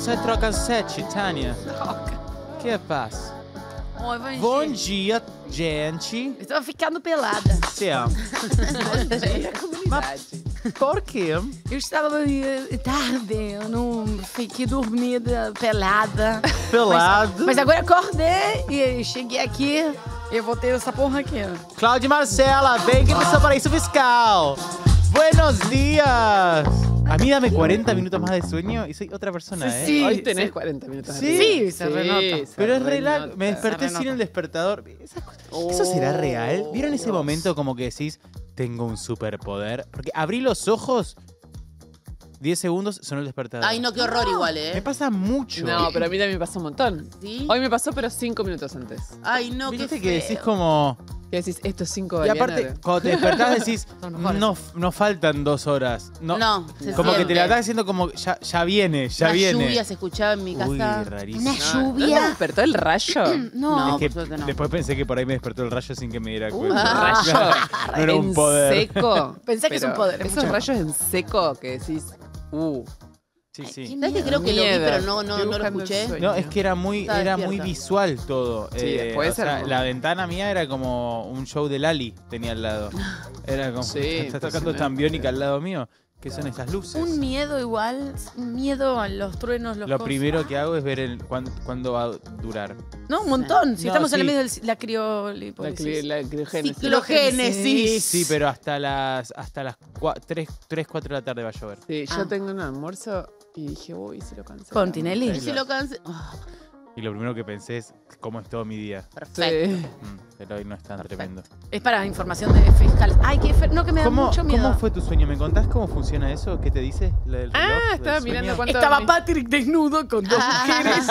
Você troca sete, Tânia? Que passa? Oi, Bom dia, gente. Eu tava ficando pelada. Te amo. Mas por quê? Eu estava tarde, eu não fiquei dormida, pelada. Pelado. Mas agora acordei e cheguei aqui. Eu vou ter essa porra aqui. Cláudia e Marcela, ven que empezó Paraíso Fiscal. Buenos días. A mí dame 40 minutos más de sueño y soy otra persona, ¿eh? Sí, Hoy tenés sí. 40 minutos. Sí, se renota. Pero es relax. Me desperté Se sin el despertador. ¿Eso será real? ¿Vieron ese momento como que decís, tengo un superpoder? Porque abrí los ojos, 10 segundos, sonó el despertador. Ay, no, qué horror igual, Me ¿eh? pasa mucho. No, pero a mí también me pasó un montón. ¿Sí? Hoy me pasó, pero 5 minutos antes. Ay, no, qué Viste feo. que decís como... Que decís, estos 5 Y aparte, cuando te despertás decís, Son mejores. no faltan 2 horas. No, No, se como que te siente. levantás diciendo como, ya viene, ya Una viene. lluvia se escuchaba en mi Uy, casa. rarísimo. Una ¿No te lluvia. despertó el rayo? No. No. Es que por suerte no. después pensé que por ahí me despertó el rayo sin que me diera Un cuenta. rayo No era un en poder. seco. Pensé que es un Pero poder, es Esos mucho. rayos en seco que decís, Sí, sí. ¿Sabes que creo que lo vi, Miedo. pero no lo Estoy buscando el escuché? sueño. No, es que era muy Estaba despierta. visual todo. Sí, puede o sea, ser. la ventana mía era como un show de Lali, tenía al lado. Era como, Sí, está tocando impresionante. Tambiónica al lado mío. ¿Qué son esas luces? Un miedo igual, un miedo a los truenos, los Lo cosas. primero que hago es ver cuándo va a durar. No, un montón. Si No, estamos en el sí. medio de la crioliposis. La criogénesis. Ciclogénesis. Sí, pero hasta las 3, 4 de la tarde va a llover. Sí, yo Ah. tengo un almuerzo y dije, uy, se lo cansé. ¿Con Tinelli? Y se lo cansé. Y lo primero que pensé es cómo es todo mi día. Perfecto. Sí. Pero hoy no es tan tremendo. Es para información de fiscal. Ay, no, que me da mucho miedo. ¿Cómo fue tu sueño? ¿Me contás cómo funciona eso? ¿Qué te dice? Lo del reloj, del Estaba sueño? mirando cuánto Estaba dormí. Patrick desnudo con dos mujeres.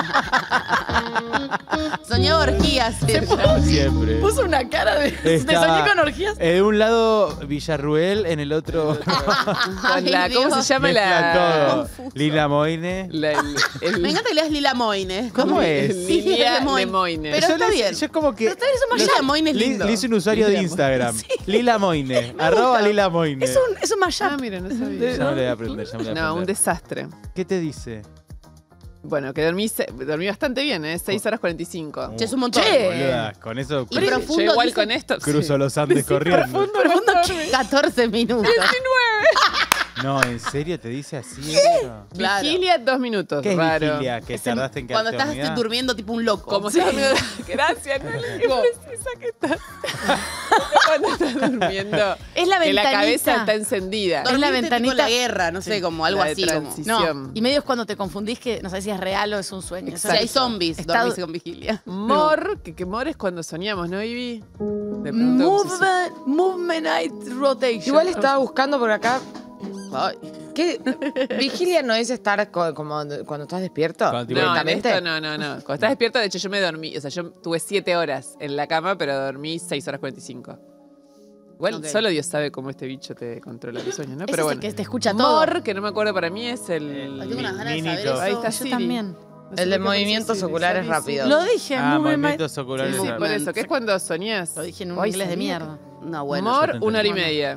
Soñaba orgías. Siempre. Puso una cara de soñé con orgías. De un lado Villarruel, en el otro Con la, Ay, ¿cómo Dios. se llama mezcla todo. Confuso. Lila Moine. Me encanta que leas Lila Moine. ¿Cómo es? Lilia Lemoine. Lemoine. Pero está bien. Yo como que... Lila Moine es lindo. Le hice un usuario de Lila Instagram. Lila Moine. @Lila Moine. Es un mashup. Ah, mira, no sabía. Ya me lo voy a aprender, ya me lo voy a No, un aprender. desastre. ¿Qué te dice? Bueno, que dormí bastante bien, ¿eh? 6 horas 45. Che, es un montón. Che. Boluda, con eso Y profundo, Yo igual dice- con esto. cruzo los Andes corriendo. Profundo. 14 minutos. No, ¿en serio te dice así eso? Claro. Vigilia 2 minutos. ¿Qué es raro. vigilia? ¿Que tardaste en Cuando quedarte estás dormida? durmiendo tipo un loco. Como estás dormido. Gracias, no qué precisa que estás. Cuando estás durmiendo. Es la Que la ventanita. cabeza está encendida. Es la Dormirte tipo ventanita. la guerra, no sé, como algo La de así. Como. transición. No, y medio es cuando te confundís que no sabes si es real o es un sueño. Si hay zombies, Está- dormirse con vigilia. Mor, que mor es cuando soñamos, ¿no, Ivy? De pronto, Movement Night Rotation. Igual estaba buscando por acá. Ay. ¿Qué? ¿Vigilia no es estar como cuando estás despierto? Cuando tipo- No, en directamente. esto no. Cuando estás despierto, de hecho, yo me dormí. O sea, yo tuve 7 horas en la cama, pero dormí 6 horas 45. Igual, Ok. solo Dios sabe cómo este bicho te controla los sueños, ¿no? Ese Pero es el bueno. que te escucha todo. Mor, que no me acuerdo para mí, es el... Ay, tengo unas ganas de Minito. saber eso. Ahí está Yo Siri. también. No sé El de por qué movimientos aparece Siri, oculares Siri, rápidos. Lo dije, Ah, Movement movimientos oculares. Sí, sí, Sí, por man. eso, que es cuando soñás. Lo dije en un Ay, inglés de sabía. mierda. No, bueno. Mor, yo te 1 hora y entendí. media.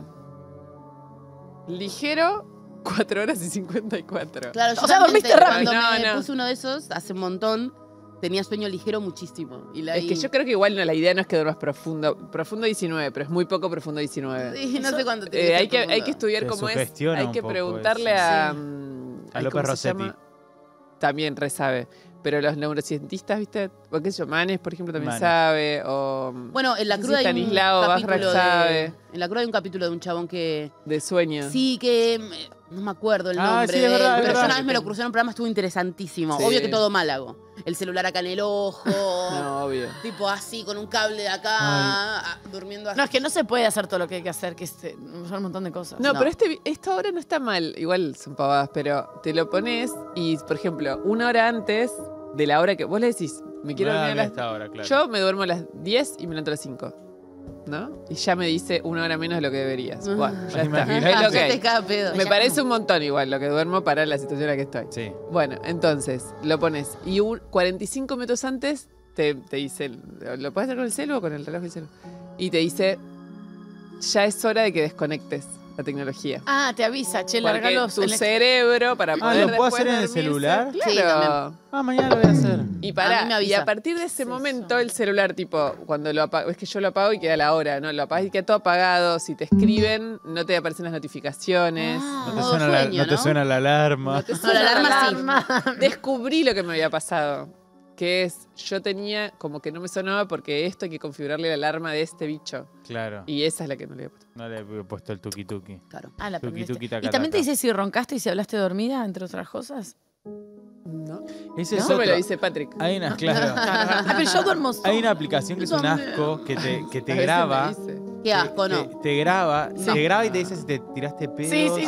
Ligero, 4 horas y 54. Claro, yo O sea, también dormiste rápido. Cuando No, me no. puse uno de esos, hace un montón, tenía sueño ligero muchísimo. Y la Es que yo creo que igual no, la idea no es que duermas profundo. Profundo 19, pero es muy poco profundo 19. Sí, no sé cuánto tiene Hay que estudiar Te cómo es. sugestiona Hay un que poco preguntarle eso. a... A ay, López ¿cómo se Rossetti. llama? También resabe. Pero los neurocientistas, ¿viste? O qué sé yo, Manes, por ejemplo, también Manes. sabe. O Bueno, en la no sé cruda si hay un Stanislao capítulo Bajrak sabe en la cruda hay un capítulo de un chabón que... de sueño. Sí, que... no me acuerdo el Ah, nombre sí, es de él, verdad, es pero yo verdad. una vez me lo crucé en un programa, estuvo interesantísimo. Sí. Obvio que todo mal hago. El celular acá en el ojo, No, obvio. tipo así, con un cable de acá, durmiendo así. No, es que no se puede hacer todo lo que hay que hacer, que son un montón de cosas. No, No. pero esto ahora no está mal. Igual son pavadas, pero te lo pones y, por ejemplo, 1 hora antes de la hora que vos le decís, me quiero dormir a las... esta hora, claro. Yo me duermo a las 10 y me levanto a las 5. ¿No? Y ya me dice 1 hora menos de lo que deberías. Bueno, ya está. Imaginate. Es lo que Ya hay. te cae pedo. Me parece un montón igual lo que duermo para la situación en la que estoy. Sí. Bueno, entonces, lo pones. Y 45 minutos antes te dice, ¿lo puedes hacer con el celu o con el reloj del celu? Y te dice, ya es hora de que desconectes. la tecnología. Ah, te avisa, che, Porque largalos. tu cerebro para poder ¿lo puedo después hacer en el dormirse- celular? Sí, Claro. Mañana lo voy a hacer. Y A pará, mí me y avisa. a partir de ese momento el celular, tipo, cuando lo apago, es que yo lo apago y queda la hora, ¿no? Lo apagas y queda todo apagado. Si te escriben, no te aparecen las notificaciones. No te, modo suena, sueño, no te ¿no? suena la alarma. No te No, suena la la alarma sí. Descubrí lo que me había pasado. Que es, yo tenía como que no me sonaba porque esto hay que configurarle la alarma de este bicho. Claro. Y esa es la que no le he puesto. No le he puesto el tuki tuki. Claro. Ah, la Tuki, aprendiste. tuki, ¿Y taca, también te taca. dice si roncaste y si hablaste dormida, entre otras cosas? ¿No? Ese es Eso me otro. lo dice Patrick. Hay una, claro. Ah, pero yo duermo sola. Hay una aplicación que es un asco que te A veces graba. me dice. Qué asco, ¿no? Te graba, Sí. te graba y te dice si te tiraste pedos. Sí, sí, sí.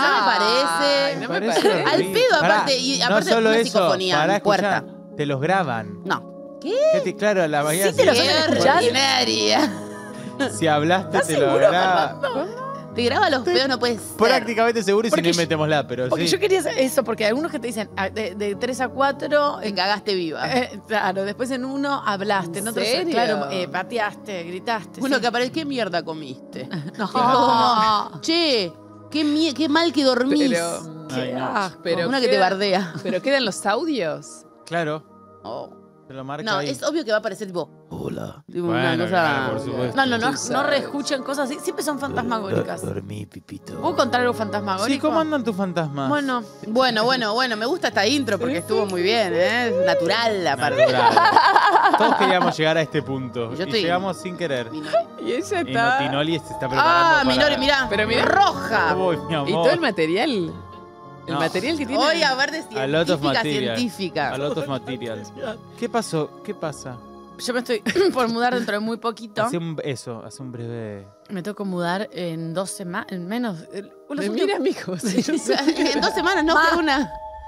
Ah, Ay, no me me Parece parece. Al horrible. pedo, Pará, aparte, y no aparte solo una eso, psicofonía pará, en puerta. escuchá, te los graban. No. Claro, a la mañana Sí, te los Qué hacen escuchar. ordinaria. si hablaste ¿Estás te lo seguro, graba. Te graba los pedos, no puedes ser. Prácticamente seguro y si Porque no yo- inventémosla, pero Porque sí. yo quería hacer eso, porque hay algunos que te dicen de 3 a 4, Te cagaste viva. claro, después en uno hablaste, en otro, serio? claro, pateaste, gritaste. Uno sí. que aparece, ¿qué mierda comiste? No. Como, che, qué mal que dormís. Pero, Ay, no. asco. pero Una que te queda- bardea. ¿Pero quedan los audios? Claro, Oh. te lo marca No, ahí. es obvio que va a aparecer tipo, hola. Tipo una Bueno, cosa. claro, por supuesto. No sabes. reescuchen cosas así, siempre son fantasmagóricas. Dormí, pipito. ¿Puedo contar algo fantasmagórico? Sí, ¿cómo andan tus fantasmas? Bueno, Bueno, me gusta esta intro porque estuvo muy bien, ¿eh? Natural, aparte. Natural. Todos queríamos llegar a este punto. Yo Y estoy- llegamos sin querer. Minori. Y ella Y está... Tinoli se está preparando Ah, para... Minori, mirá. Pero mirá. Roja. Uy, mi amor. ¿Y todo el material? El No. material que tiene... Hoy, aparte, A lot of científica, material. científica. A lot of material. ¿Qué pasó? ¿Qué pasa? yo me estoy por mudar dentro de muy poquito. Hace un breve... Me tengo que mudar en 2 semanas, en menos. Me mira a mí como si yo En 2 semanas, no, que una.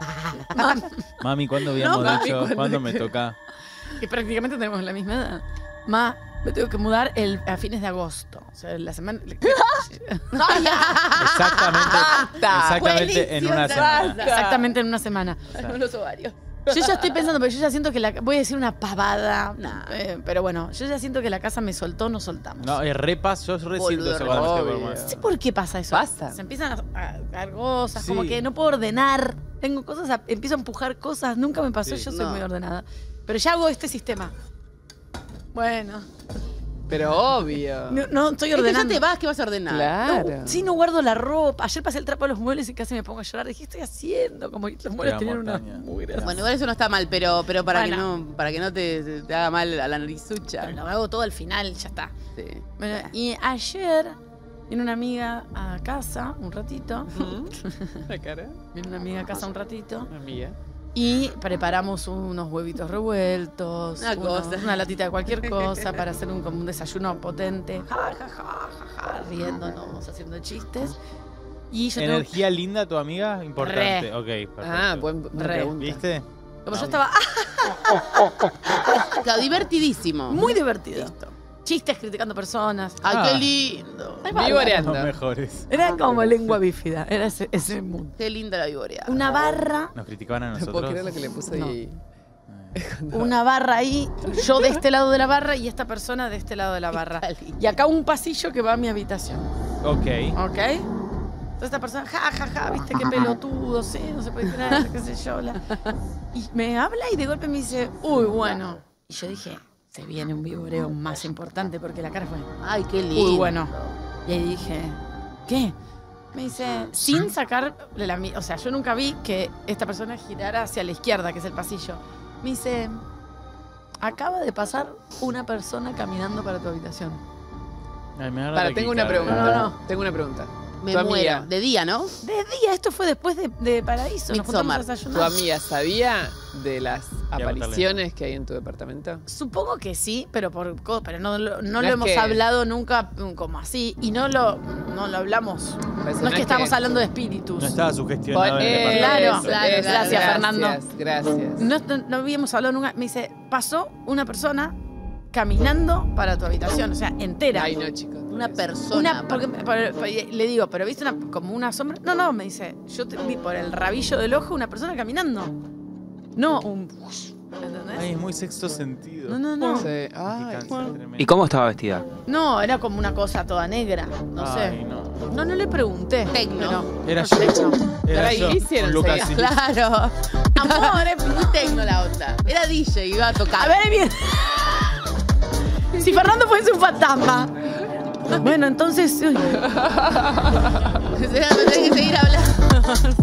Mami, ¿cuándo habíamos mami, dicho? ¿cuándo? ¿Cuándo me toca? Que prácticamente tenemos la misma edad. Me tengo que mudar a fines de agosto. O sea, la semana. Exactamente en una semana. Exactamente en una semana. Los ovarios. Yo ya estoy pensando, pero yo ya siento que voy a decir una pavada. Nah. Pero bueno, yo ya siento que la casa me soltó, no soltamos. No, es repas, yo re siento Boludo, eso cuando me estoy obvio. por No sé por qué pasa eso. Pasa. Se empiezan a dar cosas, Sí. como que no puedo ordenar. Tengo cosas, empiezo a empujar cosas. Nunca me pasó, Sí. yo soy No. muy ordenada. Pero ya hago este sistema. Bueno, Pero obvio. no estoy Es que ya ordenando. te vas, ¿qué vas a ordenar? Claro. Sí, no guardo la ropa. Ayer pasé el trapo a los muebles y casi me pongo a llorar. Dije, ¿qué estoy haciendo? Como que los muebles Te tenían amo, una Tania. muy grande. Bueno, igual eso no está mal, pero para Bueno. que no te haga mal a la narizucha. Lo hago todo al final, ya está. Sí. Bueno, y ayer vino una amiga a casa un ratito. La cara. Vino una amiga a casa un ratito. Amiga. Y preparamos unos huevitos revueltos, Una cosa. una latita de cualquier cosa para hacer como un desayuno potente. Ja, ja, ja, ja, ja, riéndonos, haciendo chistes. Y yo tengo, ¿Energía linda tu amiga? Importante. Re. Ok, perfecto. Ah, buena Re. pregunta. ¿Viste? como yo estaba Claro, divertidísimo. muy divertido. Chistes criticando personas. Ay, Ah. qué lindo. Vivoreando. Los mejores. Era como lengua bífida, era ese mood. Qué linda la vivoreada. Una barra, Nos criticaban a No puedo nosotros. creer lo que le puse No. ahí. una barra ahí, yo de este lado de la barra y esta persona de este lado de la barra. Y acá un pasillo que va a mi habitación. Ok. ¿Ok? Entonces esta persona, ja, ja, ja, viste qué pelotudo, sí, no se puede creer, qué sé yo. Y me habla y de golpe me dice, uy, bueno. Y yo dije, se viene un vivoreo más importante porque la cara fue, Ay, qué lindo. uy, bueno. Y ahí dije, ¿qué? Me dice, sin sacar o sea, yo nunca vi que esta persona girara hacia la izquierda, que es el pasillo. Me dice, acaba de pasar una persona caminando para tu habitación. Ay, me agarra Para, tengo una taquicardia. pregunta. No, no. Tengo una pregunta. Me Tu muero. amiga. De día, ¿no? De día, esto fue después de Paraíso. Nos juntamos a Midsommar. ¿Tu desayunar. amiga sabía de las Qué apariciones que hay en tu departamento? Supongo que sí, pero pero no lo es hemos que- hablado nunca como así. Y no lo hablamos. Pues No es que estamos hablando de espíritus. No estaba sugestionado en el Claro, departamento. claro, gracias, Fernando. Gracias. No habíamos hablado nunca. Me dice, pasó una persona caminando para tu habitación, o sea, entera. Ay, no, chicos. Una persona. Le digo, ¿pero viste como una sombra? No, me dice, yo te vi por el rabillo del ojo una persona caminando. No, ¿Entendés? Ay, es muy sexto sentido. No. Sí. Ay, Cáncer tremendo. ¿Y cómo estaba vestida? No, era como una cosa toda negra. No Ay, sé. no. No le pregunté. Tecno. Era yo. Era Pará, yo. ¿y qué hicieron? Lucas Sí, y- Claro. Amor, es muy tecno la onda. Era DJ, iba a tocar. A ver, ahí viene. Si Fernando fuese un fantasma. Bueno, entonces. Uy. Me tenés que seguir hablando.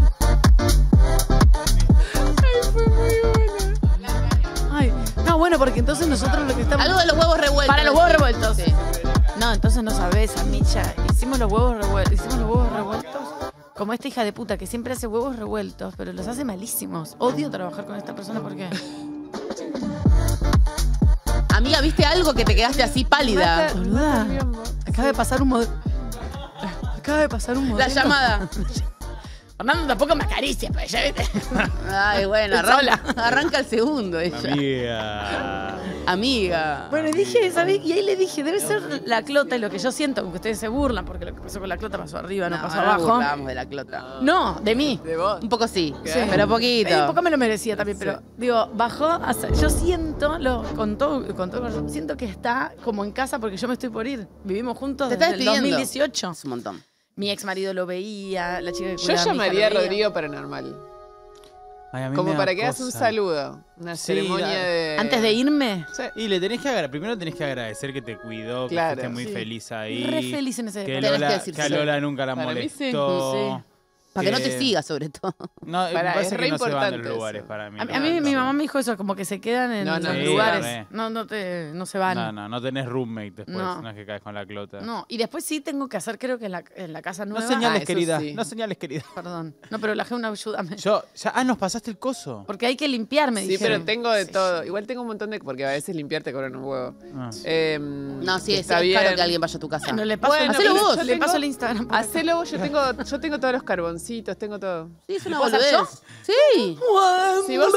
Ay, no, bueno, porque entonces nosotros lo que estamos. Algo de los huevos revueltos. Para los huevos revueltos. Sí. No, entonces no sabés, Amicha. Hicimos los huevos revueltos. Como esta hija de puta que siempre hace huevos revueltos, pero los hace malísimos. Odio trabajar con esta persona porque. Amiga, ¿viste algo que te quedaste así pálida? Boluda. Acaba de pasar un modelo. La llamada. Fernando tampoco me acaricia, pues ya viste. Ay, bueno, arranca el segundo ella. Amiga. Bueno, y dije, ¿sabés? Y ahí le dije, debe ser la clota y lo que yo siento, aunque ustedes se burlan, porque lo que pasó con la clota pasó arriba, no, pasó ahora abajo. burlamos de la clota. No, de mí. ¿De vos? Un poco sí, ¿Qué? pero poquito. Un poco me lo merecía también, pero digo, bajó. Yo siento, con todo corazón, siento que está como en casa porque yo me estoy por ir. Vivimos juntos Te desde estás el despidiendo. 2018. Es un montón. Mi ex marido lo veía, la chica que Yo cuidaba a mi hija llamaría a lo veía. Rodrigo Paranormal. Ay, a mí Como me da para que hagas cosa. un saludo. Una Sí, ceremonia de. Antes de irme, Sí. Y le tenés que agradecer, primero tenés que agradecer que te cuidó, que Claro, fuiste muy sí. feliz ahí. re feliz en ese Que, Tenés que Lola, decir que a sí. Lola nunca la Para mí sí. molestó. Sí. Para que no te siga, sobre todo. No, me Pará, parece es re que no se van de importante los lugares eso. para mí. a mí mi mamá me dijo eso, como que se quedan en No, los sí, lugares. re. No se van. No tenés roommate después, No. no es que caes con la clota. No, y después sí tengo que hacer, creo que en la casa No nueva. señales, eso querida. sí. No señales, querida. Perdón. No, pero la una ayúdame. Nos pasaste el coso. Porque hay que limpiar, me Sí, dijeron. pero tengo de todo. Igual tengo un montón de. Porque a veces limpiarte cobran un huevo. Ah. No, sí, es está bien. caro que alguien vaya a tu casa. Bueno, le paso, Bueno, hacelo pero vos. yo le tengo- paso el Instagram. por acá. Hacelo vos, yo tengo todos los carboncitos, tengo todo. Sí, es una ¿Puedo hacer boludez. Sí. Si vos.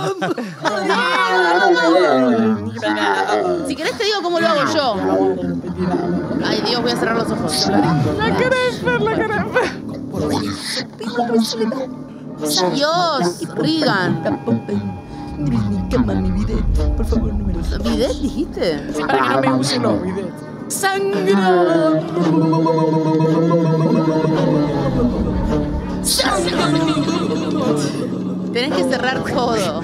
Si querés te digo cómo lo hago yo. Ay, Dios, voy a cerrar los ojos. Dios, Regan. ¿Bidet dijiste? Para que no me usen los videos. Tenés que cerrar todo.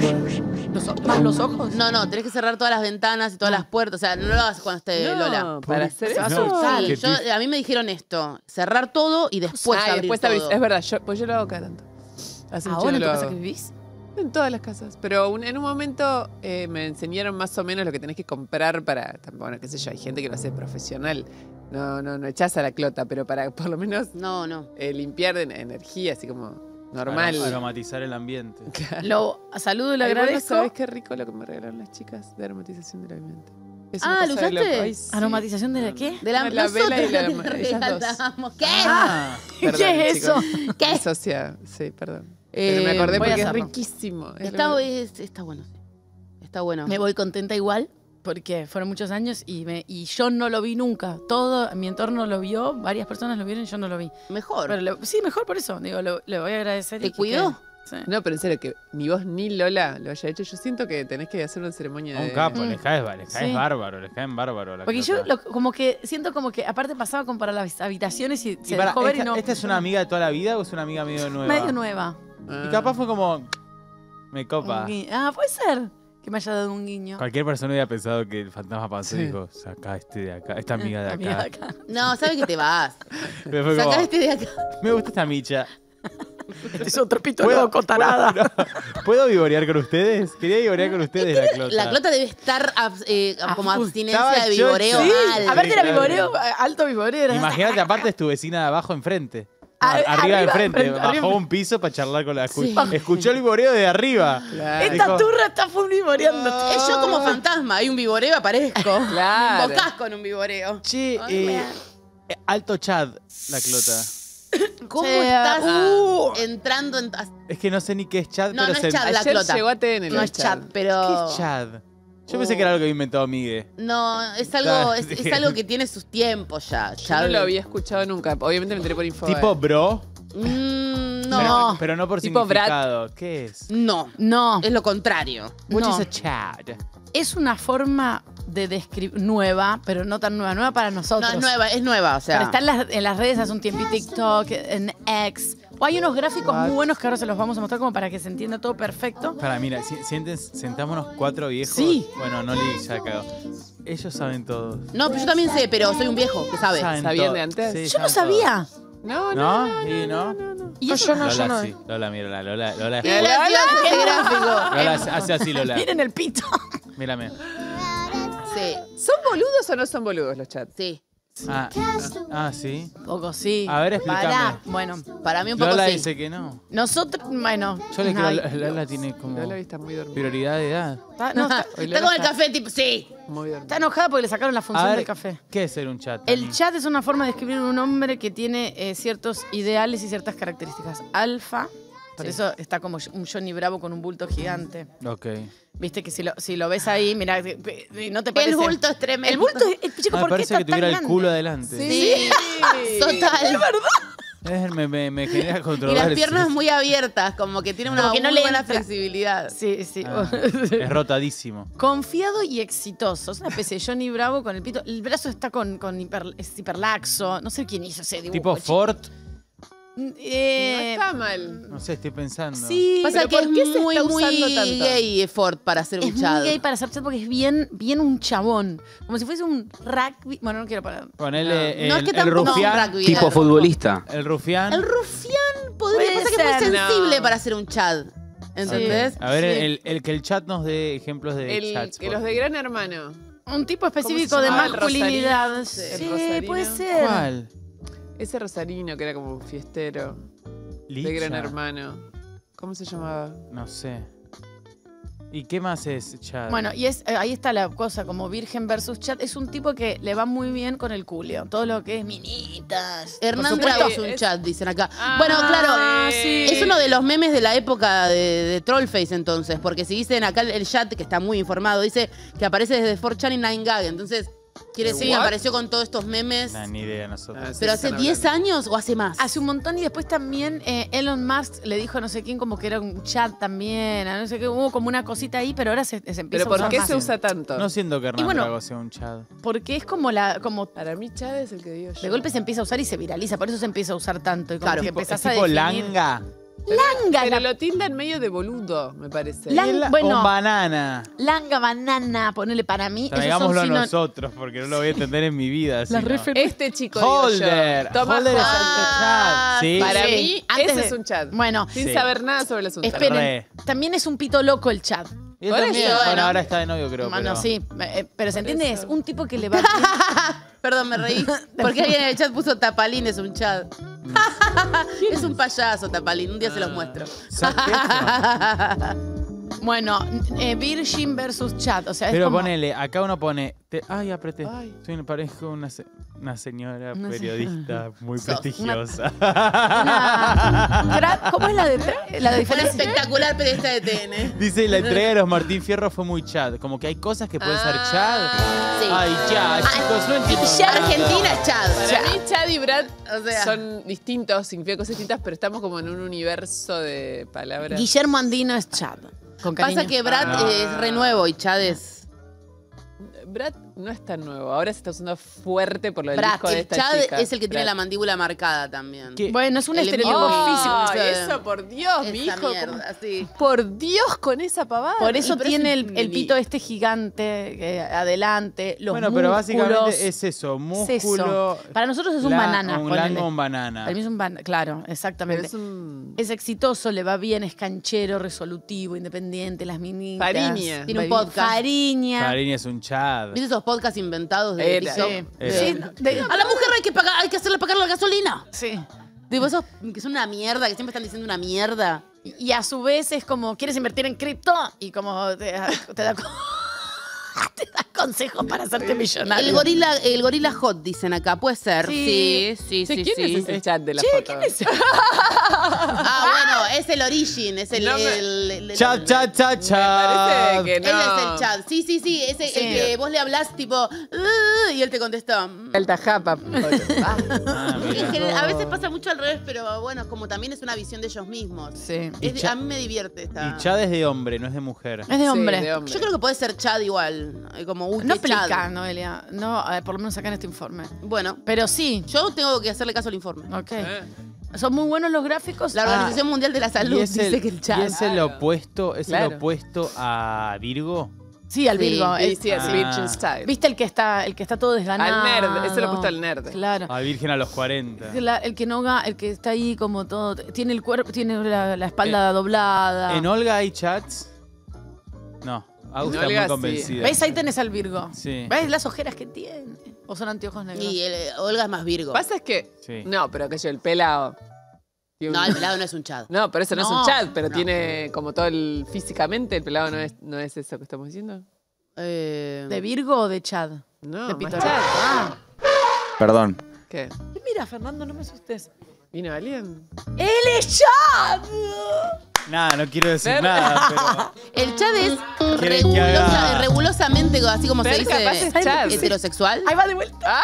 ¿Más los ojos? No, tenés que cerrar todas las ventanas y todas las puertas. O sea, no lo hagas cuando esté Lola. No, para hacer Se va a eso. asustar. Sí, a mí me dijeron esto. Cerrar todo y después abrir después todo. abrís. Es verdad, pues yo lo hago cada tanto. Hace mucho ¿Ahora en no tu lo casa hago. que vivís? En todas las casas. Pero en un momento me enseñaron más o menos lo que tenés que comprar para. Bueno, qué sé yo, hay gente que lo hace profesional. No echás a la clota, pero para por lo menos No. limpiar de energía, así como normal. Aromatizar el ambiente. Lo saludo y le Ay, vos no agradezco. sabés qué rico lo que me regalaron las chicas de aromatización del ambiente. Es Ah, una ¿lo cosa de usaste? loco. Ay, sí. ¿Aromatización de la qué? De la, La vela y la- nosotros te ellas dos. regalamos. ¿Qué? Perdón, ¿Qué es eso? chicos. ¿Qué? Disocia. Sí, perdón. Pero me acordé voy a porque es hacerlo. riquísimo. Es Está, lo- está bueno. Está bueno. Me voy contenta igual porque fueron muchos años y yo no lo vi nunca. Todo mi entorno lo vio, varias personas lo vieron y yo no lo vi. Mejor. Pero sí, mejor por eso. Digo, le voy a agradecer. ¿Te y que cuidó? quede. Sí. No, pero en serio, que ni vos ni Lola lo haya hecho. Yo siento que tenés que hacer una ceremonia A un de... capo, les caes Sí. bárbaro, les caen bárbaro. La Porque yo clota. como que siento como que aparte pasaba como para las habitaciones y se Y para, dejó ver y esta, no. ¿Esta es una amiga de toda la vida o es una amiga medio nueva? medio nueva. Ah. Y capaz fue como. Me copa. Puede ser que me haya dado un guiño. Cualquier persona hubiera pensado que el fantasma pasó y Sí. dijo: saca este de acá, esta amiga de Amiga acá. No, ¿sabes que te vas? Pero fue Sacá como, este de acá. me gusta esta micha. Este es otro pito loco, tarada. ¿Puedo vivorear con ustedes? Quería vivorear con ustedes la clota. La clota debe estar como full. abstinencia Estaba de viboreo chocho. mal. Aparte era claro. viboreo, alto viboreo. Imagínate, aparte es tu vecina de abajo enfrente. Arriba, Arriba de enfrente. enfrente, Bajó arriba. un piso para charlar con la Sí. Escuchó el viboreo de arriba. Claro. Esta Dijo, turra está full vivoreando. Es yo como fantasma, hay un viboreo, aparezco. Claro. Un bocasco en un viboreo. Che, alto Chad, la clota. ¿Cómo Che, estás entrando en... Es que no sé ni qué es Chad, No, pero no es Chad, la Ayer clota. llegó a TN. No es chat, pero... ¿Qué es Chad? Yo pensé que era algo que había inventado Migue. No, es algo, es algo que tiene sus tiempos ya. Yo no lo había escuchado nunca. Obviamente me enteré por Info. Tipo bro. No, No. Pero no por Tipo Brat. significado. ¿Qué es? No, No. es lo contrario. What No. is a chat? Es una forma de describir nueva, pero no tan nueva. Nueva para No, nosotros. es nueva, o sea. Pero está en las redes hace un tiempito, TikTok, en X. O hay unos gráficos muy buenos que ahora se los vamos a mostrar como para que se entienda todo perfecto. Para, mira, sentámonos 4 viejos. Sí. Bueno, no le ya cagó. Ellos saben todo. No, pero yo también sé, pero soy un viejo que sabe. Saben ¿Sabían todo. de antes? Sí, Yo no saben todo. sabía. No, ¿No? no. ¿Y no? Y eso yo no, Lola yo no. sí. Lola, mírala. Lola Qué gracioso ese gráfico. Lola hace así, Lola. Miren el pito. Mírame. Sí, ¿Son boludos o no son boludos los chats? sí. Sí. Un poco sí. A ver, explícame. Pará. Bueno, Para mí un poco Lola sí. dice que no. nosotros, bueno. Yo le creo ay, que Lola tiene como Lola está muy dormida. prioridad de edad. Está con el café, tipo, sí. Muy dormida. Está enojada porque le sacaron la A función ver, del café. ¿qué es ser un chat? El Tani? chat es una forma de describir un hombre que tiene ciertos ideales y ciertas características. Alfa, por eso está como un Johnny Bravo con un bulto gigante. Ok. Viste que si lo ves ahí, mirá, no te parece. El bulto es tremendo. El bulto es, chico, Me ¿por qué parece está que tuviera tan el grande? culo adelante. Sí, total. Me genera Y controversia. las piernas muy abiertas, como que tiene una Como que no muy le buena entra. flexibilidad. Sí, sí. Es rotadísimo. Confiado y exitoso. Es una especie de Johnny Bravo con el pito. El brazo está es hiperlaxo. No sé quién hizo ese dibujo. Tipo chico. Ford. No está mal. No sé, estoy pensando. Sí. Pasa ¿Pero que por es qué se muy, está muy usando tanto? gay Ford para hacer Es un muy chat. gay para hacer chat porque es bien un chabón. Como si fuese un rugby. Bueno, no quiero parar. Ponele No es el, que el tampoco rufián. rugby, Tipo futbolista. El rufián. El rufián podría Puede pasa que es muy ser. sensible No. para hacer un chat. ¿Entendés? A ver, Sí. que el chat nos dé ejemplos de chats. Que los de Gran Hermano. Un tipo específico ¿Cómo se de llamaba? ¿El masculinidad. Rosarino? Sí, ¿El Rosarino? puede ser. ¿Cuál? Ese Rosarino que era como un fiestero. De Gran Hermano. ¿Cómo se llamaba? No sé. ¿Y qué más es chat? Bueno, y ahí está la cosa, como virgen versus chat. Es un tipo que le va muy bien con el culio. Todo lo que es minitas. Hernán Por supuesto. Bravo es un chat, dicen acá. Ah, bueno, claro, sí. es uno de los memes de la época de Trollface entonces, porque si dicen acá el chat, que está muy informado, dice que aparece desde 4chan y 9gag, entonces quiere decir que ¿What? apareció con todos estos memes, Nah, ni idea nosotros. Ah, sí, pero están hace 10 hablando. años o hace más. Hace un montón y después también Elon Musk le dijo a no sé quién como que era un chat también, a no sé qué, hubo como una cosita ahí, pero ahora se empieza ¿Pero a por usar qué más. se usa tanto? No siento que Hernán Y bueno, Drago sea un chat. Porque es como Para mí Chad es el que digo yo. de golpe se empieza a usar y se viraliza, por eso se empieza a usar tanto. Y como Claro, que Es empezás a tipo definir. langa. Langa, Pero la- lo tildan medio de boludo, me parece. Bueno. Con banana. langa, banana, ponele para mí. esos son Traigámoslo a sino- nosotros, porque no lo voy a entender en mi vida. Las si no. referencias. Este chico digo Holder. yo. Tomás Holder es Holder. un chat. Sí. Para Sí, mí, antes ese de- es un chat. Bueno, Sin Sí. saber nada sobre el asunto. esperen. Re. También es un pito loco el chat. Y él Por también. eso, Bueno, bueno. ahora está de novio, creo. Bueno, pero... sí, pero se entiende, es eso. un tipo que le va bien. Perdón, me reí. Porque alguien en el chat puso Tapalín, es un chat. Es un payaso, Tapalín. Un día se los muestro. Zac Efron. Bueno, Virgin versus chat, o sea, es Pero como... ponele, acá uno pone. Ay, apreté. Ay. Parezco una señora Una periodista muy Sos prestigiosa. ¿Cómo es la de la Una diferencia? espectacular periodista de TN. Dice, la entrega de los Martín Fierro fue muy chat. Como que hay cosas que pueden ser chat. Sí. Ay, ya, chicos, no entiendo. Ya nada. Argentina es chat. Para mí, Chad y Brad O sea. son distintos, significan cosas distintas, pero estamos como en un universo de palabras. Guillermo Andino es chat. Con cariño. Pasa que Brad No. es renuevo y Chad es. Brad no es tan nuevo, ahora se está usando fuerte por lo del Brad, disco de el esta Chad chica. es el que tiene la Brad. mandíbula marcada también. ¿Qué? Bueno, es un El estereotipo enemigo físico. Ay, sí. eso, por Dios, mi Esa hijo. mierda, sí. Por Dios, con esa pavada. Por eso pero tiene es el un pito neni. este gigante adelante, los Bueno, pero básicamente músculos. es eso, Es músculo. eso. Para nosotros es un banana. Un ponele. lango, un banana. Para mí es un banana, claro, Pero exactamente. es un... Es exitoso, le va bien, es canchero, resolutivo, independiente, las minitas. Fariña. Tiene un podcast. Fariña. Cariño es un chat. ¿Viste esos podcasts inventados de Era. TikTok? Sí. Era. Sí, de- A la mujer hay que hacerle pagar la gasolina. sí. Digo, esos que son una mierda, que siempre están diciendo una mierda. Y a su vez es como, ¿quieres invertir en cripto? Y como te da, te da consejos para hacerte millonario. El gorila hot, dicen acá. Puede ser. Sí. Sí, Che, ¿quién es ese chat de la foto? Ah, bueno, es el origin, es el... No me- el- Chat, chat, chat, Me parece chat. que Él no. es el chat. Sí, ese, Sí. el que vos le hablás tipo... y él te contesta. Alta japa. Ah, mira. A veces pasa mucho al revés, pero bueno, como también es una visión de ellos mismos. Sí. A mí me divierte esta. Y Chad es de hombre, no es de mujer. Es de hombre. Yo creo que puede ser Chad igual. Como No qué Chad. explica, Noelia. No, por lo menos acá en este informe. Bueno, Pero sí. yo tengo que hacerle caso al informe. Ok. Son muy buenos los gráficos. La Organización Mundial de la Salud Y es dice el, que el Chad. y es el opuesto, Claro. el opuesto a Virgo. Sí, al Sí, Virgo. Sí, sí, es Ah. Virgin Style. ¿Viste el que está todo desganado? Al nerd, ese lo he puesto al nerd. Claro. A Virgen a los 40. El que no el que está ahí como todo. Tiene el cuerpo, tiene la espalda doblada. ¿En Olga hay chats? No. Agus En está Olga muy sí. convencida. ¿Ves? Ahí tenés al Virgo. Sí. ¿Ves las ojeras que tiene? ¿O son anteojos negros? Y Olga es más Virgo. Pasa es que. Sí. No, pero que yo, el pelado. tiene No, un- el pelado no es un Chad. No, pero eso no, es No. un chat, pero No. tiene como todo el. Físicamente, el pelado no es eso que estamos diciendo. ¿De Virgo o de Chad? No, de más Pitor. chat. Ah. Perdón. ¿Qué? Mira, Fernando, no me asustes. ¿Vino alguien? ¡Él es Chad! Nada, no quiero decir Ver- nada, pero. El Chad es ¿Quieren que haga- regulosamente, así como se Ver, dice, capaz es Chad. heterosexual. Ahí va de vuelta.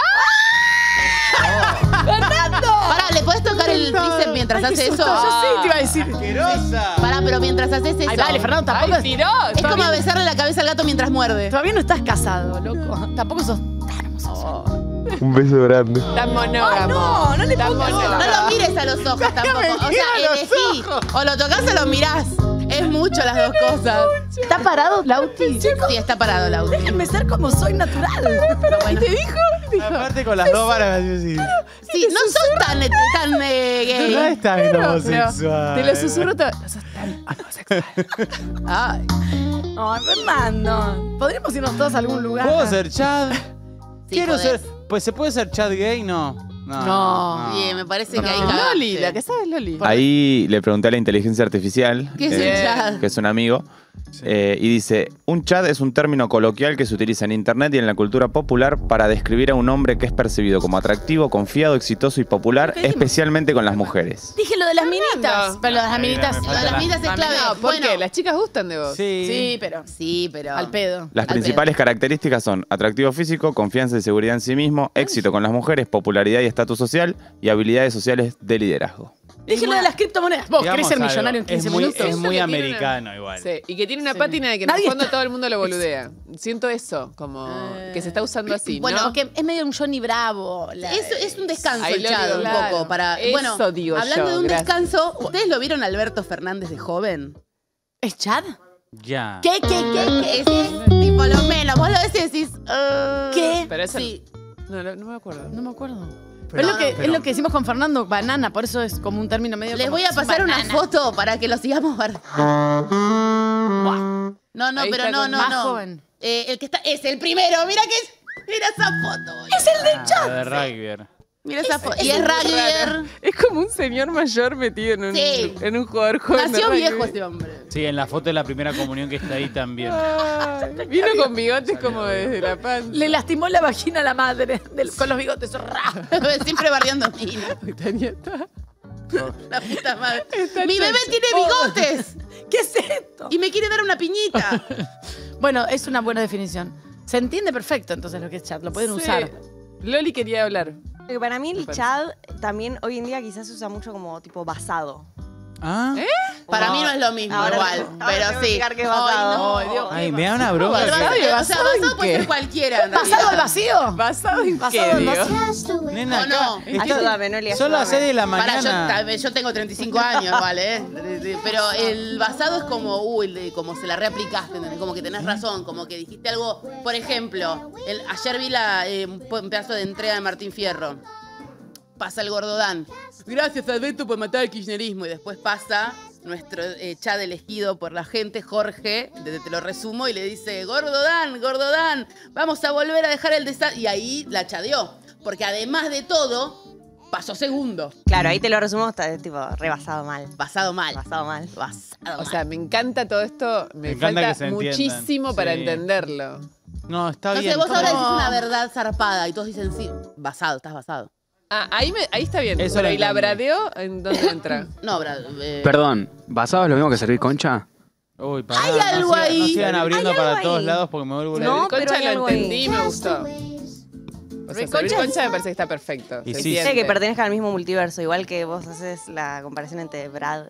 Pará, ¿le podés tocar el tríceps mientras Ay, qué hace eso? susto, yo sí te iba a decir. ¡Asquerosa! Pará, pero mientras haces eso. Ay, vale, Fernando, tampoco ¡Ay, tiró! Es como besarle la cabeza al gato mientras muerde. Todavía no estás casado, loco. Tampoco sos tan hermoso. Un beso grande. Tan monógamo. no, no le Tan pongas- monógamo. No lo mires a los ojos tampoco. O sea, elegí. O lo tocas o lo mirás. Es mucho las dos cosas. ¿Está parado, Lauti? Sí, está parado, Laura. Déjenme ser como soy natural. Pero bueno. Aparte con las dos varas, así. Sí, no sos tan No gay. es tan homosexual. Te lo susurro todo. No sos tan homosexual. Ay. Ay, Fernando. ¿Podríamos irnos todos a algún lugar? ¿Puedo ser Chad? Sí, Quiero podés. ser. Pues se puede ser Chad gay, no. No. Bien, me parece que No. ahí cagaste. Loli, la que sabe es Loli. Ahí le pregunté a la inteligencia artificial, ¿Qué es el Chad? que es un amigo, Sí. y dice, un chat es un término coloquial que se utiliza en internet y en la cultura popular para describir a un hombre que es percibido como atractivo, confiado, exitoso y popular, ¿Qué dijimos? especialmente con las mujeres. Dije lo de las minitas. Pero lo de las Ahí minitas. me Lo falta de las la- minas es clave. No, ¿por Bueno, qué? Las chicas gustan de vos. Sí. Sí, pero. Sí, pero. Al pedo. Las Al principales características son atractivo físico, confianza y seguridad en sí mismo, éxito con las mujeres, popularidad y estatus social y habilidades sociales de liderazgo. Dije lo de las criptomonedas. Vos Digamos querés ser algo, millonario en 15 es muy, minutos. Es muy que tiene americano igual. Sí, y que tiene una Sí. pátina de que en el Nadie fondo está- todo el mundo lo boludea. Siento eso, como que se está usando así, Bueno, ¿no? que es medio un Johnny Bravo. Es un descanso Ahí el lo Chad, digo, un claro. poco. Para, Eso bueno, digo hablando yo, de un gracias. descanso, ¿ustedes lo vieron a Alberto Fernández de joven? ¿Es Chad? Ya. ¿Qué? Es tipo lo menos. Vos lo ves y decís. ¿Qué? Pero eso Sí. no me acuerdo. No me acuerdo. Pero- es lo que decimos con Fernando, banana, por eso es como un término medio. Les como voy a pasar una banana. foto para que lo sigamos. No, Ahí pero está no, con no, más no. joven. El que está es el primero. Mira esa foto. Es el de Ah, de rugby. Mira esa foto. Y es rugbyer. Es como un señor mayor metido Sí. en un jugador joven. Nació de viejo rugby. este hombre. Sí, en la foto de la primera comunión que está ahí también. Ay, vino con bigotes como desde la panza. Le lastimó la vagina a la madre con los bigotes. Ra. Siempre barriendo mina. Tanieta. La puta madre. Está Mi bebé chocho. tiene bigotes ¿Qué es esto? y me quiere dar una piñita. Bueno, es una buena definición. Se entiende perfecto entonces lo que es chat, lo pueden Sí. usar. Loli quería hablar. Porque para mí el parece. Chad también hoy en día quizás se usa mucho como tipo basado. ¿Ah? Para mí no es lo mismo Ahora- igual, ahora pero tengo que sí. explicar que es Ay, basado. no. Ay, Dios. Ay, me da una bronca. El que- basado, o sea, ¿Basado en basado puede qué? ser cualquiera. en ¿Pasado realidad. al vacío? ¿Basado en Basado qué, en digo? vacío. Nena, ¿O no? acá está- Ayúdame, Noli, Son las ayúdame. 6 de la Para, mañana. yo tengo 35 años, ¿vale? Pero el basado es como, como se la reaplicaste, ¿entendés? Como que tenés razón, como que dijiste algo. Por ejemplo, ayer vi un pedazo de entrega de Martín Fierro. Pasa el gordo Dan. Gracias, Alberto, por matar el kirchnerismo. Y después pasa nuestro Chad elegido por la gente, Jorge, te lo resumo, y le dice, Gordo Dan, vamos a volver a dejar el desastre. Y ahí la chadeó. Porque además de todo, pasó segundo. Claro, ahí te lo resumo, está tipo rebasado mal. Basado mal. Basado mal. Basado O mal. sea, me encanta todo esto. Me encanta falta que se entiendan. muchísimo para Sí. entenderlo. No, está No bien. sé, vos ahora ¿Cómo? decís una verdad zarpada y todos dicen sí, basado, estás basado. Ah, ahí está bien. Eso Pero lo ¿y la entendí. bradeo en dónde entra? No, Brad. Perdón, ¿basado es lo mismo que servir concha? Uy, pará, Hay no algo sigan- ahí. No sigan abriendo Hay para algo todos ahí. lados porque me vuelvo No, loco. pero Concha hay lo algo ahí. entendí, me gustó. sea, Servir servir concha concha me parece que está perfecto. Y se sí. entiende. Sé que pertenezcan al mismo multiverso, igual que vos haces la comparación entre Brad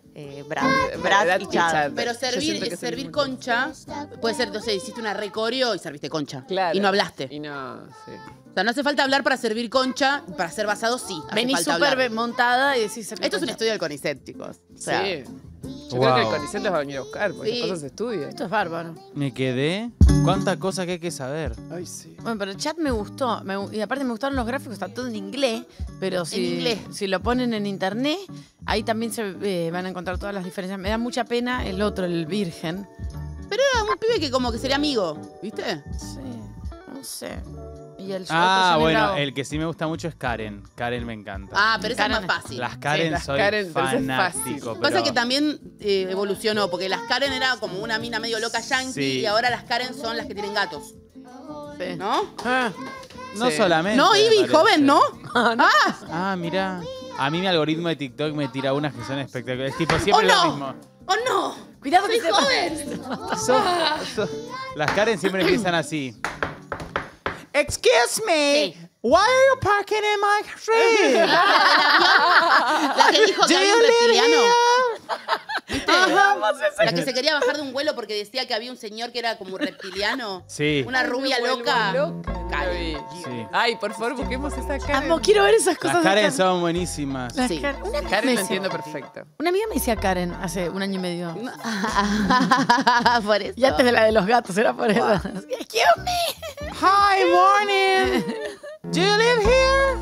y Chad. Pero Yo siento que servir es el mismo. concha puede ser, no sé, hiciste una recoreo y serviste concha. Claro. Y no hablaste. Y no, sí. O sea, no hace falta hablar para servir concha, para ser basado sí. Hace Venís falta súper hablar. montada y decís... Esto es un estudio del CONICET, chicos. O sea, Sí. Yo Wow. creo que el CONICET los va a venir a buscar, porque Sí. esas cosas se estudian. Esto es bárbaro. Me quedé. ¿Cuántas cosas que hay que saber? Ay, sí. Bueno, pero el chat me gustó. Y aparte me gustaron los gráficos, está todo en inglés. Pero si, inglés. si lo ponen en internet, ahí también se van a encontrar todas las diferencias. Me da mucha pena el otro, el virgen. pero era un pibe que como que sería amigo, ¿viste? Sí, no sé. Y el Ah, otro, Johnny bueno, Bravo. el que sí me gusta mucho es Karen. Karen me encanta. Ah, pero esa es Karen- más fácil. Las Karen las soy Karen, pero eso es fanático. fácil. Pasa pero- que también evolucionó, porque las Karen era como una mina medio loca yankee Sí. y ahora las Karen son las que tienen gatos. Sí. ¿No? Ah, No Sí. solamente. No, me Ivy, parece. joven, ¿no? Ah, mira. A mí mi algoritmo de TikTok me tira unas que son espectaculares. Tipo, siempre ¡Oh, lo no! mismo. ¡Oh, no! cuidado ¡Soy que se... joven! Las Karen siempre empiezan así. Excuse me. Sí. Why are you parking in my street? La que dijo que Do había you un live reptiliano. here? ¿Viste? La que se quería bajar de un vuelo porque decía que había un señor que era como reptiliano. Sí. Una rubia Me vuelvo loca. loca, no la vi. Sí. Ay, por favor, busquemos esa Karen. Amo, quiero ver esas cosas. Las de Karen son buenísimas. Las Sí. Karen- Una amiga Karen me lo decía- entiendo perfecto. Una amiga me decía Karen hace 1 año y medio. Por eso. Y antes de la de los gatos, era por eso. Excuse me. Hi, morning. Do you live here?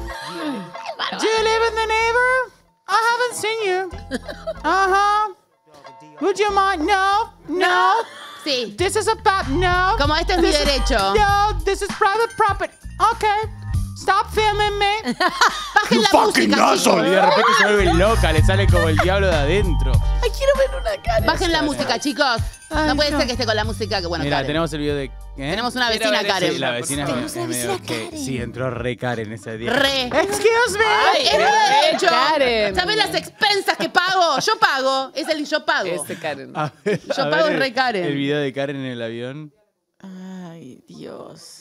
Do you live in the neighbor? I haven't seen you. Uh-huh. Would you mind? No, no. Sí. This is about no. Como este es mi This is- derecho. No, this is private property. Okay. Stop filming me. Bajen la música, Y chicos. de repente se vuelve loca, le sale como el diablo de adentro. Ay, quiero ver una Karen. Bajen la música, chicos. Ay, No puede no. ser que esté con la música que bueno, Mira, Karen. tenemos el video de. ¿eh? Tenemos una Quiero vecina ver ese. Karen. Sí, la vecina es Tenemos una medio vecina que. Karen. Sí, entró re Karen ese día. Re. Excuse me. Es mi derecho. Karen. ¿Sabes las expensas que pago? Yo pago. Es el yo pago. Ese Karen. A ver, Yo a pago ver re Karen. El video de Karen en el avión. Ay, Dios.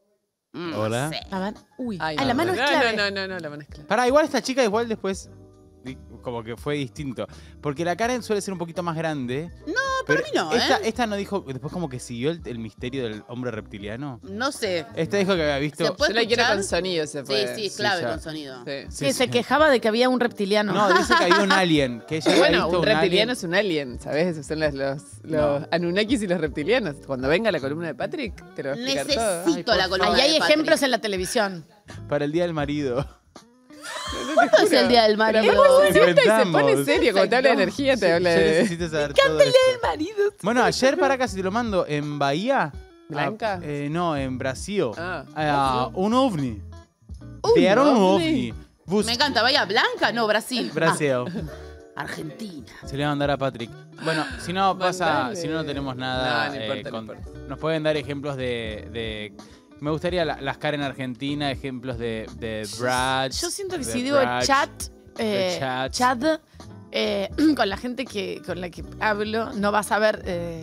Hola. La mano. Uy. Ay, Ay, la mano es no, clave. no, la mano es clave. Pará, igual esta chica igual después como que fue distinto. Porque la Karen suele ser un poquito más grande. No, para mí no, esta no dijo, después como que siguió el misterio del hombre reptiliano. No sé. Esta dijo que había visto... ¿Se puede Yo la quiero escuchar? con sonido, se Sí, puede. sí, es clave ya. con sonido. Sí. Sí, Que sí. se quejaba de que había un reptiliano. No, dice que había un alien. Que ella había Bueno, visto un reptiliano alien. es un alien, ¿sabes? Esos son los No. Anunnakis y los reptilianos. Cuando venga la columna de Patrick, te lo voy a explicar todo. Necesito la columna Ahí hay de Patrick. ejemplos en la televisión. Para el Día del Marido. ¿Cuándo es el día del marido? Siempre se pone Inventamos. serio, como te habla de energía, te habla Yo de... necesito saber todo esto. marido. Bueno, ayer para acá, si te lo mando, en Bahía. ¿Blanca? No, en Brasil. Ah. Un ovni. Vieron un ovni? ovni. Bus- Me encanta. Bahía Blanca, no, Brasil. Brasil. Ah, Argentina. Se le va a mandar a Patrick. Bueno, si no pasa, Mandale. si no tenemos nada. No, no importa, no importa. Nos pueden dar ejemplos de me gustaría las Karen Argentina, ejemplos de Brad. Yo siento que de si digo Brad. chat, de chat. chat, con la gente con la que hablo, no vas a ver.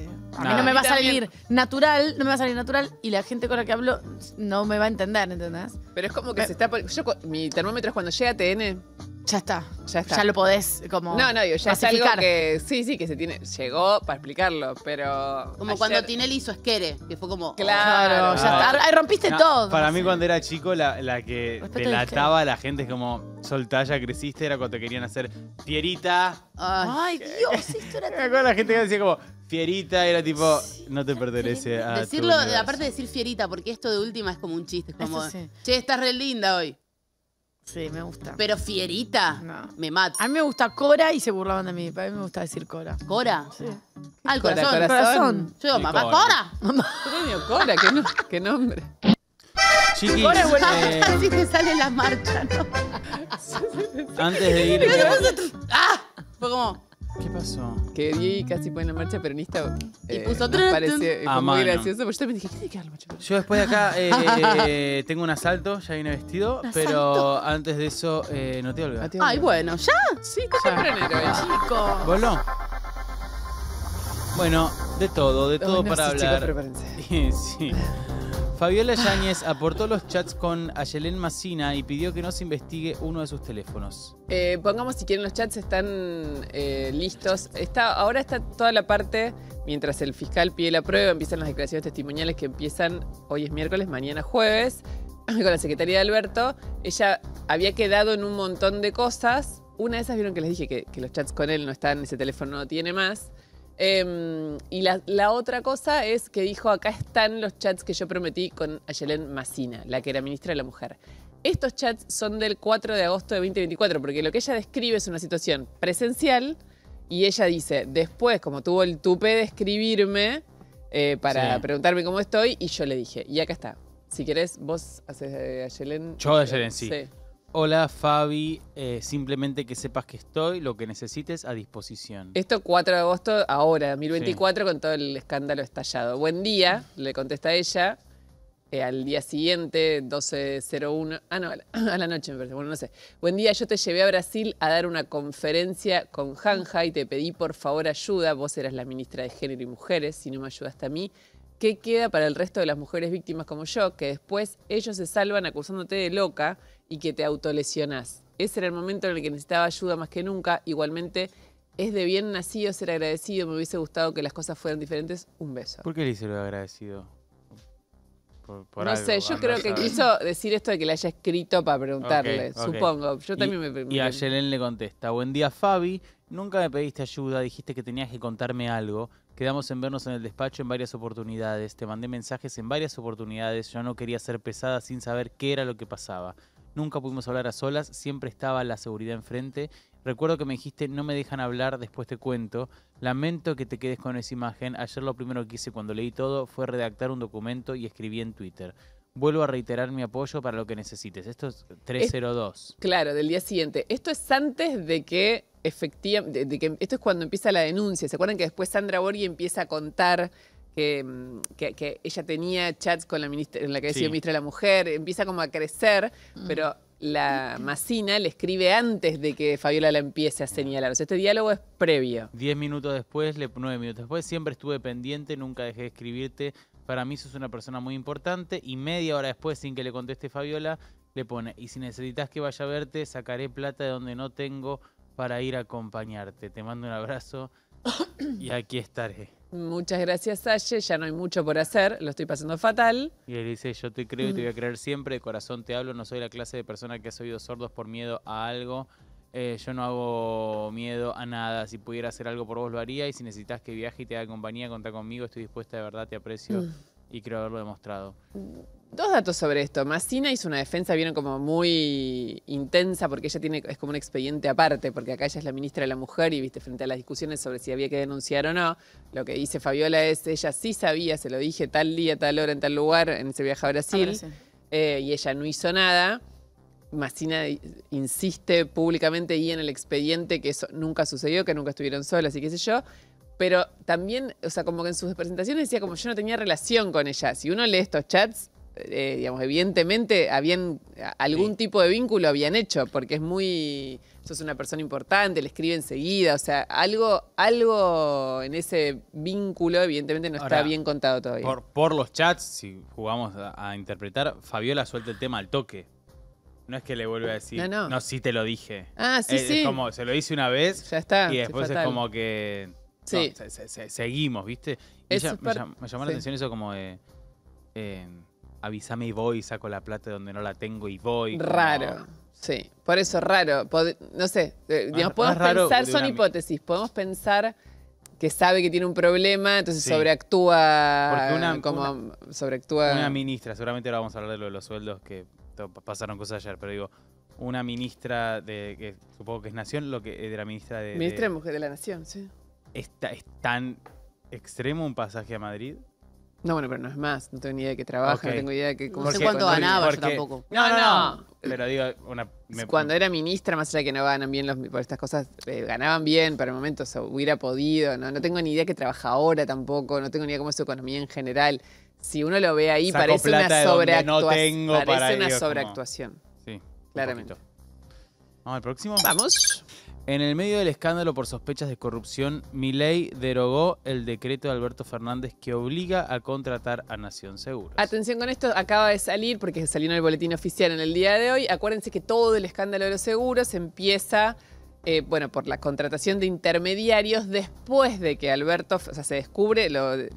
A mí Nada. no me va a A mí también. salir natural, no me va a salir natural, y la gente con la que hablo no me va a entender, ¿entendés? Pero es como que se está... mi termómetro es cuando llega a TN, Ya está. ya está. Ya lo podés como. No, digo, ya es algo masificar. que... Sí, que se tiene... Llegó para explicarlo, pero... Como ayer- cuando Tinelli hizo Esquere, que fue como... Claro. Ya está. Ay, rompiste No, todo. Para mí, cuando era chico, la que Respeto delataba a la gente es como soltá, ya creciste, era cuando querían hacer Fierita. Ay, Ay, Dios, esto era. Me acuerdo la gente que decía como Fierita, era tipo, no te pertenece a. tu decirlo, universo. aparte de decir fierita, porque esto de última es como un chiste. Es como, Eso sí. che, estás re linda hoy. Sí, me gusta. Pero fierita, No. me mata. A mí me gusta Cora y se burlaban de mí. A mí me gusta decir Cora. ¿Cora? Sí. Ah, el Cora, corazón. corazón. Yo digo, Sí, mamá, Cora. ¿Cora? Premio Cora, qué nombre. Chiquis, Cora es buena. Así te sale la marcha, ¿no? antes de ir. ¡Ah! Fue como... ¿Qué pasó? Que Diego casi pone la marcha peronista. Y puso nos trun, pareció A fue muy mano. gracioso. Porque yo también dije, ¿qué tiene que ver la marcha peronista? Yo después de acá tengo un asalto, ya vine vestido, pero antes de eso no te olvides. Ay, bueno, ¿ya? Sí, está tempranero. Chico. ¿Voló? Bueno, de todo Ay, no para sé, chicos, hablar. prepárense. Sí. Fabiola Yáñez aportó los chats con Ayelén Massina y pidió que no se investigue uno de sus teléfonos. Pongamos si quieren los chats están listos. Ahora está toda la parte, mientras el fiscal pide la prueba, empiezan las declaraciones testimoniales que empiezan, hoy es miércoles, mañana jueves, con la secretaria de Alberto. Ella había quedado en un montón de cosas. Una de esas vieron que les dije que los chats con él no están, ese teléfono no tiene más. Y la otra cosa es que dijo, acá están los chats que yo prometí con Ayelén Massina, la que era ministra de la Mujer. Estos chats son del 4 de agosto de 2024, porque lo que ella describe es una situación presencial y ella dice, después, como tuvo el tupé de escribirme para preguntarme cómo estoy, y yo le dije, y acá está. Si querés, vos haces Ayelén. Yo Ayelén, sí. Hola Fabi, simplemente que sepas que estoy, lo que necesites a disposición. Esto 4 de agosto, ahora, 2024, con todo el escándalo estallado. Buen día, le contesta ella. Al día siguiente, 12:01. Ah, no, a la noche me parece. Bueno, no sé. Buen día, yo te llevé a Brasil a dar una conferencia con Janja y te pedí por favor ayuda. Vos eras la ministra de Género y Mujeres, si no me ayudaste a mí. ¿Qué queda para el resto de las mujeres víctimas como yo? Que después ellos se salvan acusándote de loca y que te autolesionás. Ese era el momento en el que necesitaba ayuda más que nunca. Igualmente, es de bien nacido ser agradecido. Me hubiese gustado que las cosas fueran diferentes. Un beso. ¿Por qué le hice lo de agradecido? Por no algo, sé, yo creo que quiso decir esto de que le haya escrito para preguntarle, supongo. Yo también y Ayelén le contesta, buen día Fabi, nunca me pediste ayuda, dijiste que tenías que contarme algo. Quedamos en vernos en el despacho en varias oportunidades, te mandé mensajes en varias oportunidades, yo no quería ser pesada sin saber qué era lo que pasaba. Nunca pudimos hablar a solas, siempre estaba la seguridad enfrente. Recuerdo que me dijiste, no me dejan hablar, después te cuento. Lamento que te quedes con esa imagen. Ayer lo primero que hice cuando leí todo fue redactar un documento y escribí en Twitter. Vuelvo a reiterar mi apoyo para lo que necesites. Esto es 302. Claro, del día siguiente. Esto es antes de que efectivamente, esto es cuando empieza la denuncia. ¿Se acuerdan que después Sandra Borghi empieza a contar que ella tenía chats con la ministra, en la que había sido ministra de la Mujer? Empieza como a crecer, pero la Massina le escribe antes de que Fabiola la empiece a señalar. O sea, este diálogo es previo. 10 minutos después, 9 minutos después, siempre estuve pendiente, nunca dejé de escribirte. Para mí sos una persona muy importante. Y media hora después, sin que le conteste Fabiola, le pone, y si necesitas que vaya a verte, sacaré plata de donde no tengo para ir a acompañarte. Te mando un abrazo y aquí estaré. Muchas gracias, Aye. Ya no hay mucho por hacer. Lo estoy pasando fatal. Y él dice, yo te creo y te voy a creer siempre. De corazón te hablo. No soy la clase de persona que has oído sordos por miedo a algo. Yo no hago miedo a nada. Si pudiera hacer algo por vos lo haría. Y si necesitas que viaje y te haga compañía, contá conmigo. Estoy dispuesta, de verdad, te aprecio y creo haberlo demostrado. Dos datos sobre esto. Massina hizo una defensa, vieron, como muy intensa, porque ella es como un expediente aparte, porque acá ella es la ministra de la Mujer y, viste, frente a las discusiones sobre si había que denunciar o no, lo que dice Fabiola es, ella sí sabía, se lo dije tal día, tal hora, en tal lugar, en ese viaje a Brasil, y ella no hizo nada. Massina insiste públicamente y en el expediente que eso nunca sucedió, que nunca estuvieron solas y qué sé yo. Pero también, o sea, como que en sus presentaciones decía como yo no tenía relación con ella. Si uno lee estos chats, digamos, evidentemente habían algún tipo de vínculo habían hecho, porque es muy, sos una persona importante, le escribe enseguida, o sea, algo en ese vínculo evidentemente no está bien contado todavía. Por los chats, si jugamos a interpretar, Fabiola suelta el tema al toque. No es que le vuelva a decir, no, sí te lo dije. Ah, sí, sí. Es como, se lo hice una vez ya está, y después es como que sí. Seguimos, ¿viste? Y me llamó la atención eso como de... avísame y voy, saco la plata de donde no la tengo y voy. Raro, sí. Por eso raro. No sé, digamos, podemos pensar, son hipótesis, podemos pensar que sabe que tiene un problema, entonces sobreactúa. Sobreactúa. Una ministra, seguramente ahora vamos a hablar de los sueldos, que pasaron cosas ayer, pero digo, una ministra que supongo que es Nación, de la ministra de... Ministra de Mujer de la Nación, sí. ¿Es tan extremo un pasaje a Madrid? No, bueno, pero no es más. No tengo ni idea de qué trabaja, no tengo idea de qué... No sé cuánto ganaba yo tampoco. No. Pero digo, cuando era ministra, más allá de que no ganan bien por estas cosas, ganaban bien, pero en el momento hubiera podido. No tengo ni idea que trabaja ahora tampoco, no tengo ni idea cómo es su economía en general. Si uno lo ve ahí, parece una sobreactuación. Parece una sobreactuación. Sí, claramente. ¿Vamos al próximo? Vamos. En el medio del escándalo por sospechas de corrupción, Milei derogó el decreto de Alberto Fernández que obliga a contratar a Nación Seguros. Atención con esto, acaba de salir, porque salió en el boletín oficial en el día de hoy. Acuérdense que todo el escándalo de los seguros empieza, por la contratación de intermediarios después de que Alberto, se descubre,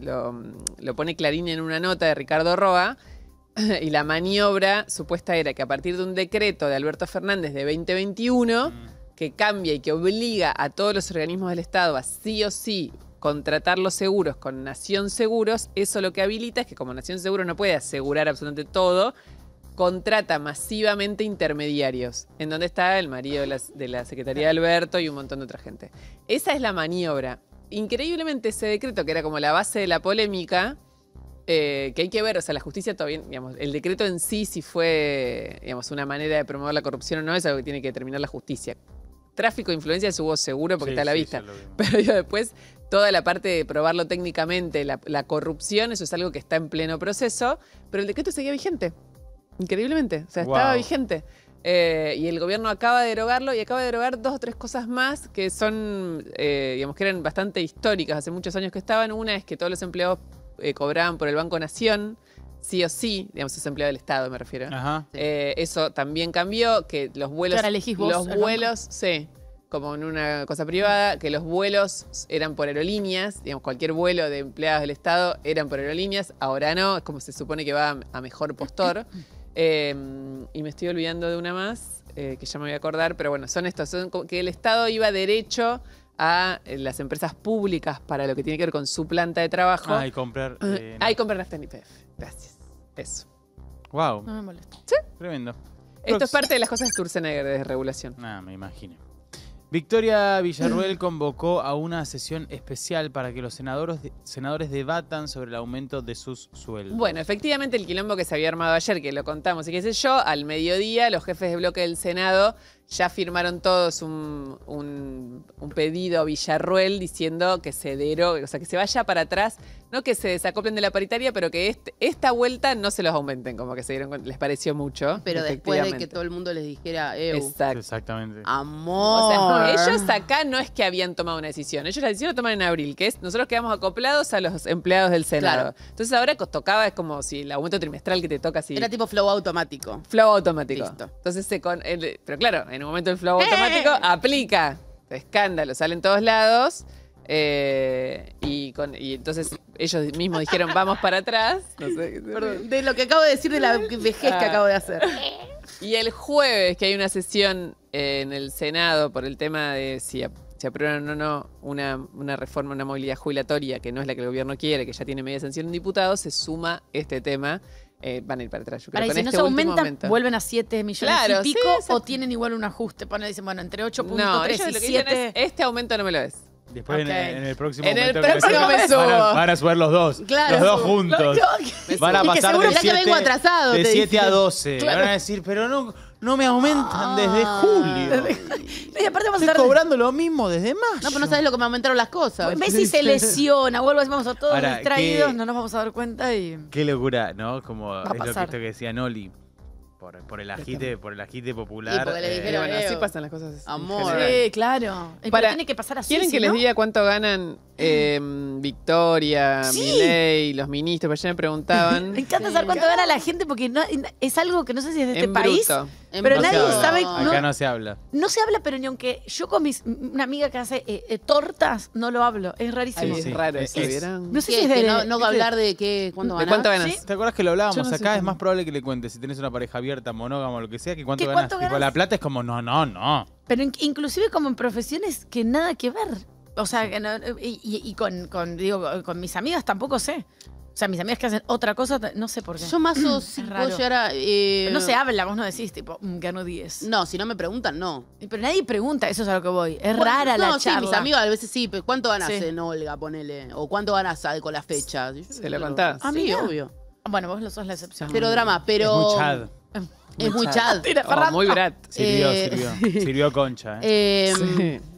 lo pone Clarín en una nota de Ricardo Roa, y la maniobra supuesta era que a partir de un decreto de Alberto Fernández de 2021... que cambia y que obliga a todos los organismos del Estado a sí o sí contratar los seguros con Nación Seguros, eso lo que habilita es que como Nación Seguros no puede asegurar absolutamente todo, contrata masivamente intermediarios, en donde está el marido de la Secretaría de Alberto y un montón de otra gente. Esa es la maniobra. Increíblemente ese decreto, que era como la base de la polémica, que hay que ver, o sea, la justicia todavía, digamos, el decreto en sí, si fue, digamos, una manera de promover la corrupción o no, es algo que tiene que determinar la justicia. Tráfico de influencia eso hubo seguro porque está a la vista. Pero yo después, toda la parte de probarlo técnicamente, la corrupción, eso es algo que está en pleno proceso, pero el decreto seguía vigente, increíblemente, o sea, estaba vigente. Y el gobierno acaba de derogarlo y acaba de derogar 2 o 3 cosas más que son, digamos, que eran bastante históricas, hace muchos años que estaban. Una es que todos los empleados cobraban por el Banco Nación, sí o sí, digamos, es empleado del Estado, me refiero. Ajá. Eso también cambió, que los vuelos... Ahora elegís vos los vuelos, sí, como en una cosa privada, que los vuelos eran por aerolíneas, digamos, cualquier vuelo de empleados del Estado eran por aerolíneas, ahora no, es como se supone que va a mejor postor. Y me estoy olvidando de una más, que ya me voy a acordar, pero bueno, son estos, son que el Estado iba derecho a las empresas públicas para lo que tiene que ver con su planta de trabajo. Y comprar... y comprar nafta en YPF. Gracias. Eso. Wow. No me molesta. ¿Sí? Tremendo. Esto es parte de las cosas de Sturzenegger de regulación. Me imagino. Victoria Villarruel convocó a una sesión especial para que los senadores debatan sobre el aumento de sus sueldos. Bueno, efectivamente el quilombo que se había armado ayer, que lo contamos y qué sé yo, al mediodía los jefes de bloque del Senado ya firmaron todos un pedido a Villarruel diciendo que se derogue, o sea, que se vaya para atrás, no que se desacoplen de la paritaria, pero que esta vuelta no se los aumenten, como que se dieron cuenta, les pareció mucho. Pero después de que todo el mundo les dijera, Exactamente. Amor. O sea, ellos acá no es que habían tomado una decisión, ellos la decisión la toman en abril, que es nosotros quedamos acoplados a los empleados del Senado. Claro. Entonces ahora tocaba, es como si el aumento trimestral que te toca así. Era tipo flow automático. Flow automático. Listo. Entonces, pero claro, en un momento el flow automático aplica. Escándalo, sale en todos lados. Y entonces ellos mismos dijeron, vamos para atrás. No sé, perdón, de lo que acabo de decir de la vejez que acabo de hacer. Y el jueves, que hay una sesión en el Senado por el tema de si aprueban o no una reforma, una movilidad jubilatoria, que no es la que el gobierno quiere, que ya tiene media sanción en diputados, se suma este tema. Van a ir para atrás, yo creo. Y si no se aumentan, vuelven a 7 millones y pico, o tienen igual un ajuste. Dicen, bueno, entre 8.3 y 7. Este aumento no me lo des. Después en el próximo próximo me subo. Van a subir los dos. Claro. Los dos juntos. Van a pasar de 7 a 12. Claro. Van a decir, pero no me aumentan desde julio. Y aparte vamos a estar cobrando lo mismo desde mayo. No, pero no sabes lo que me aumentaron las cosas. Messi se lesiona, vamos a todos distraídos, no nos vamos a dar cuenta y... Qué locura, ¿no? Como es lo que decía Noli. Por el agite popular. Y porque le dijeron, bueno, así pasan las cosas. Amor. Sí, claro. Pero tiene que pasar así. ¿Quieren que les diga cuánto ganan Victoria, Milei, los ministros? Porque ya me preguntaban. Me encanta saber cuánto gana la gente porque es algo que no sé si es de este país. Pero nadie sabe. Acá no se habla. No se habla, pero ni aunque yo con una amiga que hace tortas, no lo hablo. Es rarísimo. Es raro eso, ¿vieron? No sé si es de no hablar de cuánto ganas. ¿Cuánto ganas? ¿Sí? ¿Te acuerdas que lo hablábamos? No acá es más probable que le cuentes si tenés una pareja abierta, monógama o lo que sea, que cuánto ganas. Tipo, la plata es como, no. Pero inclusive como en profesiones que nada que ver. O sea, y con mis amigas tampoco sé. O sea, mis amigas que hacen otra cosa, no sé por qué. Yo más o sí puedo llegar a... no se habla, vos no decís, tipo, gano 10. No, si no me preguntan, no. Pero nadie pregunta, eso es a lo que voy. Es rara la charla. Sí, mis amigos a veces sí, pero ¿cuánto ganas en Olga, ponele? O ¿cuánto ganas con la fecha? ¿Se lo contás? Sí, obvio. Bueno, vos lo sos la excepción. Pero drama, pero... Es muy Chad. Es muy Chad. Muy Brat. Sirvió Concha. Sí.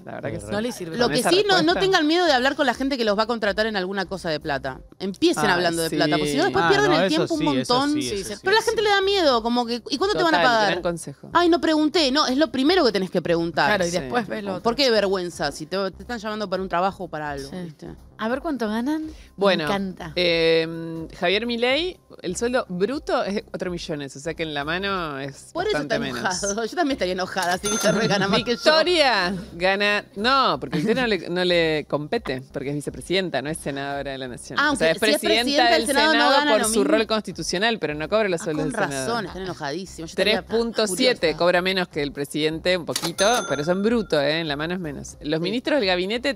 La verdad que sí. No le sirve. Lo Con que esa sí, no respuesta. tengan miedo de hablar con la gente que los va a contratar en alguna cosa de plata. Empiecen Ah, hablando de sí. plata, porque si no después Ah, pierden no, el eso tiempo sí, un eso montón. sí, eso sí, Pero la sí. gente le da miedo, como que, ¿y cuándo te van a Total, pagar? gran consejo. Ay, no pregunté. No, es lo primero que tenés que preguntar. Claro, y Sí. después ves lo otro. ¿Por qué vergüenza si te están llamando para un trabajo o para algo? Sí. ¿viste? A ver cuánto ganan. Bueno, Me encanta. Javier Milei, el sueldo bruto es de 4 millones, o sea que en la mano es Por eso bastante está menos. enojado. Yo también estaría enojada si Villarruel gana más que yo. Victoria gana. No, porque Victoria no le compete, porque es vicepresidenta, no es senadora de la Nación. Ah, o sea, es aunque si es presidenta presidenta del del Senado, Senado, no gana por lo su mismo. rol constitucional, pero no cobra los Ah, sueldos con del Senado. razón, están enojadísimos. Yo estaría 3.7, furiosa. cobra menos que el presidente, un poquito, pero eso en bruto, en la mano es menos. Los ministros del gabinete,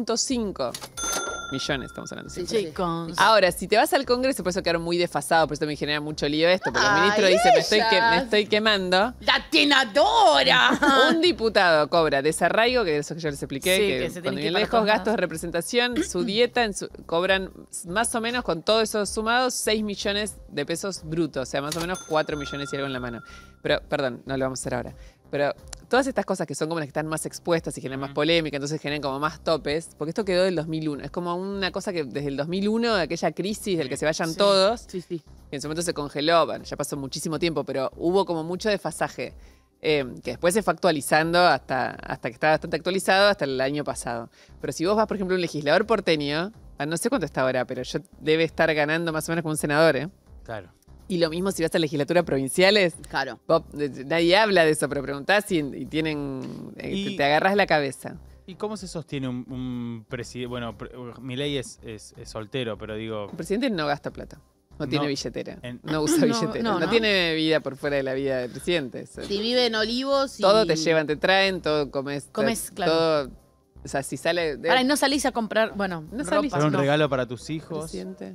3.5 millones, estamos hablando. Sí, Chicos. Ahora, si te vas al Congreso, por eso quedaron muy desfasados, por eso me genera mucho lío esto, porque el Ay, ministro dice, me ellas. estoy quemando. ¡La tenadora! Un diputado cobra desarraigo, que eso que yo les expliqué, Sí, que, que se tiene cuando que ir vienen para lejos, todos gastos de lados. representación, su dieta, cobran más o menos, con todo eso sumado, 6 millones de pesos brutos, o sea, más o menos 4 millones y algo en la mano. Pero, perdón, no lo vamos a hacer ahora. Pero todas estas cosas que son como las que están más expuestas y generan más polémica, entonces generan como más topes, porque esto quedó del 2001. Es como una cosa que desde el 2001, de aquella crisis del que se vayan todos, Sí, sí. que en su momento se congeló, bueno, ya pasó muchísimo tiempo, pero hubo como mucho desfasaje, que después se fue actualizando hasta que estaba bastante actualizado hasta el año pasado. Pero si vos vas, por ejemplo, a un legislador porteño, no sé cuánto está ahora, pero debe estar ganando más o menos como un senador, ¿eh? Claro. Y lo mismo si vas a legislaturas provinciales, Claro. nadie habla de eso, pero preguntás y tienen, te agarras la cabeza. ¿Y cómo se sostiene un presidente? Bueno, Milei es soltero, pero digo, El presidente no gasta plata. No tiene No, billetera. en- No usa No, billetera. no, No, no. tiene vida por fuera de la vida del presidente. Si vive en Olivos y... Todo te llevan, te traen, todo comes. Comes, claro. Todo. O sea, si sale. Ahora, y no salís a comprar, bueno, No salís. ropa, para un no. regalo para tus hijos. Presidente.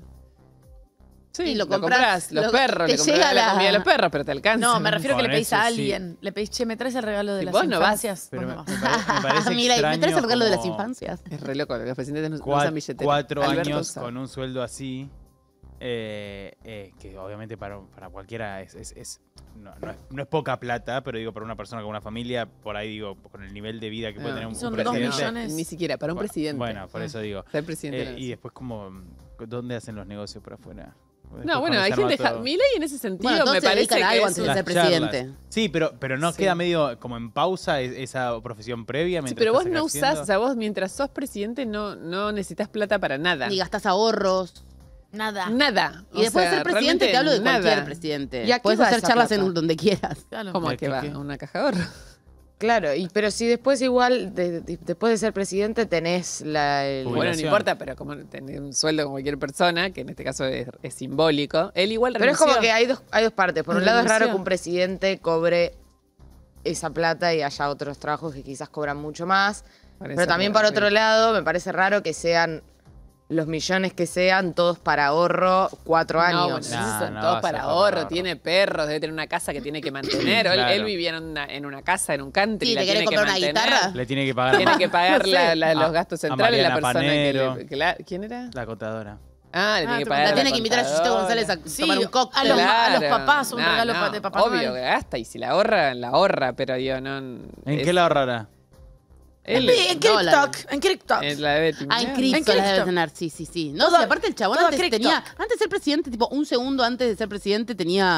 Sí, Y lo lo compras. comprás, Los lo- perros, te le compras llega la la- comida a los perros, pero te alcanza. No, me refiero que le Con pedís eso a sí. alguien. Le pedís, che, me traes el regalo de Si las vos no vas, infancias. Pero Vos me, no me vas. pare- me parece Mira, ¿me traes el extraño regalo de las como infancias? Es re loco, los presidentes no usan billetera. 4 Alberto años usa. con un sueldo así, que obviamente para cualquiera no es poca plata, pero digo, para una persona con una familia, por ahí digo, con el nivel de vida que puede No, tener un son presidente. 2 millones. Ni siquiera, para un Bueno, presidente. Bueno, por eso digo. Ser presidente. no Y es. después como, ¿dónde hacen los negocios por afuera? Después No, bueno, cuando hay se arma gente. todo- Milei en ese sentido Bueno, todos me se parece dedican a que algo es antes de Las ser charlas. presidente. Sí, pero no Sí. queda medio como en pausa esa profesión previa. Sí, mientras pero vos estás no ejerciendo? usás, o sea, vos mientras sos presidente no necesitas plata para nada. Ni gastás ahorros. Nada. Nada. Y después de ser presidente, te hablo de cualquier nada. presidente. ¿Y a qué Puedes va hacer esa charlas plata? en donde quieras. Claro. ¿Cómo ¿Qué- que va? qué? ¿Una caja de ahorro? Claro, pero si después igual, después de ser presidente, tenés el... Bueno, no Jubilación. importa, pero como tener un sueldo como cualquier persona, que en este caso es simbólico, él igual Pero es como renunció. que hay dos partes. Por un lado es raro Renunció. que un presidente cobre esa plata y haya otros trabajos que quizás cobran mucho más. Parece Pero también raro, por otro sí. lado, me parece raro que sean los millones que sean todos para ahorro 4 No, años. bueno, esos No, son no todos va a ser para para ahorro, ahorro. tiene perros, debe tener una casa que tiene que mantener. Claro. Él vivía en una casa, en un country, Sí, la ¿te querés tiene que comprar una mantener. guitarra? Le tiene que pagar. Tiene que pagar No sé. los gastos centrales la Mariana persona Panero. ¿Quién era? La contadora. Ah, le tiene que pagar La a tiene que invitar a Chichito contadora. González a Sí, tomar un a cóctel. los papás, un regalo de Papá Obvio Noel. que gasta, y si la ahorra, pero digo, no. ¿En qué la ahorrará? Él, En TikTok, en TikTok. la debe Ah, en timbiar. cripto En las debe cripto. tener, sí. No, Todo- sí, aparte el chabón todo antes cripto. tenía, antes de ser presidente, tipo un segundo antes de ser presidente, tenía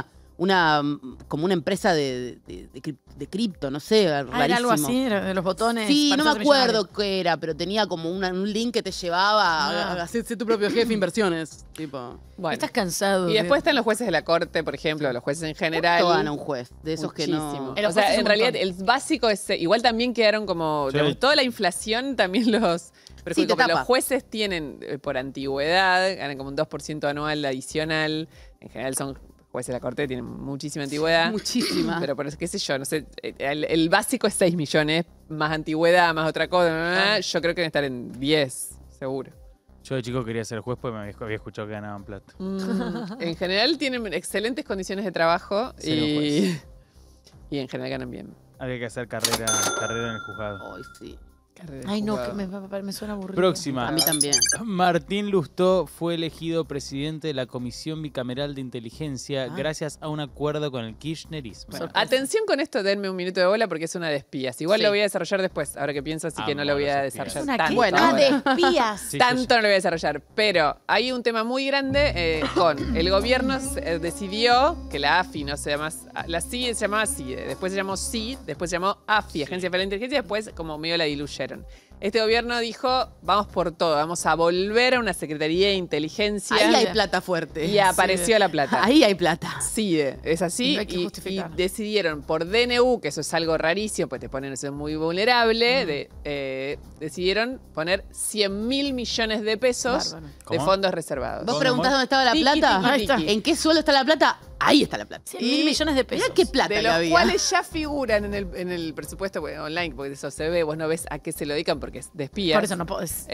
como una empresa de cripto, no sé, Ah, rarísimo. era algo así, era de los botones. Sí, para no me hacerse acuerdo millonario. qué era, pero tenía como un link que te llevaba a hacerse tu propio jefe de inversiones. Tipo, Bueno. Estás cansado. Y después están los jueces de la corte, por ejemplo, los jueces en general. ¿cuánto gana un juez? De esos que Muchísimo. no. El O sea, juez es en un realidad montón. el básico es igual también quedaron como Sí. digamos, toda la inflación también los pero Sí, te como tapa. los jueces tienen por antigüedad ganan como un 2% anual adicional. En general son jueces de la corte tienen muchísima antigüedad. Muchísima. Pero por eso, qué sé yo, no sé, el básico es 6 millones, más antigüedad, más otra cosa. Yo creo que deben estar en 10, seguro. Yo de chico quería ser juez porque me había escuchado que ganaban plata. En general tienen excelentes condiciones de trabajo Ser un y en general ganan bien. Había que hacer carrera en el juzgado. Ay, sí. Ay, no, que me suena aburrido. Próxima. A mí también. Martín Lustó fue elegido presidente de la Comisión Bicameral de Inteligencia gracias a un acuerdo con el kirchnerismo. Bueno, atención con esto, denme un minuto de bola porque es una de espías. Igual Sí. lo voy a desarrollar después, ahora que pienso, así que no lo voy a los espías. desarrollar ¿Una tanto. qué? Bueno, Ah, de ahora. espías. Sí, Tanto no lo voy a desarrollar, pero hay un tema muy grande con el gobierno decidió que la AFI no se llama, la CIE se llamaba CIE, después se llamó CID, después se llamó AFI, Agencia Federal de Inteligencia, y después como medio la diluyeron. Este gobierno dijo, vamos por todo, vamos a volver a una Secretaría de Inteligencia. Ahí hay plata fuerte. Y apareció la plata. Ahí hay plata. CIDE, es así, No hay que y justificar. decidieron por DNU, que eso es algo rarísimo, pues te ponen eso muy vulnerable, decidieron poner 100.000 millones de pesos Bárbaro. de ¿Cómo? fondos reservados. ¿Vos ¿Cómo, preguntás amor? dónde estaba la Tiki, plata? tiki, Ahí está. tiki. ¿En qué suelo está la plata? Ahí está la plata. 100.000 millones de pesos. Mirá qué plata De que los había. cuales ya figuran en el presupuesto online, porque eso se ve, vos no ves a qué se lo dedican porque es de espías. Por eso no podés.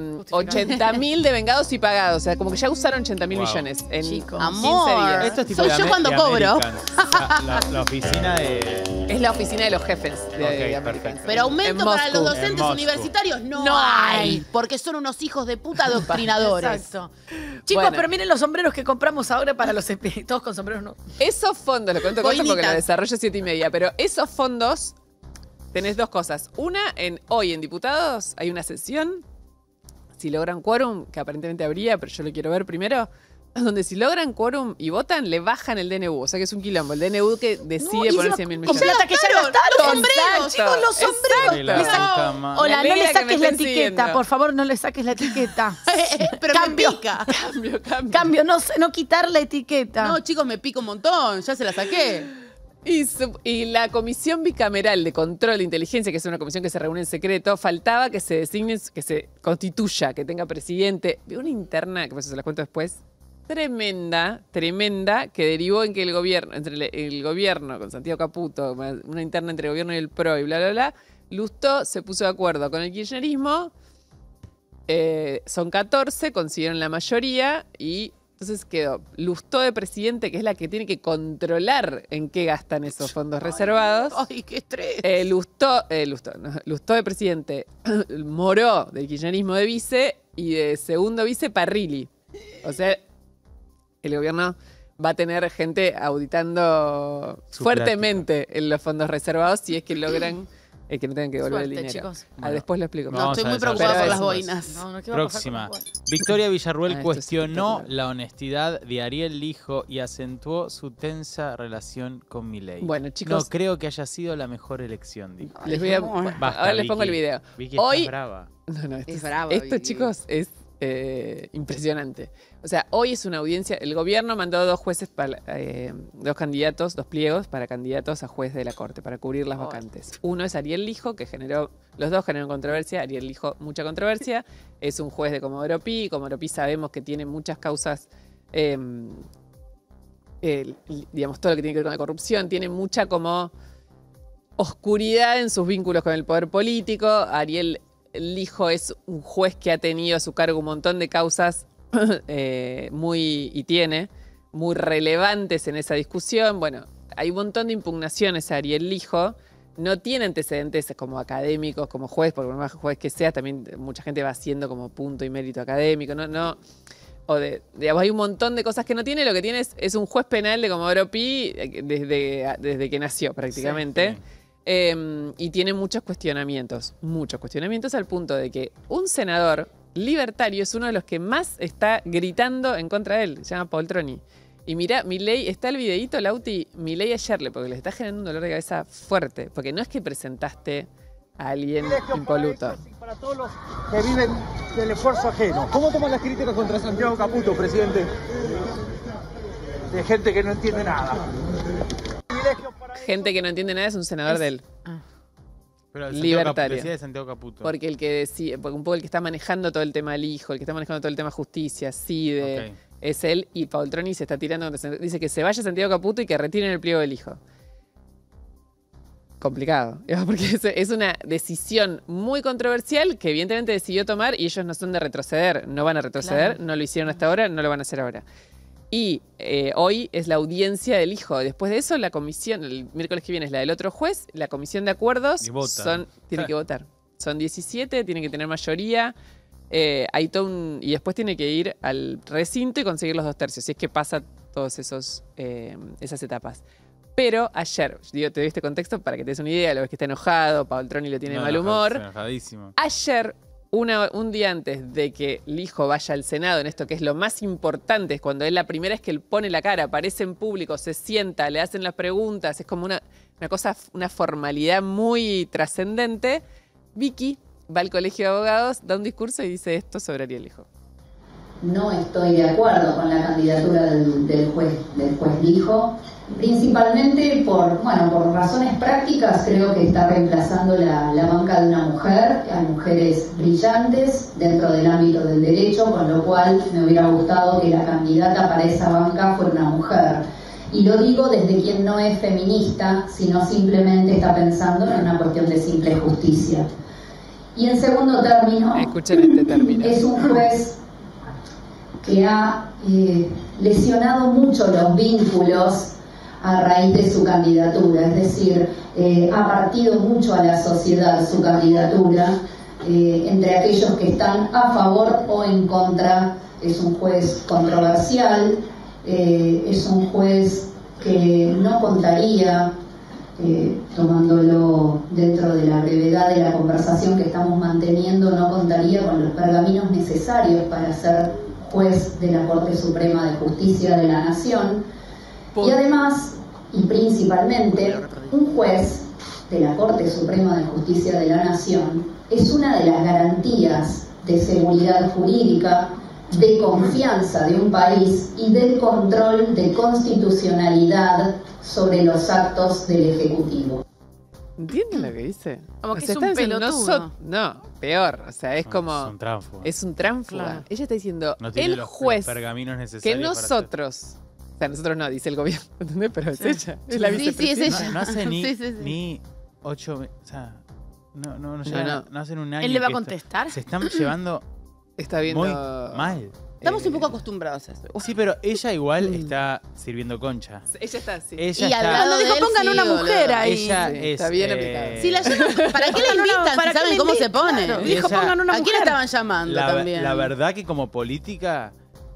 80.000 de vengados y pagados, o sea, como que ya usaron 80.000 Wow. millones en Chicos. 15 Amor. días. Esto es tipo Soy de yo Ame- cuando de cobro. Americans. La oficina de... Es la oficina de los jefes de Ok, Americans. perfecto. Pero aumento En para los Moscú. docentes En Moscú. universitarios no, No hay. hay. Porque son unos hijos de puta adoctrinadores. Exacto. Chicos, Bueno. pero miren los sombreros que compramos ahora para los espías. Todos con sombreros no. Esos fondos, lo cuento corto porque Boinitas. lo desarrollo 7:30, pero esos fondos tenés dos cosas. Una, hoy en diputados hay una sesión, si logran quórum, que aparentemente habría, pero yo lo quiero ver primero, donde si logran quórum y votan, le bajan el DNU. O sea que es un quilombo. El DNU que decide y poner encima 100.000 con millones. plata que ya gastaron. Los sombreros, chicos, los sombreros. Sí, la Le saco- puta madre. Hola, Me no le alegra que me saques la estén etiqueta, siguiendo. por favor, no le saques la etiqueta. Pero Cambio. me pica. Cambio, no quitar la etiqueta. No, chicos, me pica un montón. Ya se la saqué. Y la Comisión Bicameral de Control de Inteligencia, que es una comisión que se reúne en secreto, faltaba que se designe, que se constituya, que tenga presidente. Una interna, que por eso se las cuento después, tremenda, que derivó en que el gobierno, entre el gobierno con Santiago Caputo, una interna entre el gobierno y el PRO y bla, bla, bla, Lustó se puso de acuerdo con el kirchnerismo, son 14, consiguieron la mayoría y entonces quedó Lustó de presidente, que es la que tiene que controlar en qué gastan esos fondos reservados. Ay, qué estrés. Lustó de presidente, Moró del kirchnerismo de vice y de segundo vice Parrilli. O sea, el gobierno va a tener gente auditando Su fuertemente en los fondos reservados si es que logran que no tengan que devolver el Suerte, dinero. chicos. Después lo explico. No, Vamos estoy a muy desarrollar. preocupada por las Pero boinas. No, ¿qué va a pasar Próxima. con los- Victoria Villarruel esto es cuestionó espectacular. la honestidad de Ariel Lijo y acentuó su tensa relación con Milei. Bueno, chicos. No creo que haya sido la mejor elección, dijo. Les voy a, Basta, ahora les pongo el Vicky. video. Vicky, Hoy, estás brava. No, Es brava, esto, Vicky. chicos, es impresionante. O sea, hoy es una audiencia. El gobierno mandó dos jueces, dos candidatos, dos pliegos para candidatos a juez de la corte, para cubrir las vacantes. Uno es Ariel Lijo, que los dos generaron controversia. Ariel Lijo, mucha controversia. Es un juez de Comodoro Pi. Comodoro Pi sabemos que tiene muchas causas. Digamos, todo lo que tiene que ver con la corrupción. Tiene mucha como oscuridad en sus vínculos con el poder político. Ariel Lijo es un juez que ha tenido a su cargo un montón de causas muy relevantes en esa discusión. Bueno, hay un montón de impugnaciones a Ariel Lijo. No tiene antecedentes como académicos, como juez, porque por más juez que sea, también mucha gente va haciendo como punto y mérito académico. Digamos, hay un montón de cosas que no tiene. Lo que tiene es un juez penal de Comodoro Pi desde que nació prácticamente. Sí. Y tiene muchos cuestionamientos al punto de que un senador libertario es uno de los que más está gritando en contra de él, se llama Poltroni. Y mirá, Milei, está el videíto, Lauti, Milei ayer, porque les está generando un dolor de cabeza fuerte, porque no es que presentaste a alguien impoluto. Para todos los que viven del esfuerzo ajeno. ¿Cómo toman las críticas contra Santiago Caputo, presidente? De gente que no entiende nada. Gente que no entiende nada es un senador de él. Pero Libertario. decía de Santiago Caputo. Porque el que decide, porque un poco el que está manejando todo el tema del hijo, el que está manejando todo el tema justicia, CIDE, Ok. es él, y Poltroni se está tirando, dice que se vaya Santiago Caputo y que retiren el pliego del hijo. Complicado, porque es una decisión muy controversial que evidentemente decidió tomar y ellos no son de retroceder, no van a retroceder, Claro. no lo hicieron hasta ahora, no lo van a hacer ahora. Y hoy es la audiencia del hijo. Después de eso, la comisión, el miércoles que viene es la del otro juez, la comisión de acuerdos Y vota. tiene que votar. Son 17, tiene que tener mayoría. Hay todo y después tiene que ir al recinto y conseguir los 2 tercios. Si es que pasa todas esas etapas. Pero ayer, te doy este contexto para que te des una idea, lo ves que está enojado, Paoltroni lo tiene de mal humor. Enojadísimo. Ayer, un día antes de que el hijo vaya al Senado, en esto que es lo más importante, es cuando es la primera vez que él pone la cara, aparece en público, se sienta, le hacen las preguntas, es como una cosa, una formalidad muy trascendente. Vicky va al colegio de abogados, da un discurso y dice esto sobre Ariel Lijo. No estoy de acuerdo con la candidatura del juez Lijo, principalmente por razones prácticas. Creo que está reemplazando la banca de una mujer. Hay mujeres brillantes dentro del ámbito del derecho, con lo cual me hubiera gustado que la candidata para esa banca fuera una mujer. Y lo digo desde quien no es feminista, sino simplemente está pensando en una cuestión de simple justicia. Y en segundo término, escuchen este término, es un juez que ha lesionado mucho los vínculos a raíz de su candidatura, es decir, ha partido mucho a la sociedad su candidatura, entre aquellos que están a favor o en contra. Es un juez controversial, es un juez que no contaría, tomándolo dentro de la brevedad de la conversación que estamos manteniendo, no contaría con los pergaminos necesarios para ser juez de la Corte Suprema de Justicia de la Nación. Y además, y principalmente, un juez de la Corte Suprema de Justicia de la Nación es una de las garantías de seguridad jurídica, de confianza de un país y del control de constitucionalidad sobre los actos del Ejecutivo. ¿Entienden lo que dice? Como que o sea, es un está diciendo, pelotudo. no, peor. O sea, es como... Es un tránfuga. Es un tránfuga. Claro. Ella está diciendo, No tiene el los juez pergaminos necesarios que para hacer- nosotros... O sea, nosotros no, dice el gobierno, ¿entendés? Pero es Sí. ella, es la Sí, sí, es vicepresidenta. ella. No hace ni, Sí, sí, sí. ni 8 meses. O sea, no hacen un año. ¿Él le va a que esto- contestar? Se están llevando Está viendo... muy mal. Estamos un poco acostumbrados a eso. Sí, pero ella igual está sirviendo concha. Ella está así. Ella Y al está. lado Cuando dijo, de él, pongan sí, una boludo. mujer ahí. Ella Sí, es. está bien aplicado. Si la llaman, ¿para qué la invitan ¿para si qué saben la cómo se invitan? pone? Claro, Y dijo, ella- pongan una ¿A quién mujer. estaban llamando también? La verdad que como política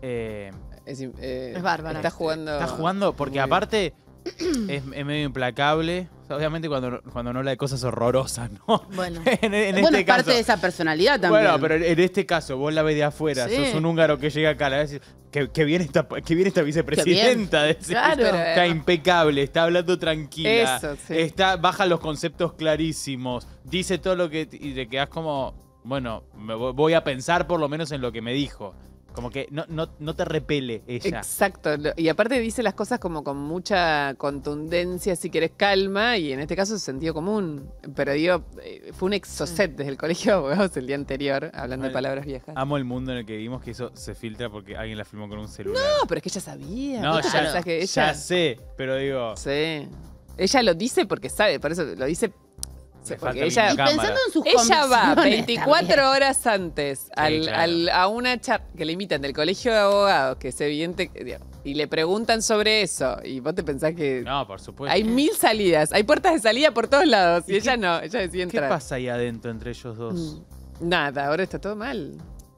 Es bárbara. Está jugando... está jugando, porque muy bien. aparte es medio implacable. O sea, obviamente cuando no habla de cosas horrorosas, ¿no? Bueno. en Bueno, este es parte caso. de esa personalidad también. Bueno, pero en este caso, vos la ves de afuera, Sí. sos un húngaro que llega acá, la ves y decís, que bien esta vicepresidenta, decís, Claro. está impecable, está hablando tranquila, Eso, sí. baja los conceptos clarísimos, dice todo lo que... Y te quedás como, bueno, voy a pensar por lo menos en lo que me dijo. Como que no te repele ella. Exacto. Y aparte dice las cosas como con mucha contundencia, si querés calma, y en este caso es sentido común. Pero digo, fue un exocet desde el colegio de abogados el día anterior, hablando de Ay, palabras viejas. Amo el mundo en el que vivimos, que eso se filtra porque alguien la filmó con un celular. No, pero es que ella sabía. No, ¿Vos te ya, pensás que ya ella... sé, pero digo... Sí. Ella lo dice porque sabe, por eso lo dice... Me Porque falta ella, Y cámara. pensando en sus ella va convicciones 24 también. horas antes claro. a una charla que le invitan del colegio de abogados, que es evidente, y le preguntan sobre eso, y vos te pensás que No, por supuesto. hay 1000 salidas, hay puertas de salida por todos lados, y ¿Y ella no, ella decide ¿Qué entrar. pasa ahí adentro entre ellos dos? Nada, ahora está todo mal.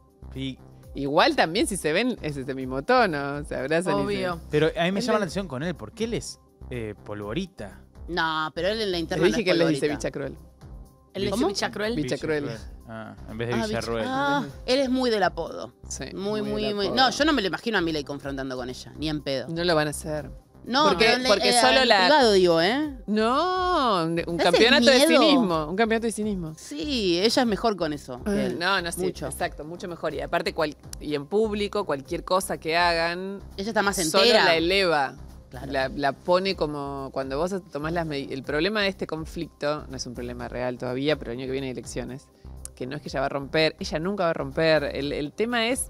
Y- Igual también si se ven es ese mismo tono, se abrazan y Obvio. pero a mí me Él llama le- la atención con él, porque él es polvorita. No, pero él en la se... interna Le no dije es que él le dice polvorita. bicha cruel. Él le ¿Cómo? dice bicha cruel. Bicha cruel. Ah, en vez de Ah, Villarruel. Ah, él es muy del apodo. Sí, Muy, muy, del muy. apodo. No, yo no me lo imagino a Milei confrontando con ella, ni en pedo. No lo van a hacer. No, Porque- pero en porque solo en la- privado digo, ¿eh? No, un ¿Sabes campeonato el de miedo? cinismo. Un campeonato de cinismo. Sí, ella es mejor con eso. que él. No, sí, Mucho. exacto, mucho mejor. Y aparte, y en público, cualquier cosa que hagan, Ella está más solo entera. la eleva. Claro. La pone como, cuando vos tomás las medidas. El problema de este conflicto, no es un problema real todavía, pero el año que viene hay elecciones, que no es que ella va a romper, ella nunca va a romper. El tema es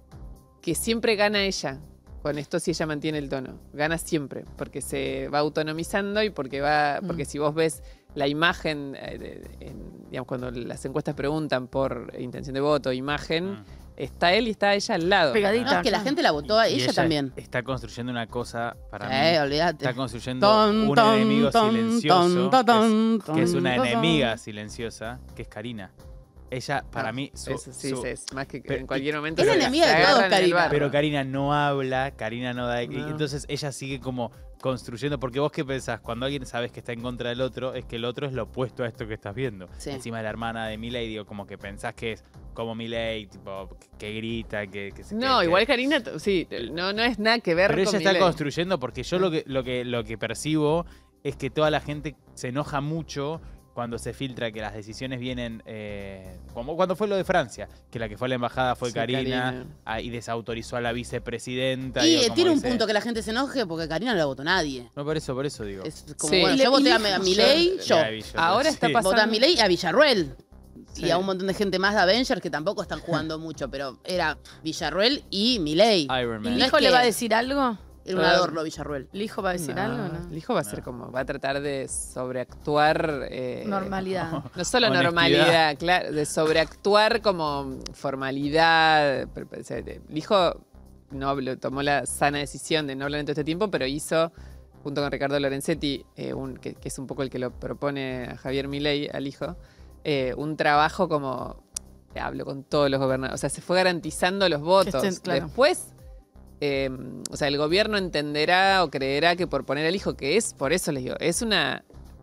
que siempre gana ella. Con esto si ella mantiene el tono. Gana siempre, porque se va autonomizando y porque si vos ves la imagen, digamos, cuando las encuestas preguntan por intención de voto, imagen, está él y está ella al lado. Pegadita. No, es que la gente la votó a Y ella también. Está construyendo una cosa para mí. Olvídate. Está construyendo un enemigo silencioso, que es una enemiga silenciosa, que es Karina. Ella, para mí, Eso sí, es más que pero- en cualquier momento. es la se enemiga de agarran todos, en el Karina. barro. Pero Karina no habla, Karina no da... No. Entonces ella sigue como construyendo, porque vos qué pensás, cuando alguien sabes que está en contra del otro, es que el otro es lo opuesto a esto que estás viendo. Sí. Encima de la hermana de Milei, digo, como que pensás que es como Milei, tipo, que grita, que se... No, que- igual Karina, sí, no es nada que ver Pero ella con está Milei. construyendo, porque yo lo que percibo es que toda la gente se enoja mucho cuando se filtra que las decisiones vienen, como cuando fue lo de Francia, que la que fue a la embajada fue Sí, Karina, y desautorizó a la vicepresidenta. Y digo, como tiene un dice- punto que la gente se enoje porque Karina no la votó nadie. No, por eso digo. Es como, Sí. bueno, Y yo voté y- a Milei, yo. Ahora está Sí. pasando. Voté a Milei y a Villarruel. Sí. Y a un montón de gente más de Avengers que tampoco están jugando mucho, pero era Villarruel y Milei. Iron ¿Y Man. el No es hijo le que- va a decir algo? Era un adorno Villarruel. ¿El hijo va a decir algo o no? El hijo va a ser como, va a tratar de sobreactuar. Normalidad. No solo Honestidad. normalidad, claro, de sobreactuar como formalidad. El hijo no tomó la sana decisión de no hablar en todo este tiempo, pero hizo, junto con Ricardo Lorenzetti, que es un poco el que lo propone a Javier Milei, al hijo, un trabajo como, hablo con todos los gobernadores, o sea, se fue garantizando los votos. Claro. Después, o sea, el gobierno entenderá o creerá que por poner al hijo, que es, por eso les digo, es una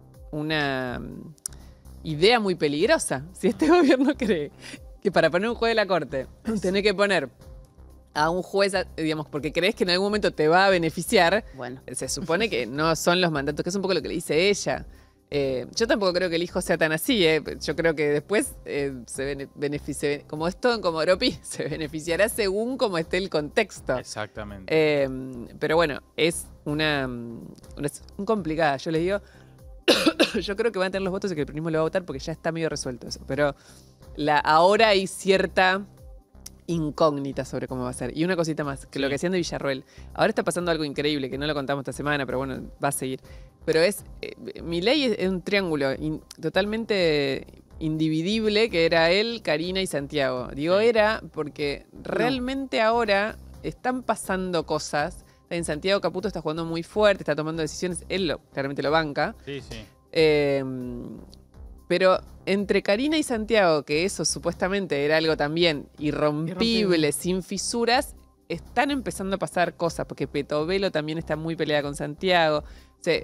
idea muy peligrosa. Si este gobierno cree que para poner un juez de la corte tenés que poner a un juez, digamos, porque crees que en algún momento te va a beneficiar, Bueno. se supone que no son los mandatos, que es un poco lo que le dice ella. Yo tampoco creo que el hijo sea tan así, yo creo que después se beneficia, como es todo en Comodoropi, se beneficiará según como esté el contexto. Exactamente. Pero bueno, es una complicada. Yo les digo, yo creo que van a tener los votos y que el peronismo lo va a votar porque ya está medio resuelto eso. Pero ahora hay cierta incógnita sobre cómo va a ser. Y una cosita más, que lo que decían de Villarruel. Ahora está pasando algo increíble, que no lo contamos esta semana, pero bueno, va a seguir. Pero Milei es un triángulo totalmente individible, que era él, Karina y Santiago. Digo era porque realmente ahora están pasando cosas. En Santiago Caputo está jugando muy fuerte, está tomando decisiones, él claramente lo banca. Sí, sí. Pero entre Karina y Santiago, que eso supuestamente era algo también irrompible, sin fisuras, están empezando a pasar cosas, porque Petovelo también está muy peleada con Santiago. O sea,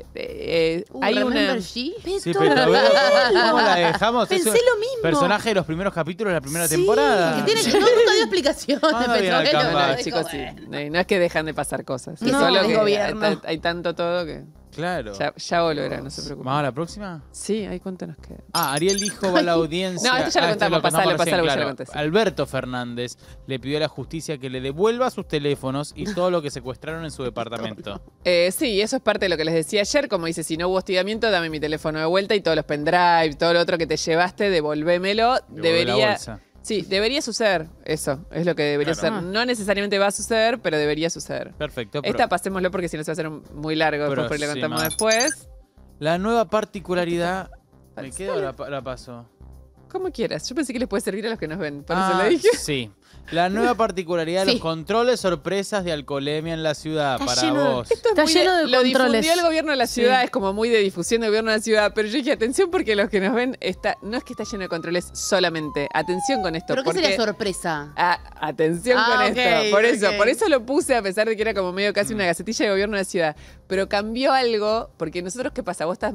hay una... Remember She? Sí, pero ¿cómo la dejamos? Pensé Es un lo mismo. Personaje de los primeros capítulos de la primera temporada. Que tiene que nunca dio explicaciones. Ah, bien, Petrolero, capaz. ¿no? No, chicos, sí. No es que dejan de pasar cosas. No, solo el que gobierno. hay tanto todo que Claro. ya volverá, no se preocupen. ¿Vamos a la próxima? Sí, ahí cuánto nos queda. Ariel Hijo va a la audiencia. No, esto ya lo contamos, pasalo, recién, ya lo claro. conté, sí. Alberto Fernández le pidió a la justicia que le devuelva sus teléfonos y todo lo que secuestraron en su departamento. Sí, eso es parte de lo que les decía ayer. Como dice, si no hubo hostigamiento, dame mi teléfono de vuelta y todos los pendrive, todo lo otro que te llevaste, devolvémelo. Devolvé la bolsa. Sí, debería suceder. Eso es lo que debería Claro. suceder. No necesariamente va a suceder, pero debería suceder. Perfecto. Esta pasémoslo porque si no se va a hacer muy largo, después por ahí le contamos Próxima. después. La nueva particularidad. ¿Me quedo o la paso? Como quieras. Yo pensé que les puede servir a los que nos ven. Por eso Ah, le dije. sí. La nueva particularidad de Sí. los controles sorpresas de alcoholemia en la ciudad. Está para lleno- vos. Esto es Está muy lleno de lo controles. difundió el gobierno de la ciudad, Sí. es como muy de difusión del gobierno de la ciudad. Pero yo dije, atención, porque los que nos ven, no es que está lleno de controles solamente. Atención con esto. ¿Pero qué porque, sería sorpresa? atención con Ah, esto. ok. Por eso lo puse, a pesar de que era como medio casi una gacetilla de gobierno de la ciudad. Pero cambió algo, porque nosotros, ¿qué pasa? Vos estás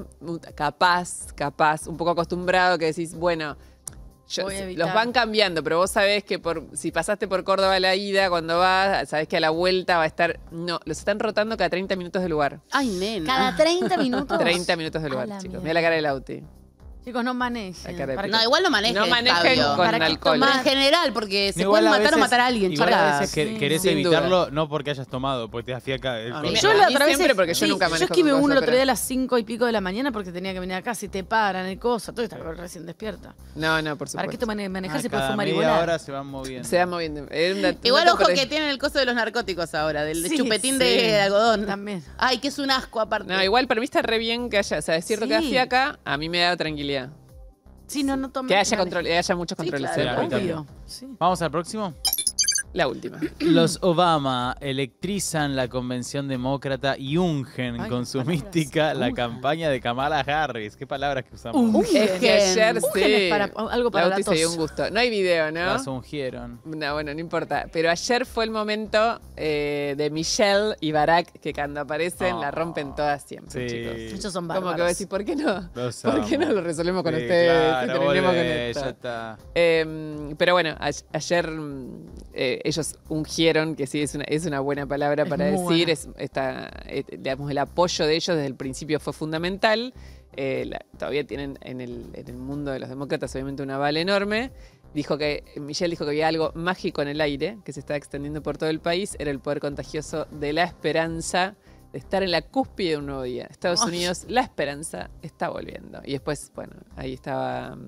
capaz, un poco acostumbrado, que decís, bueno. Voy a evitar. Los van cambiando, pero vos sabés que si pasaste por Córdoba a la ida, cuando vas, sabés que a la vuelta va a estar... No, los están rotando cada 30 minutos de lugar. Ay, nena. Cada 30 minutos. 30 minutos de A lugar, la chicos. mierda. Mira la cara del Auti. Chicos, no manejen. La cara de ¿Para pico. No, igual no manejen. No manejen Fabio. con ¿Para qué alcohol. Pero tomar? en general, porque se Igual pueden a matar o veces- matar a alguien. Igual a chicas. veces Sí, querés sin duda. evitarlo, no porque hayas tomado, porque te da fiaca el A alcohol. mí Yo A la mí otra vez. siempre, porque yo nunca Yo manejo esquivé con uno el cosas, otro día a pero- las 5 y pico de la mañana porque tenía que venir acá. Si te paran el coso, todo está recién despierta. No, por ¿Para qué supuesto. te manejar si puedes Cada fumar y media volar? hora se van moviendo. Se va moviendo. Era un dato- Igual un dato ojo para- que tienen el coso de los narcóticos ahora, del Sí, chupetín sí. de algodón. También. Ay, que es un asco aparte. No, igual para mí está re bien que haya... O sea, es cierto que da Sí. fiaca, a mí me da tranquilidad. Sí, no tomes. Que haya muchos Sí, controles. claro, Sí, a mí obvio. también. Sí. Vamos al próximo. La última. Los Obama electrizan la convención demócrata y ungen con su mística la campaña de Kamala Harris. ¿Qué palabras que usamos? Es que ayer Ungen sí. es para, algo para la la Bauti se dio tos. un gusto. No hay video, ¿no? Las ungieron. No, bueno, no importa. Pero ayer fue el momento de Michelle y Barack, que cuando aparecen la rompen todas siempre, Sí. chicos. Ellos son Como bárbaros. que vos decís, ¿por qué no? Los ¿Por qué amo. no lo resolvemos con Sí, ustedes? claro, Y terminemos con volvé, esto. ya está. Pero bueno, ayer ellos ungieron, que sí es una buena palabra Es para muy decir, digamos, el apoyo de ellos desde el principio fue fundamental. Todavía tienen en el mundo de los demócratas obviamente un aval enorme. Michelle dijo que había algo mágico en el aire que se estaba extendiendo por todo el país, era el poder contagioso de la esperanza de estar en la cúspide de un nuevo día. Estados Unidos, la esperanza está volviendo. Y después, bueno, ahí estaba...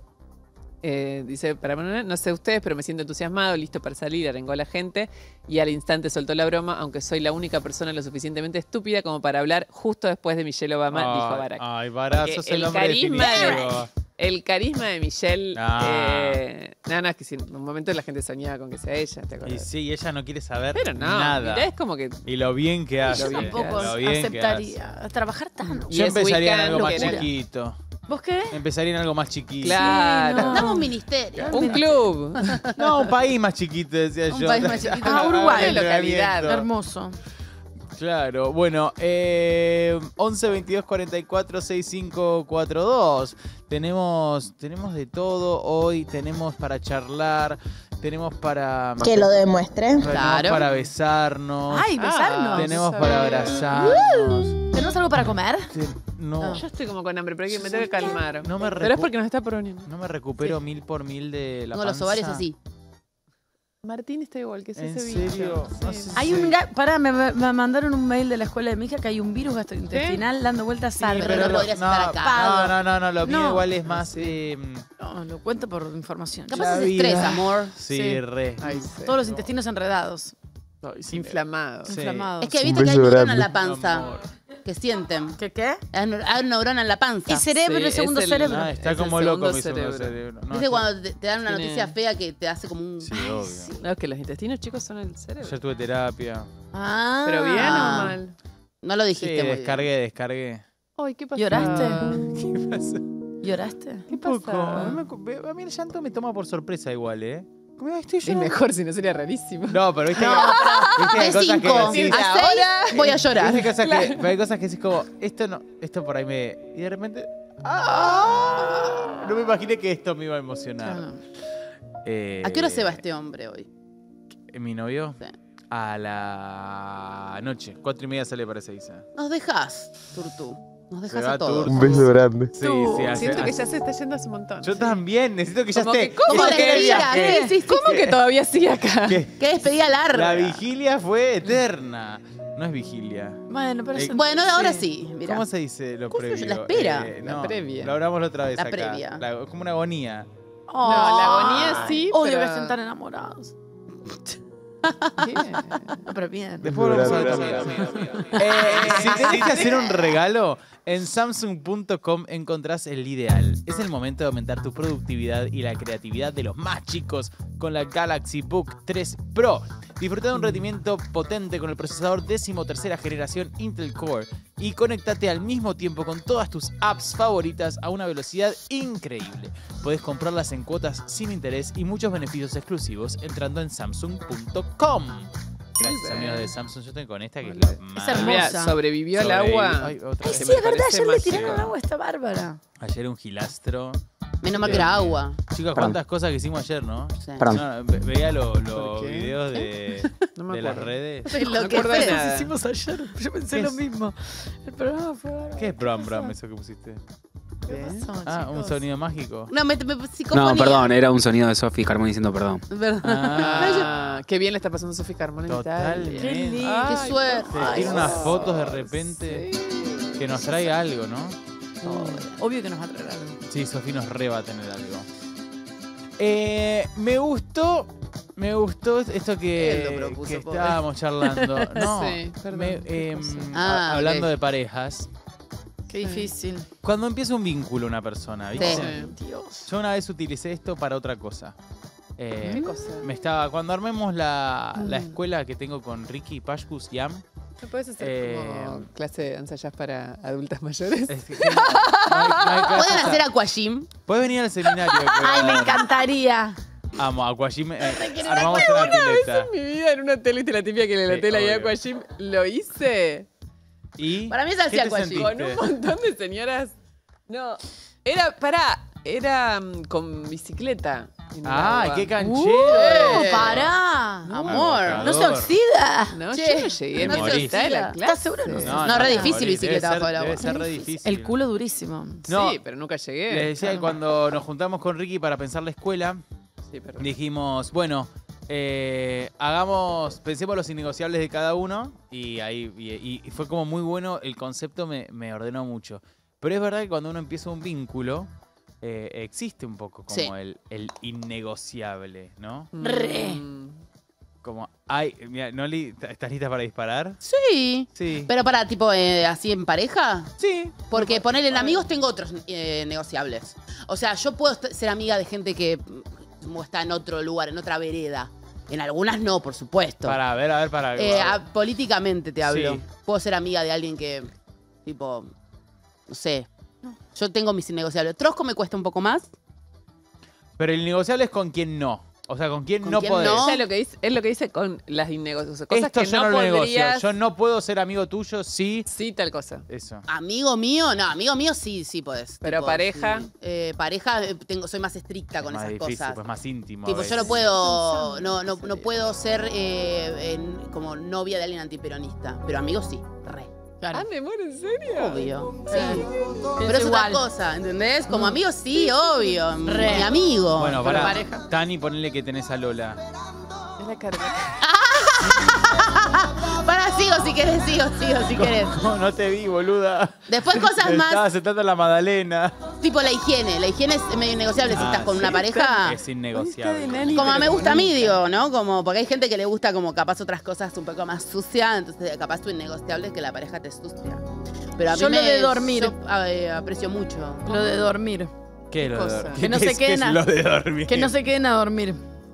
dice, para Manuel, no sé ustedes, pero me siento entusiasmado, listo para salir, arengó a la gente y al instante soltó la broma, aunque soy la única persona lo suficientemente estúpida como para hablar justo después de Michelle Obama, dijo Barack. Ay, Barack, Porque sos el hombre definitivo. el carisma de Michelle, Ah. no, es que si en un momento la gente soñaba con que sea ella, ¿te Y acuerdas? sí, ella no quiere saber Pero no, nada. mirá, es como que... Y lo bien que hace. Yo tampoco lo bien que aceptaría trabajar tanto. Y Yo es empezaría en weekend, algo más locura. chiquito. ¿Vos qué? Empezaría en algo más chiquito. Claro. no. Dame un ministerio. Un club. No, un país más chiquito, decía Un yo. país más chiquito. Ah, Uruguay. Localidad. Hermoso. Claro, bueno, 11 22 44 65 42. Tenemos de todo hoy, tenemos para charlar, tenemos para Que lo demuestre. tenemos Claro. para besarnos, Ay, besarnos. tenemos para abrazarnos. ¿Tenemos algo para comer? No, Yo estoy como con hambre, pero me tengo que calmar. No me Pero es porque nos está poniendo. no me recupero 1000 por 1000 de la Tengo los panza. ovarios así. Martín está igual que ese ¿En bicho. serio? No Sí. sé Hay un pará, me mandaron un mail de la escuela de mi hija que hay un virus gastrointestinal dando vueltas Sí, al pero no podrías estar acá. No, lo mío No. igual es más No, lo cuento por información. Capaz La es estrés, vida. amor. sí, Sí. re. Ay, sí. Todos los intestinos enredados, Inflamado. Sí. inflamados. Es que viste que hay neuronas en la panza Amor. que sienten. ¿Qué? Hay neurona en la panza. El cerebro, Sí, el segundo es el- cerebro. Ah, está Es el como loco segundo mi segundo cerebro. cerebro. No, ¿Viste yo- cuando te dan una Tiene- noticia fea que te hace como un... Sí, obvio. No, es que los intestinos chicos son el cerebro. Ayer tuve terapia. Ah. ¿Pero bien o mal? No lo Sí, dijiste muy bien. descargué. Ay, ¿qué pasó? ¿Lloraste? ¿Qué pasa? ¿Lloraste? ¿Qué Poco. pasa? A mí el llanto me toma por sorpresa igual, ¿eh? Como, "Ay, estoy Es llorando". mejor, si no sería rarísimo. No, pero viste, viste que hay De cosas 5 que a decís. 6 voy a llorar. Viste cosas que, pero hay cosas que decís como, esto no, esto por ahí me... Y de repente... ¡ah! No me imaginé que esto me iba a emocionar. Claro. ¿A qué hora se va este hombre hoy? ¿Mi novio? Sí. A la noche. 4:30 sale para 6. Nos dejas, Turtú. Nos dejas Se va a todos. Turtu. Un beso grande. Sí, sí, Siento que hace- ya se está yendo hace un montón. Yo también, necesito que ya Como esté. que, ¿cómo Como que la despedida? despedida, sí, sí, ¿Cómo que todavía sigue acá? ¿Qué? Qué despedida larga. La vigilia fue eterna. No es vigilia. Bueno, pero eso... Bueno, ahora sí. Mirá. ¿Cómo se dice lo ¿Cómo se previo? llama? La espera. La no, previa. Lo hablamos la otra vez La acá. previa. Es como una agonía. No, la agonía sí, Odio pero... que estén tan enamorados. ¿Qué? No, pero bien. Después vamos a ver si tenés que hacer un regalo, en Samsung.com encontrás el ideal. Es el momento de aumentar tu productividad y la creatividad de los más chicos con la Galaxy Book 3 Pro. Disfruta de un rendimiento potente con el procesador 13ª generación Intel Core y conéctate al mismo tiempo con todas tus apps favoritas a una velocidad increíble. Podés comprarlas en cuotas sin interés y muchos beneficios exclusivos entrando en Samsung.com. Gracias, amigos de Samsung. Yo estoy con esta que es la más... hermosa. Mira, sobrevivió al agua. Ay, otra Ay, vez. sí, es verdad, parece ayer le tiraron mágico. agua a esta Bárbara. Ayer un gilastro. Menos mal que era agua. Chicos, cuántas cosas que hicimos ayer, ¿no? Sí. No, veía los ¿Por qué? videos de me las acuerdo. redes. Lo No que acuerdo de fue. nada. Hicimos ayer, yo pensé ¿Qué lo es? mismo. El programa fue bárbaro. ¿Qué es Bram Bram eso que pusiste? ¿Qué pasó, Ah, un chicos? sonido mágico. No, psicofonía. No, perdón, era un sonido de Sophie Carmón diciendo perdón. ¿Verdad? Ah, qué bien le está pasando a Sofía Carmona en Totalmente. Italia. Qué lindo. Ay, Qué suerte. Te tiene unas fotos de repente que nos trae algo, ¿no? Obvio que nos va a traer algo. Sí, Sofía nos re va a tener algo. Me gustó esto Él que, lo propuso, que pobre. estábamos charlando. No, Sí, perdón, ¿qué cosa? hablando ok. de parejas. Qué difícil. Cuando empieza un vínculo una persona, ¿viste? Sí. Dios. Yo una vez utilicé esto para otra cosa. ¿Qué cosa? Cuando armemos la escuela que tengo con Ricky, Pashkus, Yam. ¿No puedes hacer como clase de danza jazz para adultas mayores? ¿Pueden hacer aquagym? Puedes venir al seminario. Ay, me encantaría. Amo, aquagym. Armamos una pileta. En mi vida en un hotel, viste la típica que en el hotel hay aquagym, lo hice. ¿Y? Para mí es así aquagym. Con un montón de señoras. No, era con bicicleta. ¡Ay, qué canchero! ¡Pará! Amor. No se oxida. No, Che, yo no llegué, no me se oxida de la ¿Estás clase. seguro? No, re difícil bicicleta bajo el agua. Debe ser re difícil. El culo durísimo. No, Sí, pero nunca llegué. Les decía que cuando nos juntamos con Ricky para pensar la escuela, Sí, perdón. dijimos, bueno, pensemos los innegociables de cada uno y fue como muy bueno, el concepto me ordenó mucho. Pero es verdad que cuando uno empieza un vínculo, existe un poco como el innegociable, ¿no? Re. Como, mira, Noli, ¿estás lista para disparar? Sí. Sí. Pero para, tipo, así en pareja. Sí. Porque ponerle en amigos tengo otros negociables. O sea, yo puedo ser amiga de gente que está en otro lugar, en otra vereda. En algunas no, por supuesto. Para ver. Políticamente te hablo. Sí. Puedo ser amiga de alguien que, tipo, no sé. Yo tengo mis innegociables. Trosco me cuesta un poco más. Pero el innegociable es con quien no. O sea, con quien ¿Con no quién podés. no? Es lo que dice con las innegociables. Cosas Esto que yo no lo negocio. podrías... Yo no puedo ser amigo tuyo, sí. Sí, tal cosa. Eso. Amigo mío, no, amigo mío sí podés. Pero Tipo, pareja. sí. Pareja, soy más estricta con Más esas difícil, cosas. pues más íntimo. Tipo, a yo no veces. puedo, no puedo ser como novia de alguien antiperonista. Pero amigo sí, re. Claro. Ah, me muero, ¿en serio? Obvio. Sí. Pero es otra cosa, ¿entendés? Como amigo sí, obvio. Re. Mi amigo. Bueno, Pero para pareja. Tani, ponele que tenés a Lola. Es la carga. Para, sigo si querés. ¿Cómo no te vi, boluda? Después cosas más, Estaba sentando en la Madalena. tipo la higiene. La higiene es medio innegociable si estás con sí. una pareja. Es innegociable. Como me gusta a mí, digo, ¿no? Como, porque hay gente que le gusta como capaz otras cosas un poco más sucias, entonces capaz tu innegociable es que la pareja te sucia. Pero a mí Yo lo de dormir. yo, aprecio mucho. Lo de dormir. ¿Qué es lo de cosa? dormir? Que no ¿Qué se es- qué queden es a- lo de dormir? Que no se queden a dormir.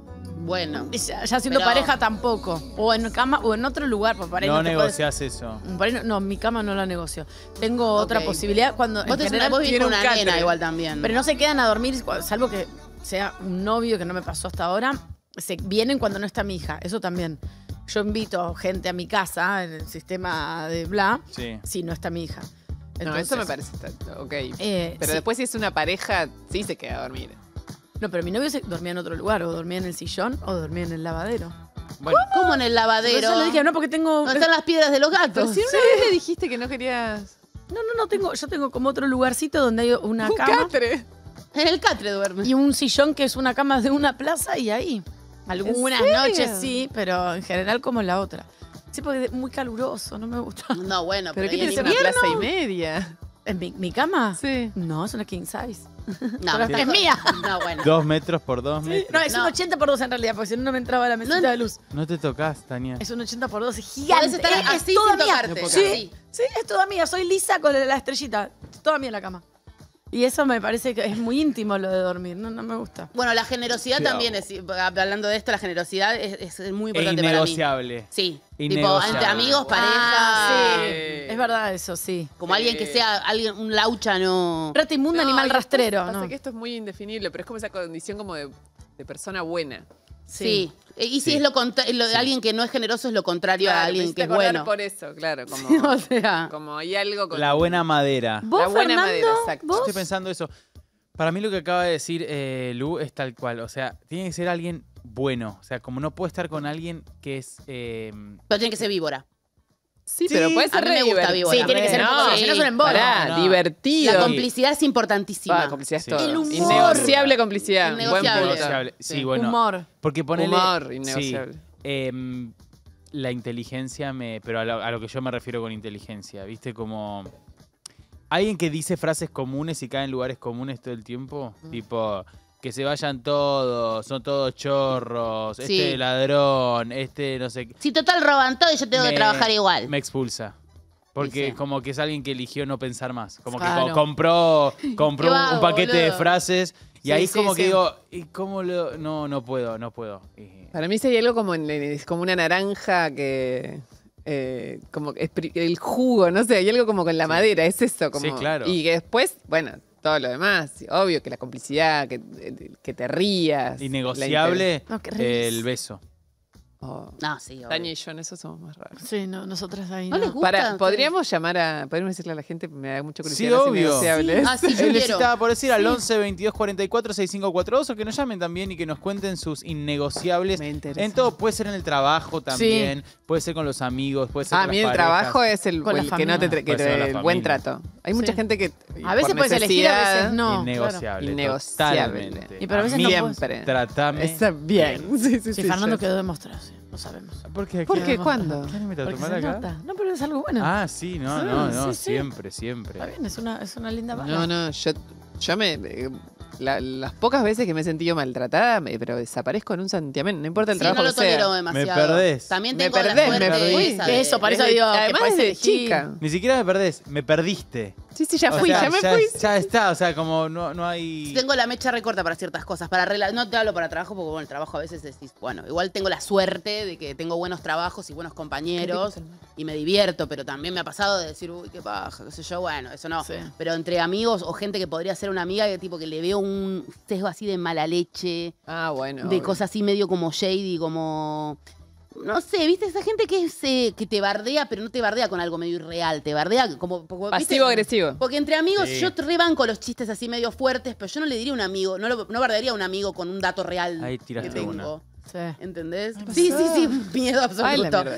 Bueno. Y ya siendo Pero- pareja tampoco. O en cama o en otro lugar. Porque por ahí No te puedes- negociás eso. por ahí no, mi cama no la negocio. Tengo otra Ok. posibilidad cuando. Vos, en general, vos vivís tiene con un una catre. nena igual también. Pero no se quedan a dormir, salvo que sea un novio que no me pasó hasta ahora. Se vienen cuando no está mi hija. Eso también. Yo invito gente a mi casa en el sistema de bla. Sí. Si no está mi hija. No, eso me parece. Ok. Pero sí. después, si es una pareja, sí se queda a dormir. No, pero mi novio dormía en otro lugar. O dormía en el sillón o dormía en el lavadero. Bueno, ¿Cómo en el lavadero? Yo le dije, no, porque tengo. ¿Dónde están las piedras de los Pero gatos? si una vez le dijiste que no querías No, yo tengo como otro lugarcito donde hay una un cama catre. En el catre duerme. y un sillón que es una cama de una plaza y ahí. Algunas serio? noches sí, pero en general como la otra. Sí, porque es muy caluroso, no me gusta. No, bueno, ¿Pero qué ¿y en tienes una invierno? plaza y media? ¿En mi cama? Sí. No, es una king size. No, Pero es mía. No, bueno. 2 metros por 2 metros. No, es No. un 80 por 2 en realidad, porque si no, no me entraba la mesita de luz. No te tocas, Tania. Es un 80 por 2, es gigante. Podés estar Es así toda sin mía. tocarte. Sí, Así. sí, es toda mía. Soy lisa con la estrellita. Toda mía en la cama. Y eso me parece que es muy íntimo lo de dormir. No me gusta. Bueno, la generosidad Te también es, hablando de esto, la generosidad es muy importante para mí. Innegociable. Sí. Tipo, Innegociable. entre amigos, pareja. Ah, sí. Es verdad eso, sí. Como alguien que sea un laucha, no. Rata inmunda, No, animal y después rastrero. Pasa ¿no? que esto es muy indefinible, pero es como esa condición como de persona buena. Sí. Y si Sí. es alguien que no es generoso es lo contrario a Claro, me alguien hiciste que es acordar bueno. por eso, claro. Como, O sea. como hay algo con... La buena madera. ¿Vos, La buena Fernando? madera, exacto. ¿Vos? Estoy pensando eso. Para mí lo que acaba de decir Lu es tal cual. O sea, tiene que ser alguien bueno. O sea, como no puede estar con alguien que es... Pero tiene que ser víbora. Sí, pero puede a ser mí me re gusta divertido. víbora. Sí, tiene que ser un poco, No, si no es un embole. pará, No. divertido. La complicidad es importantísima. Ah, complicidad es Sí. todo. El humor. Innegociable complicidad. Innegociable. Buen punto. Innegociable. Sí, Sí. bueno. Humor. Porque ponele... Humor, sí, innegociable. la inteligencia Pero a lo que yo me refiero con inteligencia, ¿viste? Como... Alguien que dice frases comunes y cae en lugares comunes todo el tiempo. Tipo... Que se vayan todos, son todos chorros, Sí. este ladrón, este no sé qué. Si total roban todo y yo tengo que trabajar igual. Me expulsa. Porque Sí. como que es alguien que eligió no pensar más. Como Claro. que compró Qué vago, un paquete de boludo. frases Y ahí es sí, como sí. que digo, ¿y cómo lo...? No puedo. Para mí sería algo como, como una naranja que... como el jugo, no sé, hay algo como con la madera, es eso. Como, Sí, claro. Y que después, bueno, todo lo demás, obvio que la complicidad, que te rías. Innegociable No, qué ríes. el beso. No, sí, obvio. Tania y yo en eso somos más raros. Sí, no, nosotras ahí ¿No les gusta? Podríamos decirle a la gente, me da mucha curiosidad. Sí, las obvio. innegociables. Ah, sí, yo Les quiero. estaba por decir al 11 22 44 6542 o que nos llamen también y que nos cuenten sus innegociables. Me interesa. En todo, puede ser en el trabajo también, puede ser con los amigos, puede ser Ah, a con mí las el parejas. trabajo es el Con la que no te familia. Puede ser con la el buen familia. trato. Hay mucha Sí. gente que A veces por puedes elegir, a necesidad, veces no. Innegociable. Innegociable. Totalmente. Y pero a veces no puedes. siempre. Tratame. Está bien. Sí, Sí, Fernando yo- quedó demostrado, sí, lo sabemos. ¿Por qué? ¿Por qué? Quedó ¿Cuándo? demostrado. ¿Quién me trató Porque mal se acá? nota. No, pero es algo bueno. Ah, sí, no, Sí, sí. siempre. Está bien, es una linda bala. No, yo las pocas veces que me he sentido maltratada, pero desaparezco en un santiamén, no importa el Sí, trabajo no lo que sea. tolero demasiado. Me perdés. También Me tengo la perdés, me suerte perdí. esa de- Eso, por eso digo que Además puedes desde elegir. chica. Ni siquiera me perdés, me perdiste. Sí, ya O fui, sea, ya me fui. Ya está, o sea, como no hay... Tengo la mecha recorta para ciertas cosas. No te hablo para trabajo porque, bueno, el trabajo a veces decís, bueno, igual tengo la suerte de que tengo buenos trabajos y buenos compañeros y me divierto, pero también me ha pasado de decir, uy, qué paja, qué sé yo, bueno, eso no. Sí. Pero entre amigos o gente que podría ser una amiga, que tipo que le veo un sesgo así de mala leche, Ah, bueno. de cosas así medio como shady, como... No sé, ¿viste? Esa gente que es que te bardea, pero no te bardea con algo medio irreal. Te bardea como... ¿viste? Pasivo-agresivo. Porque entre amigos Sí. yo rebanco los chistes así medio fuertes, pero yo no le diría a un amigo, no bardearía a un amigo con un dato real Ahí que tiraste tengo. una. Sí. ¿Entendés? Sí, miedo Ay, la absoluto.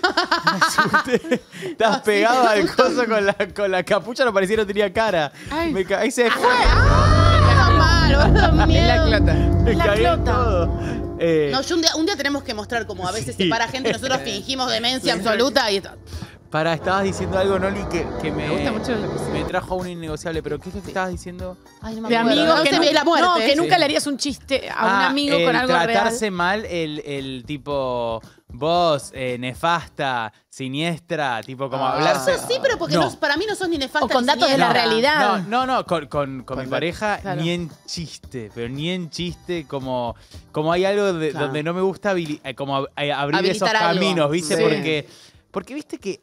mierda. Estás pegado al coso con la capucha, no parecía que no tenía cara. Ahí se fue. Menos mal, boludo, Es la miedo. clota. Me La cagué en clota. todo. No, yo un día tenemos que mostrar como a veces se para gente y nosotros fingimos demencia absoluta y Pará, estabas diciendo algo, Noli, que me gusta mucho lo que sí. me trajo a un innegociable. ¿Pero qué es lo que estabas diciendo? Ay, no me De acuerdo. amigos No que se ve la muerte. no, que Sí. nunca le harías un chiste a un amigo con algo tratarse real. mal el tipo vos, nefasta, siniestra, tipo como hablar. Eso sí, pero porque No. para mí no sos ni nefasta O con ni datos de la siniestra. realidad. No, con mi pareja claro. ni en chiste, pero ni en chiste, como hay algo Claro. donde no me gusta abrir Habilitar esos algo. caminos, ¿viste? Sí. Porque viste que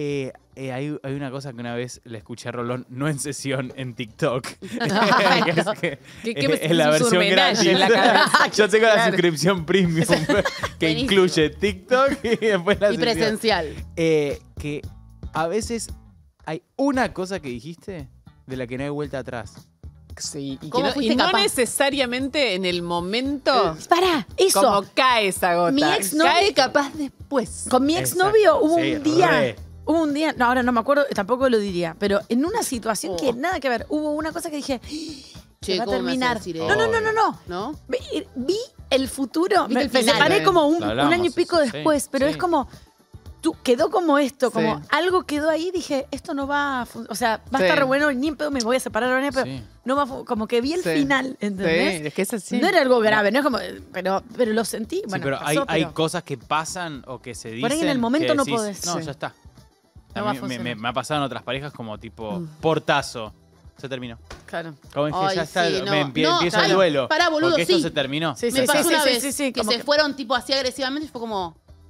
hay una cosa que una vez le escuché a Rolón, no en sesión, en TikTok. Ay, que es no. que ¿Qué es la un versión surmenage en la gratis. cabeza? Yo tengo la Claro. suscripción premium que Buenísimo. incluye TikTok y después la Y sesión. presencial. Que a veces hay una cosa que dijiste de la que no hay vuelta atrás. Sí, y, ¿Cómo fuiste no capaz? necesariamente en el momento Pará, eso. como cae esa gota. Mi exnovio- cae capaz después. Con mi exnovio Exacto. hubo Sí, un día. re. Hubo un día, no, ahora no me acuerdo, tampoco lo diría, pero en una situación que nada que ver, hubo una cosa que dije, Che, se va a ¿cómo me hace terminar. decir No, no, no, no, no. ¿No? Vi el futuro, Viste me el final. separé como un Lo hablamos, año y pico sí, después, pero sí. es como, quedó como esto, como Sí. algo quedó ahí, dije, esto no va a o sea, va a Sí. estar re bueno, ni en pedo me voy a separar ahora, pero Sí. no va como que vi el Sí. final, ¿entendés? Sí, es que es así. No era algo grave, no es como, pero lo sentí, Sí, bueno, pero pasó, hay pero- cosas que pasan o que se dicen. Por ahí en el momento que no decís, podés. No, Sí. ya está. No A va a mí funcionar. me ha pasado en otras parejas como tipo portazo. Se terminó. Claro. Como dije, Ay, ya está, sí, no. empiezo el ay, duelo. Pará, boludo, porque esto sí. se terminó. Sí, Me pasó una vez que como se fueron tipo así agresivamente y fue como,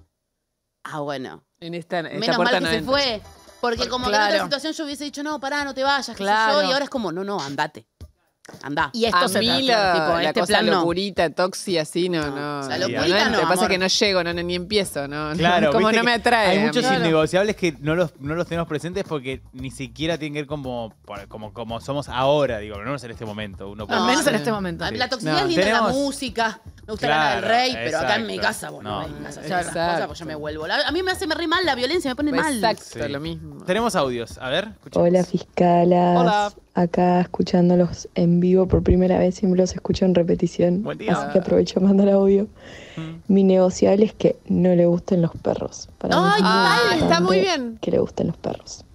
bueno, En esta menos mal puerta que no se entra. fue. Porque como que en Claro. otra situación yo hubiese dicho, no, pará, no te vayas, qué sé Claro. yo, y ahora es como, no, andate. Andá. Y esto A se mí trató, la, tipo, la este cosa plan no. locurita, toxi, así, no. La locurita Lo no, que pasa es amor. que no llego, ni empiezo, no. Claro, como viste no me que atrae. Hay a muchos mí. innegociables que no los tenemos presentes porque ni siquiera tienen que ver como somos ahora, digo, no en este momento. Uno puede- Al menos en sí. este momento. A mí La toxicidad No, es linda en la tenemos- música. Me gusta Lana del Claro, Rey, pero acá en mi exacto. casa, bueno, No. en mi casa Exacto. esas cosas, pues yo me vuelvo. A mí me hace re mal la violencia, me pone mal. Exacto, Sí. lo mismo. Tenemos audios. A ver, escuchemos. Hola fiscalas, Hola. acá escuchándolos en vivo por primera vez, siempre los escucho en repetición, Buen día. así que aprovecho a mandar audio. Mi negociable es que no le gusten los perros. Para mí es Ay, muy Ah, está muy importante bien. que le gusten los perros.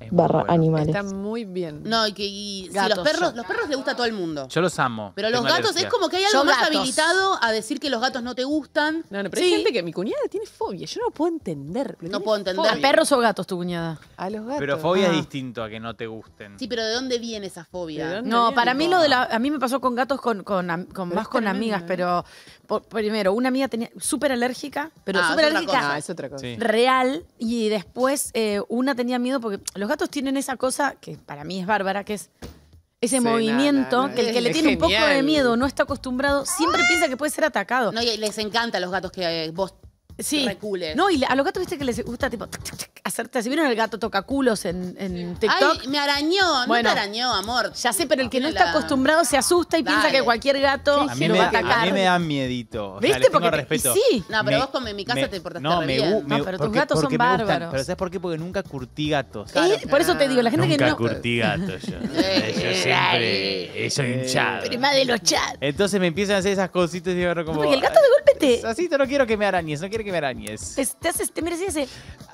animales. Está muy bien. No, y si Gatos, los perros les gusta a todo el mundo. Yo los amo. Pero los Tengo gatos alergia. es como que hay Yo algo más gatos. habilitado a decir que los gatos no te gustan. No, pero hay gente que mi cuñada tiene fobia. Yo no lo puedo entender. No puedo entender. ¿A perros o gatos tu cuñada? A los gatos. Pero fobia es distinto a que no te gusten. Sí, pero ¿de dónde viene esa fobia? No, para mí a mí me pasó con gatos más con amigas, pero primero, una amiga tenía súper alérgica, pero Ah, súper es otra alérgica cosa. Es otra cosa. Sí. real, y después una tenía miedo porque los gatos tienen esa cosa que para mí es bárbara, que es ese Sí, movimiento, no, que el que le es tiene un poco de genial. miedo, no está acostumbrado, siempre piensa que puede ser atacado. No, y les encanta a los gatos que vos Sí. recules. No, y a los gatos, viste que les gusta tipo hacerte así. ¿Vieron el gato tocaculos en TikTok? Ay, me arañó. Bueno, no te arañó, amor. Ya sé, pero el que no Tiene está la- acostumbrado se asusta y piensa Dale. que cualquier gato A mí, lo va a atacar. a mí me da miedito. O sea, ¿Viste? les tengo Porque respeto. sí. No, pero Me- vos en mi casa te portaste no, re me bien. gu- me- No, pero tus porque- gatos son porque me gustan. bárbaros. Pero ¿sabes por qué? Porque nunca curtí gatos. Por eso te digo, la gente Nunca que no... curtí gatos yo. Yo siempre soy hinchado. Prima de los chats. Entonces me empiezan a hacer esas cositas y ahora como... Porque el gato de golpe te... Así no quiero que me arañes, no quiero que me arañes. Te mereces ese...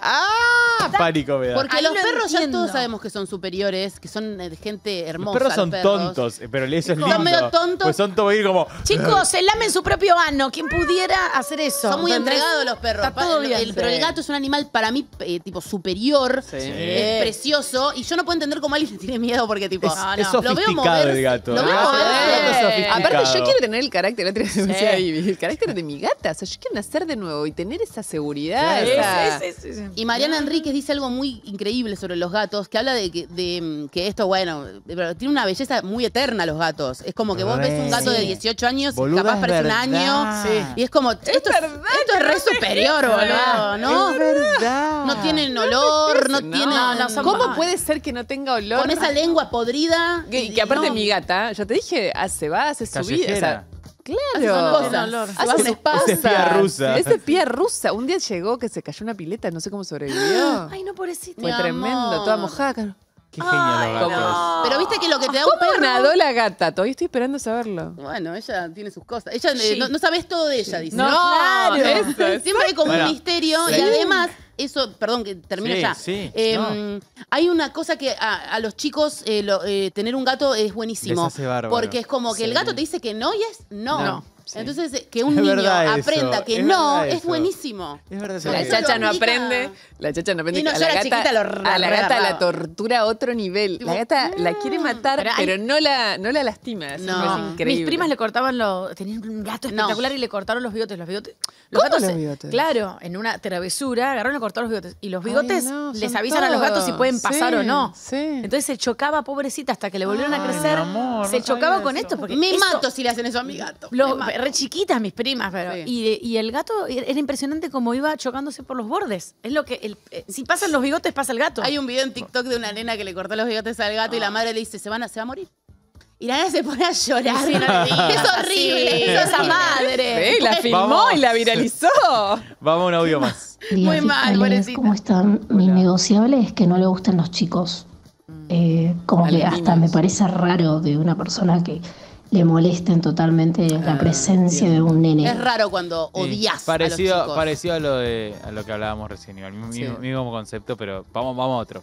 ¡Ah! Pánico me da. Porque Ahí los lo perros ya entiendo. todos sabemos que son superiores, que son gente Los hermosa. perros son perros. tontos, pero eso es Son lindo. medio tontos. Pues son todos como... Chicos, se lamen su propio ano. ¿Quién pudiera hacer eso? Son muy ¿Entendés? entregados los perros. Está todo bien. Pero el gato es un animal para mí tipo superior, es precioso, y yo no puedo entender cómo alguien le tiene miedo porque tipo Es lo veo sofisticado moverse, el gato. Lo veo El gato es moverse. sofisticado. Aparte, yo quiero tener el carácter, la otra vez me decía Ivy, el carácter de mi gata. O sea, yo quiero nacer de nuevo y tener esa seguridad. Claro. esa- Y Mariana Enríquez dice algo muy increíble sobre los gatos, que habla de que esto, bueno, pero tiene una belleza muy eterna los gatos. Es como que vos ves un gato de 18 años y Boluda, capaz es parece un verdad. año. Sí. Y es como, esto es re superior, boludo, ¿no? Es verdad. No tienen olor, no tienen... ¿Cómo puede ser que no tenga olor? Con esa lengua podrida. Que aparte no. mi gata, ya te dije, hace su vida. O Callejera. sea, Hace claro. cosas. Hace Hace sus espasmos. cosas. Es espía rusa. Es espía rusa. Un día llegó que se cayó una pileta, no sé cómo sobrevivió. Ay, no, pobrecita. Fue Mi tremendo, amor. toda mojada. Qué genio los gatos. Pero viste que lo que te da un ¿Cómo perro... nadó la gata? Todavía estoy esperando saberlo. Bueno, ella tiene sus cosas. Ella no sabes todo de ella, dice. No, claro. eso, Siempre hay como Bueno, un misterio y sí. además, eso, perdón que termino Sí, ya. sí, Hay una cosa que a los chicos tener un gato es buenísimo. Les hace bárbaro. Porque es como que el gato te dice que no y es no. No, sí. Entonces, que un Es niño verdad eso, aprenda que es no verdad es eso. buenísimo. Es verdad. La Eso chacha lo no aplica. aprende. La chacha no aprende. Y no, a yo la era gata, chiquita, lo a la gata agarraba. la tortura a otro nivel. La gata la quiere matar, pero no la lastima. Eso No. me parece increíble. Mis primas le cortaban tenían un gato espectacular y le cortaron los bigotes. Los ¿Cómo gatos los bigotes? Claro, en una travesura agarraron y le cortaron los bigotes. Y los bigotes no, les son avisan a los gatos si todos. pueden pasar Sí, o no. sí. Entonces se chocaba, pobrecita, hasta que le volvieron a crecer. mi amor, se no chocaba sabía con eso. esto. Porque Me eso- mato si le hacen eso a mi gato. Me mato. re chiquitas mis primas, pero. Sí. Y el gato era impresionante como iba chocándose por los bordes. Es lo que. Si pasan los bigotes, pasa el gato. Hay un video en TikTok de una nena que le cortó los bigotes al gato y la madre le dice, se va a morir. Y la nena se pone a llorar. Sí, no le digas Es horrible. así. Es Esa madre. Sí, la filmó Vamos. y la viralizó. Vamos a un audio más. Muy mal, pobrecita. ¿Cómo están? Mi negociable es que no le gustan los chicos. Como que hasta me parece raro de una persona que le molesten totalmente la presencia de un nene. Es raro cuando odias Parecido, a los chicos. parecido a lo que hablábamos recién, igual. Mismo concepto, pero vamos a otro.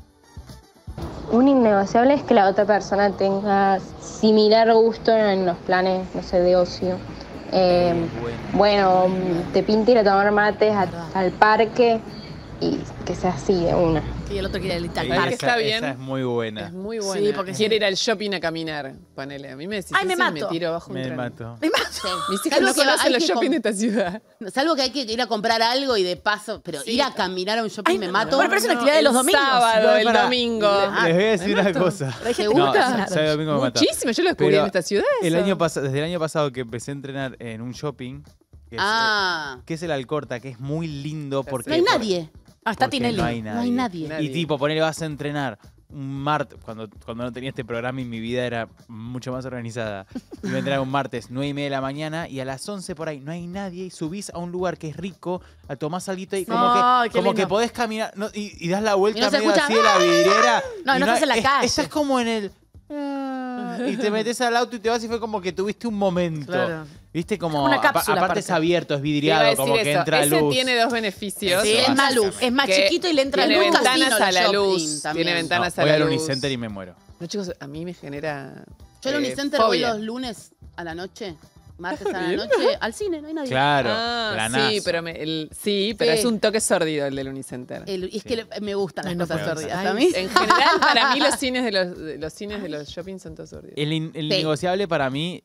Un innegociable es que la otra persona tenga similar gusto en los planes, no sé, de ocio. Bueno, te pinta ir a tomar mates al parque y que sea así de una. Y el otro quiere ir al Esa- parque. está bien. Esa es muy buena. Es muy buena. Sí, porque quiere sí. ir al shopping a caminar. Ponele. A mí me decís Ay, me eso y mato. me tiro abajo un Me tren. mato. Me mato. Mis hijos Salvo no que conocen hay los que shopping de esta ciudad. Salvo que hay que ir a comprar algo y de paso, pero ir a caminar a un shopping me mato. Bueno, pero es una actividad de los domingos. Sábado, el Pará, domingo. Les voy a decir una cosa. ¿Te No, gusta? sábado y domingo me mató. Muchísimo, yo lo descubrí Pero en esta ciudad. Desde eso. el año pasado que empecé a entrenar en un shopping, que es el Alcorta, que es muy lindo porque... No hay nadie. Está porque Tinelli. No hay nadie. No hay nadie. Y tipo, ponele, vas a entrenar un martes, cuando no tenía este programa y mi vida era mucho más organizada. Iba a entrenar un martes, 9:30 de la mañana, y a las 11 por ahí no hay nadie, y subís a un lugar que es rico, a tomás algo y Ay, qué como lindo. que podés caminar y das la vuelta Y no se medio escucha, así de la vidriera. No, y no estás en la calle. Estás como en el... y te metes al auto y te vas y fue como que tuviste un momento. Claro. ¿Viste? Como Una cápsula, aparte es abierto, es Te iba a vidriado, decir como que eso. entra Ese luz. tiene dos beneficios. Sí, es más luz. Es más Que chiquito y le entra tiene luz. ventanas Casino, a la el luz. shopping también. Tiene ventanas Voy a al la luz. Unicenter y me muero. No, chicos, a mí me genera. Yo al Unicenter voy fobia. los lunes a la noche, martes a la noche, al cine, no hay nadie. Claro, Ah, planazo. sí, pero, es un toque sórdido el del Unicenter. Es que me gustan las no cosas puedo. sordidas. Ay, A mí. En general, para mí los cines de los shoppings son todos sórdidos. El innegociable para mí,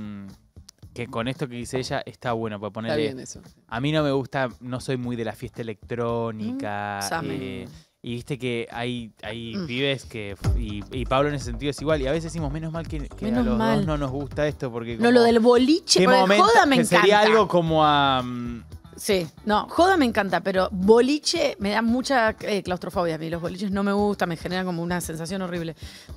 que con esto que dice ella, está bueno. Para Está ponerle, bien eso. a mí no me gusta, no soy muy de la fiesta electrónica. Same. Y viste que hay pibes que. Y Pablo en ese sentido es igual. Y a veces decimos, menos mal que Menos a los mal. dos no nos gusta esto. Porque No, lo del boliche, ¿qué porque momento? joda me Que encanta. sería algo como a. Sí, no, joda me encanta, pero boliche me da mucha claustrofobia a mí. Los boliches no me gustan, me generan como una sensación horrible.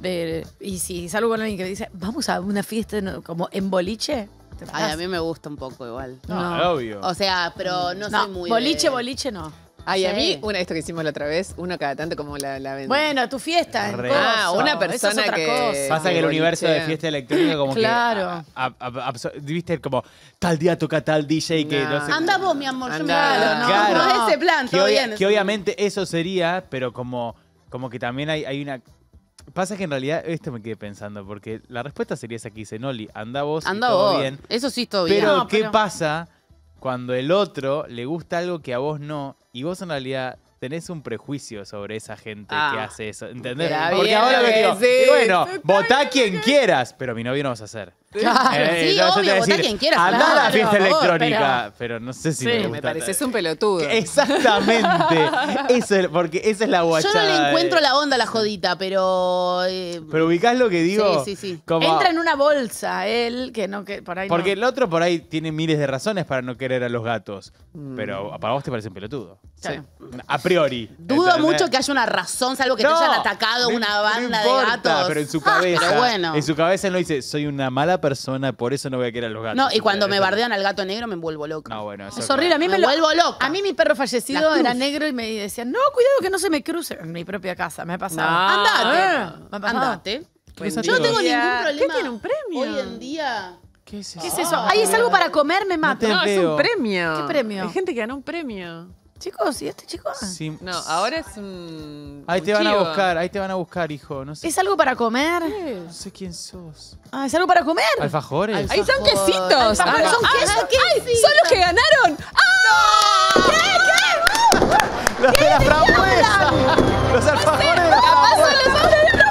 Y si salgo con alguien que me dice, vamos a una fiesta como en boliche, te Ay, parás. a mí me gusta un poco igual. No. Obvio. O sea, pero no soy muy boliche, de- boliche no. Ay, a Sí. mí, esto que hicimos la otra vez, uno cada tanto como la Bueno, tu fiesta. en Re. coso, Ah, una eso persona es otra que- cosa. Pasa que el boliche. universo de fiesta electrónica como Claro. que viste como tal día toca tal DJ que no sé. Anda vos, mi amor, yo me Anda. no, Claro. no es ese plan, Que, todo bien. que obviamente eso sería, pero como que también hay una. Pasa que en realidad esto me quedé pensando, porque la respuesta sería esa que dice Noli, anda vos y Anda todo vos. bien. Eso sí, todo bien. Pero No, ¿qué pero- pasa cuando el otro le gusta algo que a vos no y vos en realidad tenés un prejuicio sobre esa gente que Ah. hace eso? ¿Entendés? Está Porque bien ahora lo me que digo, decís. y bueno, votá quien quieras, pero mi novio no vas a hacer. Claro, sí, entonces te obvio, voy a votá quien quieras, andá a la claro, fiesta por favor, electrónica, pero no sé si Sí, me Me gusta. pareces un pelotudo. Exactamente. Eso es, porque esa es la Yo guachada. no le encuentro de- la onda a la jodita, pero... Pero ubicás lo que digo. Sí, sí, sí. Como- Entra en una bolsa él, que no, que por ahí Porque no. el otro por ahí tiene miles de razones para no querer a los gatos. Mm. Pero para vos te parece un pelotudo. Claro. A priori. Dudo ¿entendés? mucho que haya una razón, salvo que te No, hayan atacado no- una no banda importa, de gatos. Pero en su cabeza. Pero bueno. En su cabeza él no dice, soy una mala persona, por eso no voy a querer a los gatos. No, y cuando me Eso- bardean al gato negro me vuelvo loca. No, bueno, eso Es horrible. A mí Me me, vuelvo loca. A mí mi perro La fallecido cruz. era negro y me decían, no, cuidado que no se me cruce. En mi propia casa, me ha pasado. No. Andate. me ha pasado. Andate. Cruzate Yo no los- tengo ningún ¿Qué problema. tiene un premio? Hoy en día... ¿Qué es eso? ¿Qué es eso? Ay, es algo para comer, me mato. te No, es veo. un premio. ¿Qué premio? Hay gente que ganó un premio. Chicos, ¿y este chico? Sí. No, ahora es un. Ahí un te van a chivo. buscar, ahí te van a buscar, hijo. No sé, ¿Es algo para comer? no sé quién sos. Ah, ¿es algo para comer? ¿Alfajores? ¡Ahí son quesitos! Alfajores, son Ah, quesos, ¡Ay! ¡Son los que ganaron! ¡Los de la frambuesa! ¡Los alfajores de la frambuesa!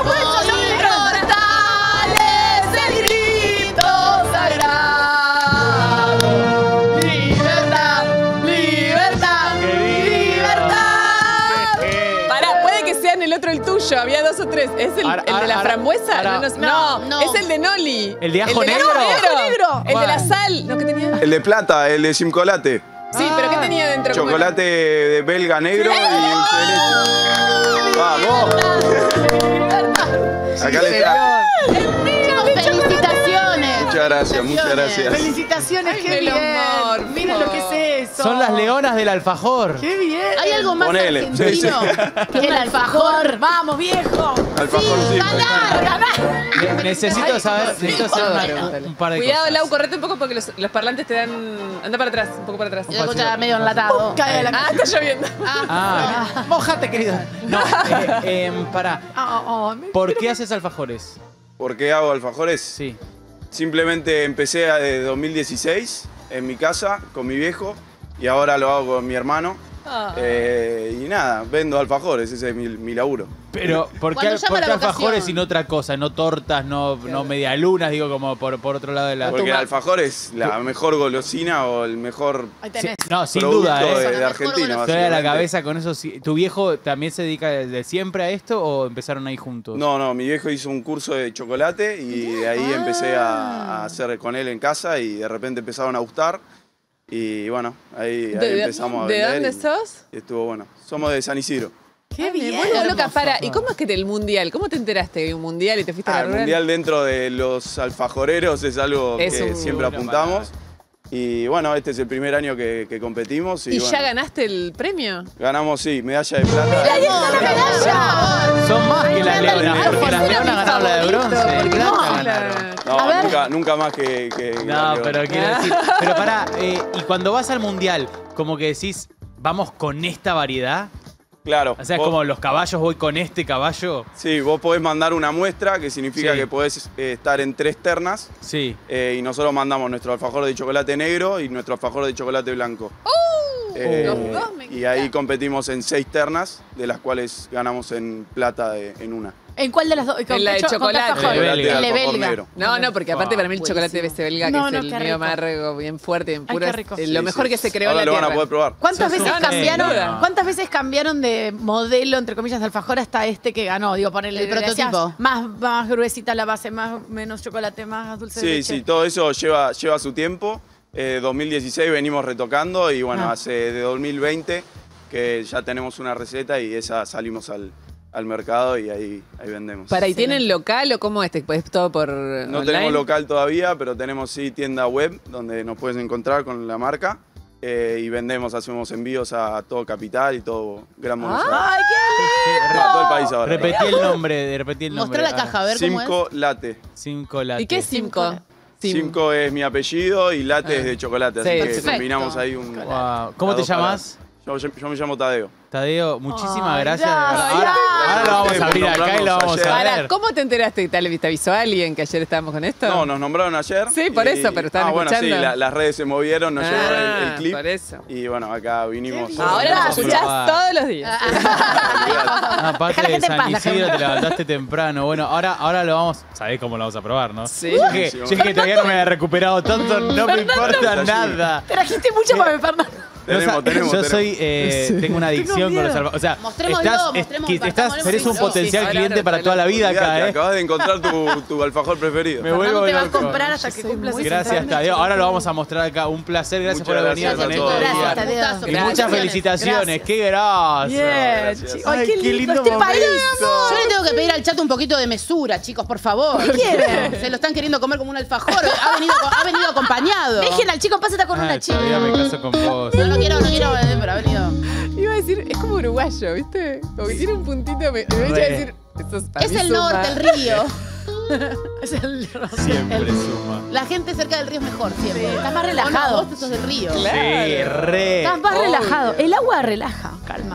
el grito sagrado. Libertad, libertad, libertad. Pará, puede que sean el otro el tuyo. Había dos o tres. ¿Es el, Ahora- el de la ahora- frambuesa? ahora- No. Es el de Noli. ¿El de ajo El negro? negro. El de la ¿Cuál? sal. No, ¿qué tenía? El de plata, el de simcolate. Sí, pero ¿qué tenía dentro? ¿Cómo era? Chocolate de belga negro y dulce de leche. ¡Vamos! Acá le traje. Felicitaciones. Muchas gracias, muchas gracias. Felicitaciones, Ay, qué me lo bien. morfo. Miren lo que es eso. Son las leonas del alfajor. Qué bien. ¿Hay algo más Ponele. argentino que el alfajor? Vamos, viejo. Alfajor sí. Necesito saber un par de Cuidado, cosas. Lau, correte un poco porque los parlantes te dan. Anda para atrás, un poco para atrás. Se escucha medio enlatado. Cae la Ah, está lloviendo. Ah, mojate, querida. No, pará. ¿Por qué haces alfajores? ¿Por qué hago alfajores? Sí. Simplemente empecé desde 2016 en mi casa con mi viejo y ahora lo hago con mi hermano. Ah. Y nada, vendo alfajores, ese es mi laburo. Pero, ¿por qué, Cuando llama por qué la vocación. alfajores y no otra cosa? No tortas, no medialunas, digo, como por otro lado de la... Porque el alfajor es la mejor golosina o el mejor Ahí Sí, tenés. no, sin producto duda, de Argentina. Estoy a la básicamente. cabeza con eso. ¿Tu viejo también se dedica desde siempre a esto o empezaron ahí juntos? No, mi viejo hizo un curso de chocolate y de ahí empecé a hacer con él en casa y de repente empezaron a gustar. Y bueno, ahí empezamos a ¿De vender. dónde y sos? estuvo bueno. Somos de San Isidro. Qué bien. Bueno, loca, para. ¿Y cómo es que del mundial? ¿Cómo te enteraste que hay un mundial y te fuiste a El la rural? mundial dentro de los alfajoreros es algo Es que un- siempre apuntamos. Y bueno, este es el primer año que competimos. ¿Y bueno, ya ganaste el premio? ganamos, sí, medalla de plata. ¡Mira, ahí está la medalla! Son más que las leonas, porque las leonas ganaron la de bronce. No, nunca más que No, pero quiero decir, pero pará, y cuando vas al mundial, como que decís, vamos con esta variedad. Claro. O sea, como los caballos, voy con este caballo. Sí, vos podés mandar una muestra, que significa que podés estar en 3 ternas. Sí. Y nosotros mandamos nuestro alfajor de chocolate negro y nuestro alfajor de chocolate blanco. Los dos me Y ahí competimos en 6 ternas, de las cuales ganamos en plata en una. ¿En cuál de las dos? En la de chocolate. El de belga. No, porque aparte para mí el chocolate de ese belga, que es el medio amargo, bien fuerte, bien puro, es lo mejor que se creó en la Ahora tierra. lo van a poder probar. ¿Cuántas veces cambiaron de modelo, entre comillas, de alfajor hasta este que ganó? Digo, ponerle El prototipo. Más gruesita la base, menos chocolate, más dulce de leche. Sí, todo eso lleva su tiempo. 2016 venimos retocando y bueno, hace de 2020 que ya tenemos una receta y esa salimos al mercado y ahí vendemos. ¿Y tienen local o cómo es? ¿Es todo por No online? tenemos local todavía, pero tenemos sí tienda web donde nos puedes encontrar con la marca y vendemos, hacemos envíos a todo Capital y todo Gran Buenos Aires. ¡Ay, qué lindo! A todo el país ahora. Repetí el nombre. Mostrá la caja, a ver cómo es. Simco Latte. Simco Latte. ¿Y qué es Simco? Simco es mi apellido y Latte es de chocolate, así que perfecto. combinamos ahí un... Wow. ¿Cómo te llamas? Yo me llamo Tadeo. Tadeo, muchísimas gracias. gracias. Ahora lo vamos a abrir acá y lo vamos a Pará, ver. ¿cómo te enteraste? ¿Tal vista visual y en que ayer estábamos con esto? No, nos nombraron ayer. Sí, por eso, pero estaban bueno, escuchando. sí, las redes se movieron, nos llegó el clip. Por eso. Y bueno, acá vinimos. Ahora nos escuchás todos los días. Aparte de San Isidro, te levantaste temprano. Bueno, ahora lo vamos... ¿Sabés cómo lo vamos a probar, no? Sí. Yo es que todavía no me he recuperado tanto, no me importa nada. Trajiste mucho para Fernando. Yo soy, tengo una adicción con los alfajores. O sea, eres un potencial cliente para toda la vida acá, Acabas de encontrar tu alfajor preferido. Me vuelvo te va a loco. comprar hasta que cumplas. Gracias, Tadeo. Ahora lo vamos a mostrar acá. Un placer, gracias por haber venido con esto. Gracias, Tadeo. Y muchas felicitaciones. Qué gracias. Ay, qué lindo este momento. país. Yo le tengo que pedir al chat un poquito de mesura, chicos, por favor. ¿Qué quieren? Se lo están queriendo comer como un alfajor. Ha venido acompañado. Dejen al chico, pásate con una chica. Todavía me caso con vos. No quiero, pero ha venido. Iba a decir, es como uruguayo, ¿viste? Como que tiene un puntito. Me iba a decir, Es el norte, el río. Es el Siempre suma. La gente cerca del río es mejor, siempre. Estás más relajado. Vos sos del río. Sí, re. Estás más relajado. El agua relaja, calma.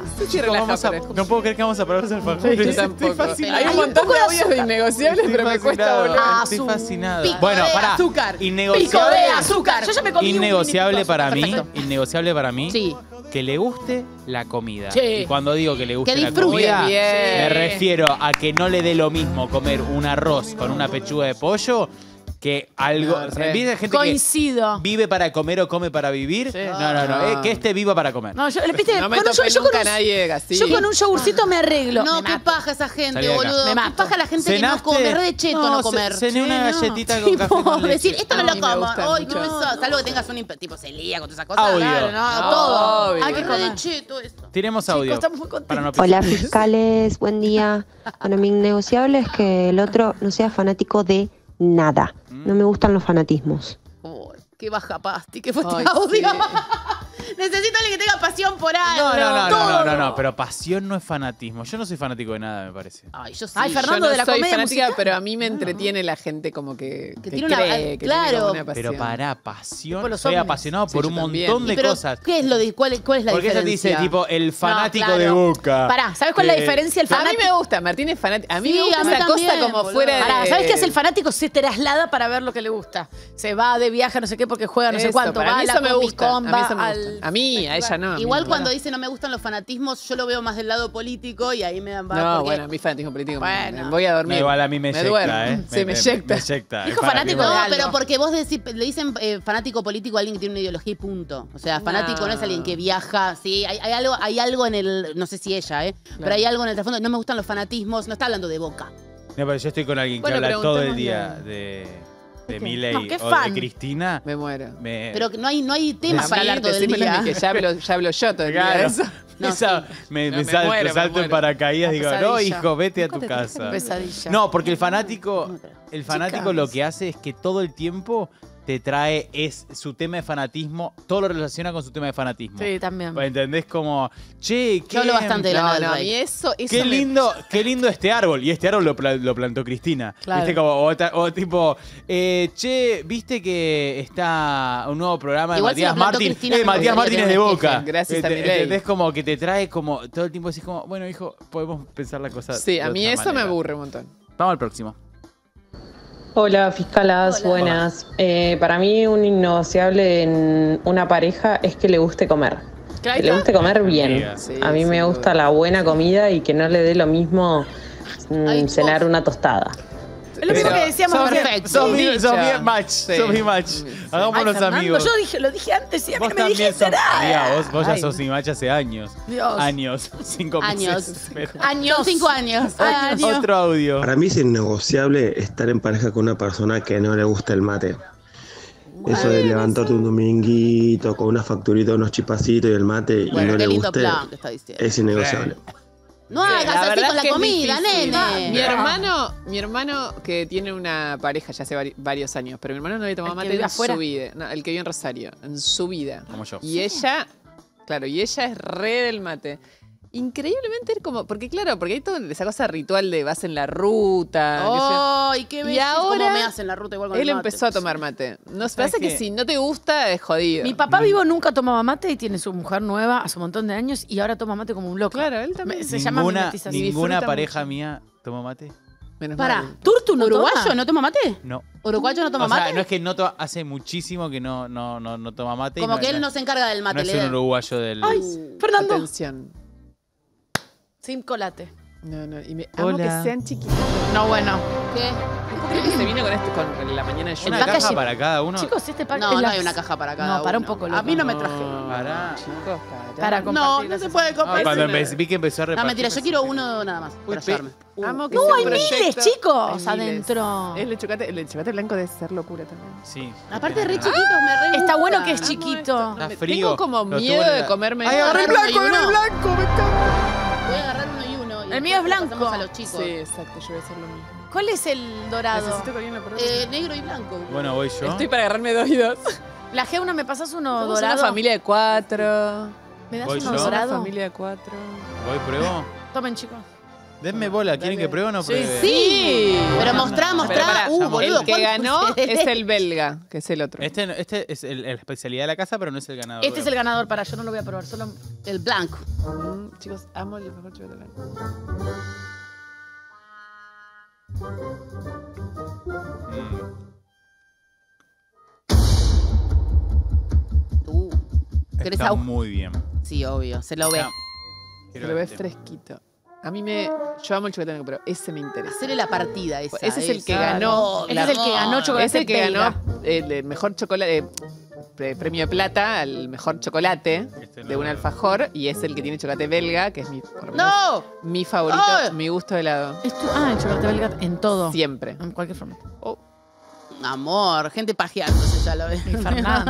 No puedo creer que vamos a probar ese alfajor. Yo tampoco. fascinado. Hay un montón de audios de innegociables, pero me cuesta volver. Estoy fascinado. Pico Bueno, de pará. azúcar. Pico de azúcar. Yo ya me comí Innegociable un para mí. perfecto. Innegociable para mí. Sí. Que le guste la comida. Sí. Y cuando digo que le guste Que la disfrute. comida, Muy bien. me refiero a que no le dé lo mismo comer un arroz con una pechuga de pollo que algo. No, o sea, re. ¿viste gente Coincido. que vive para comer o come para vivir? Sí. No. Que este viva para comer. No, ¿viste? No me Con un topé yo nunca con un- nadie así. Yo con un yogurcito me arreglo. No, Me qué mato. paja esa gente, Salí de acá. boludo. Me Qué mato. paja la gente que no ¿Cenaste? come. Re de cheto no comer. Cené una Sí, no. galletita con café Tipo, con leche. decir, esto no A lo mí me como. gusta Ay, qué mucho. pesado. Salvo que tengas un tipo celíaco, todas esas cosas. Audio. Claro, No, todo. obvio. Hay que Re de comer. cheto esto. Tiremos audio. estamos muy contentos. para no Hola pensar. fiscales, buen día. Bueno, mi innegociable es que el otro no sea fanático de nada. No me gustan los fanatismos. Oh, qué baja pasti, que fue este Ay, audio. sí. Necesito alguien que tenga pasión por algo. No, pero pasión no es fanatismo. Yo no soy fanático de nada, me parece. Ay, yo sí. Ay, Fernando, Yo no de la soy comedia fanática, musical. pero a mí me entretiene la gente como que tiene una- cree, que claro. tiene como una pasión. Pero para pasión, Tipo los soy hombres. apasionado Sí, por yo un también. montón de Pero, cosas. ¿qué es lo de, cuál es la Porque ella te diferencia? dice, tipo, el fanático claro. de Boca. Pará, ¿sabes cuál es la diferencia? El A mí fanático. me gusta, Martín es fanático. A mí Sí, me gusta a mí esa también, cosa como boludo. fuera de... Pará, ¿sabes qué hace el fanático? Se traslada para ver lo que le gusta. Se va de viaje, no sé qué, porque juega no sé Eso, cuánto. para Va mí a la eso me gusta. Comic-Con, A mí va eso me al... gusta. A mí, a ella no. Igual a mí cuando no. dice no me gustan los fanatismos, yo lo veo más del lado político y ahí me dan No, porque- bueno, a mí fanatismo político. Bueno. Voy a dormir. No, igual a mí me eyecta, duermo. Sí, me eyecta. Me eyecta. Dijo Es fanático fanatismo. de No, algo. pero porque vos decís, le dicen fanático político a alguien que tiene una ideología y punto. O sea, fanático no es alguien que viaja, sí, hay algo en el, no sé si ella, pero hay algo en el trasfondo. No me gustan los fanatismos, no está hablando de Boca. No, pero yo estoy con alguien que Bueno, habla todo el preguntémosle. día de Milei No, qué o fan. de Cristina. Me muero. Pero que no hay temas A para mí, hablar todo el decímelo a día. mí, que ya hablo yo todo el día de Claro. eso. No, Esa, sí. me No, me salto, muero, me salto en muero. paracaídas, digo, no, Pesadilla. hijo, vete a tu casa. Pesadilla. No, porque el fanático Chicas. lo que hace es que todo el tiempo te trae su tema de fanatismo, todo lo relaciona con su tema de fanatismo. Sí, también. ¿Entendés? Como, che, Yo hablo bastante de la No, Lana no, del a Rey. mí eso qué me- lindo este árbol. Y este árbol lo plantó Cristina. Claro. ¿Viste? Como, o tipo, che, ¿viste que está un nuevo programa de Igual si Matías lo plantó Martín? Cristina, no Matías me Martín es gustaría de tener Boca. queje. Gracias a Milei. ¿Entendés? Como que te trae como, todo el tiempo decís como, bueno, hijo, podemos pensar la cosa Sí, de a mí otra eso me manera. aburre un montón. Vamos al próximo. Hola, fiscalas, buenas. Para mí un innegociable en una pareja es que le guste comer. Que le guste comer bien. Sí, A mí me sin gusta la buena comida y que no le dé lo mismo cenar una tostada. Es lo mismo que decíamos sos recién. bien, sos bien, sos bien match, Sí. sos bien match. Ay, Hagámonos Fernando, amigos. yo lo dije antes y a mí Vos no me también dijiste sos. nada. Mira, vos ya Ay, sos mi match hace años. Dios. Años. 5 Años. meses. pero- Son 5 años. Años. Otro audio. Para mí es innegociable estar en pareja con una persona que no le gusta el mate. Eso de levantarte un dominguito con una facturita, unos chipacitos y el mate y Bueno, no qué le lindo guste, plan que está diciendo. es innegociable. No hagas La así verdad con es que la es comida, difícil. nene. Mi hermano que tiene una pareja ya hace varios años, pero mi hermano no había tomado ¿El que mate vive en afuera? su vida. No, el que vive en Rosario, en su vida. Como yo. Y ella, claro, y ella es re del mate. Increíblemente es como, porque hay toda esa cosa ritual de vas en la ruta. ¡Ay, qué bello! Y ahora ¿Cómo me hacen la ruta igual con él el mate? empezó a tomar mate. Nos ¿Sabes pasa que qué? si no te gusta es jodido. Mi papá vivo nunca tomaba mate y tiene su mujer nueva hace un montón de años y ahora toma mate como un loco. Claro, él también. Se llama mimetización. Ninguna Disfruta pareja mucho. mía tomó mate. Menos Pará, mal. ¿Turtu no ¿Uruguayo toma? no toma mate? No. ¿Uruguayo no toma O sea, mate? no es que hace muchísimo que no toma mate. y Como no, que él no se encarga del mate. no es le un da- uruguayo del. Ay, Fernando. Atención. Sin colate. No, y me amo Hola. que sean chiquitos. No, bueno. ¿Qué? ¿Puedo creer que se vino con la mañana de ¿Una lluvia? caja para cada uno? Chicos, este pack No, es no la- hay una caja para cada No, para un uno. poco. A loco. mí no me traje. Pará. Chicos, Para No, compartir. no se puede comprar. Cuando vi que empezó a No, repartir. mentira, yo quiero uno nada más. Para llevarme. Amo que No, sea un hay miles, proyecto. chicos, Hay miles. adentro. El de chocolate blanco debe ser locura también. Sí. Aparte, re chiquitos, me re Está gustan. bueno que es chiquito. Está Me- frío. Tengo como Lo miedo tuve en de la- comerme. ¡Ay, agarré el Agarrar blanco, uno y agarré el uno. blanco! Me encanta. Voy a agarrar uno y uno. y El mío es después blanco. pasamos a los chicos. Sí, exacto, yo voy a hacer lo mismo. ¿Cuál es el dorado? Necesito que alguien lo pruebe. Negro y blanco. Bueno, voy yo. Estoy para agarrarme 2 y 2. La G1, ¿me pasas uno Somos dorado? una familia de 4. ¿Me das Voy uno yo. dorado? Una familia de 4. Voy, pruebo. Tomen, chicos. Denme bola. ¿Quieren que pruebe o no pruebe? Sí. Pero mostrá, Pero pará, boludo. el que ganó es el belga, que es el otro. Este es la especialidad de la casa, pero no es el ganador. Este es el ganador, para yo no lo voy a probar, solo El blanco. Chicos, amo el mejor chocolate blanco. ¿Querés Está agua? muy bien. Sí, obvio. Se lo ve. Está- Se quiero lo ve ver el tema. fresquito. A mí yo amo el chocolate blanco, pero ese me interesa. Hacerle la partida esa. Ese es el que esa. ganó. Este es el que ganó chocolate Es el que belga. ganó el mejor chocolate. Premio de plata al mejor chocolate Este no de un lo- alfajor y es el que tiene chocolate belga, que es por lo menos ¡No! mi favorito, ¡Ay! mi gusto de helado. el chocolate belga en todo. Siempre. En cualquier forma. Amor, gente pajeándose, ya lo ves. Y Fernando.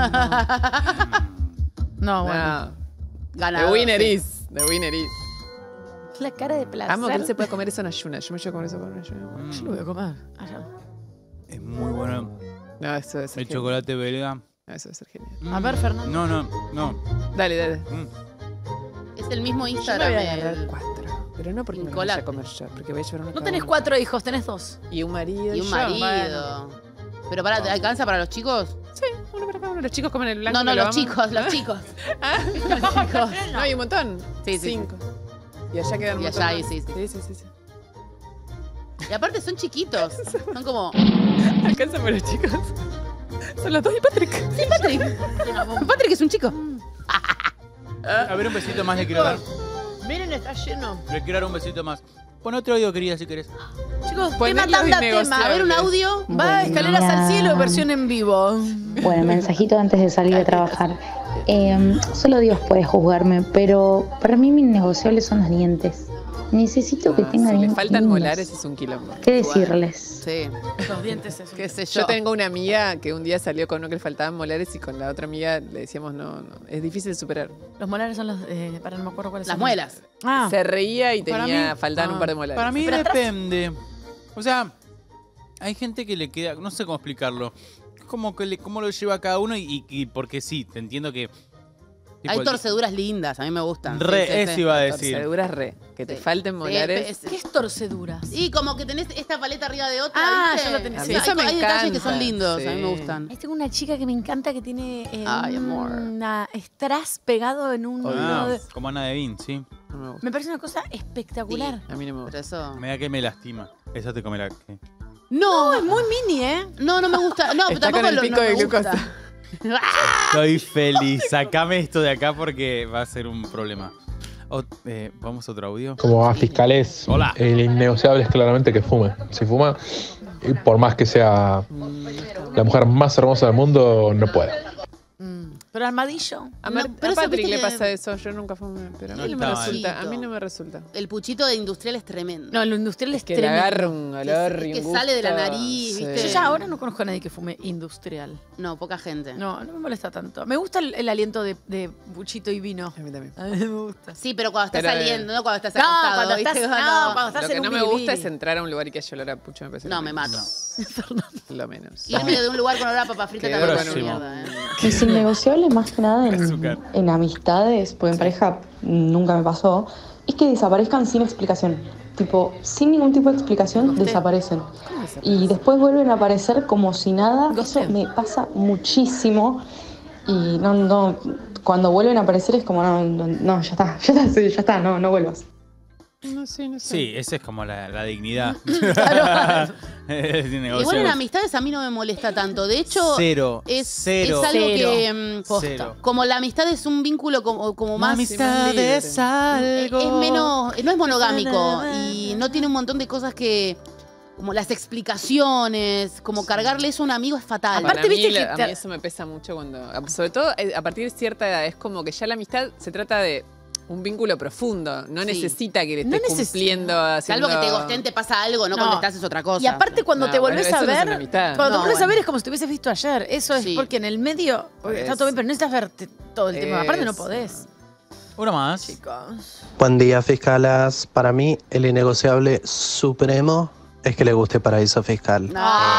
No, bueno. No. Ganador. The winner is. The winner is. La cara de placer. Amo que él se pueda comer eso en ayuna. Yo me llevo a comer eso con ayuna. Yo lo voy a comer. Allá. Es muy bueno. No, eso es El chocolate belga. No, eso debe ser genial. A ver, Fernando. No. Dale, dale. Es el mismo Yo me Instagram. voy a agarrar el- 4. Pero no porque me lo Nicolás. vaya a comer yo, porque voy a llevar uno No cada tenés uno. 4 hijos, tenés 2. Y un marido. Y un yo. marido. Pero pará, ¿te alcanza para los chicos? Sí, uno para cada uno. Los chicos comen el blanco. No, no, que lo los aman. chicos, los chicos. Los chicos. No, hay un montón. Sí, sí. 5. Y allá quedan un Y montón allá, más. sí, sí. Sí. Y aparte son chiquitos. Son como. Alcanzan para los chicos. Son los 2 y Patrick. Sí, Patrick. Patrick es un chico. A ver, un besito más le quiero dar. Miren, está lleno. Le quiero dar un besito más. Pon otro audio, querida, si querés. Chicos, Ponelo tema tanda tema. innegociable. A ver un audio. Va, Buen Escaleras día. al cielo, versión en vivo. Bueno, mensajito antes de salir a trabajar. Solo Dios puede juzgarme, pero para mí mis negociables son los dientes. Necesito que tenga Si le dientes faltan lindos. molares es un quilombo. ¿Qué decirles? Sí. Los dientes es ¿Qué sé yo? Yo tengo una amiga que un día salió con uno que le faltaban molares y con la otra amiga le decíamos no, es difícil de superar. Los molares son los. Para no me acuerdo cuáles Las son. muelas. Ah. Se reía y Para tenía, mí- faltaban un par de molares. Para mí Pero atrás- depende. O sea, hay gente que le queda, no sé cómo explicarlo. Es como que cómo lo lleva cada uno y porque sí, te entiendo que... tipo, Hay torceduras lindas, a mí me gustan. Eso iba a decir. Torceduras que te falten molares. ¿Qué es torceduras? Y como que tenés esta paleta arriba de otra, Ah, ¿viste? yo lo tenía. Sí, Sí, hay, eso me hay detalles que encanta. son lindos, a mí me Sí. gustan. Ahí tengo una chica que me encanta que tiene Ay, amor. una strass pegado en un... Como Ana Devin, sí. No me gusta. Me parece una cosa espectacular. A mí no me gusta. Pero eso... Me da que me lastima. Eso te comerá. ¿qué? No, Es muy mini, ¿eh? no, no me gusta. No, pero Está tampoco con el lo, pico no de me glucosa. gusta. Estoy feliz. Sacame esto de acá porque va a ser un problema. Vamos a otro audio. Como va, fiscales? Hola. El innegociable es claramente que fume. Si fuma, y por más que sea la mujer más hermosa del mundo, no puede. Pero Armadillo. A, No, pero a eso, Patrick viste le que- pasa eso, yo nunca fumé, pero a No mí no me está mal. resulta. A mí no me resulta. El puchito de industrial es tremendo. No, lo industrial es Que le tremendo. agarra un olor y que un sale de la gusto, nariz, sí. ¿viste? Yo ya ahora no conozco a nadie que fume industrial. No, poca gente. No, no me molesta tanto. Me gusta el aliento de buchito y vino. A mí también. A mí me gusta. Sí, pero cuando estás Pero, saliendo, no cuando estás No, acostado. cuando ¿viste? estás, cuando estás Lo que en no un me gusta biribiri. es entrar a un lugar y que haya olor a pucho, me parece. No, lo me menos. mato. Lo menos. Irme de un lugar con olor a papa frita Qué también es próximo. mierda, ¿eh? Mis innegociables más que nada Azúcar. en amistades, porque en pareja nunca me pasó, es que desaparezcan sin explicación. Tipo, sin ningún tipo de explicación, desaparecen. Y después vuelven a aparecer como si nada. Eso me pasa muchísimo. Y cuando vuelven a aparecer es como, no, ya está, no vuelvas. No sé, no sé. Sí, esa es como la dignidad. Es innegociable. Igual en amistades a mí no me molesta tanto. De hecho, Cero. es Cero. algo Cero. que Cero. como la amistad es un vínculo como La más amistad es algo. es menos, no es monogámico y no tiene un montón de cosas que como las explicaciones, como cargarle eso a un amigo es fatal. Para Aparte, mí, viste que a mí eso me pesa mucho cuando, sobre todo a partir de cierta edad, es como que ya la amistad se trata de un vínculo profundo, no Sí. necesita que le No estés necesita. cumpliendo, Salvo que te haciendo... gosten, te pasa algo, no No. cuando estás es otra cosa. Y aparte cuando No, te volvés bueno, a eso no es ver, una amistad. cuando te No, volvés a bueno. ver es como si te hubieses visto ayer. Eso es Sí. porque en el medio está todo bien, pero no necesitas verte todo el tiempo. Aparte no Eso. podés. Uno más. Chicos. Buen día, fiscalas. Para mí, el innegociable supremo es que le guste Paraíso Fiscal.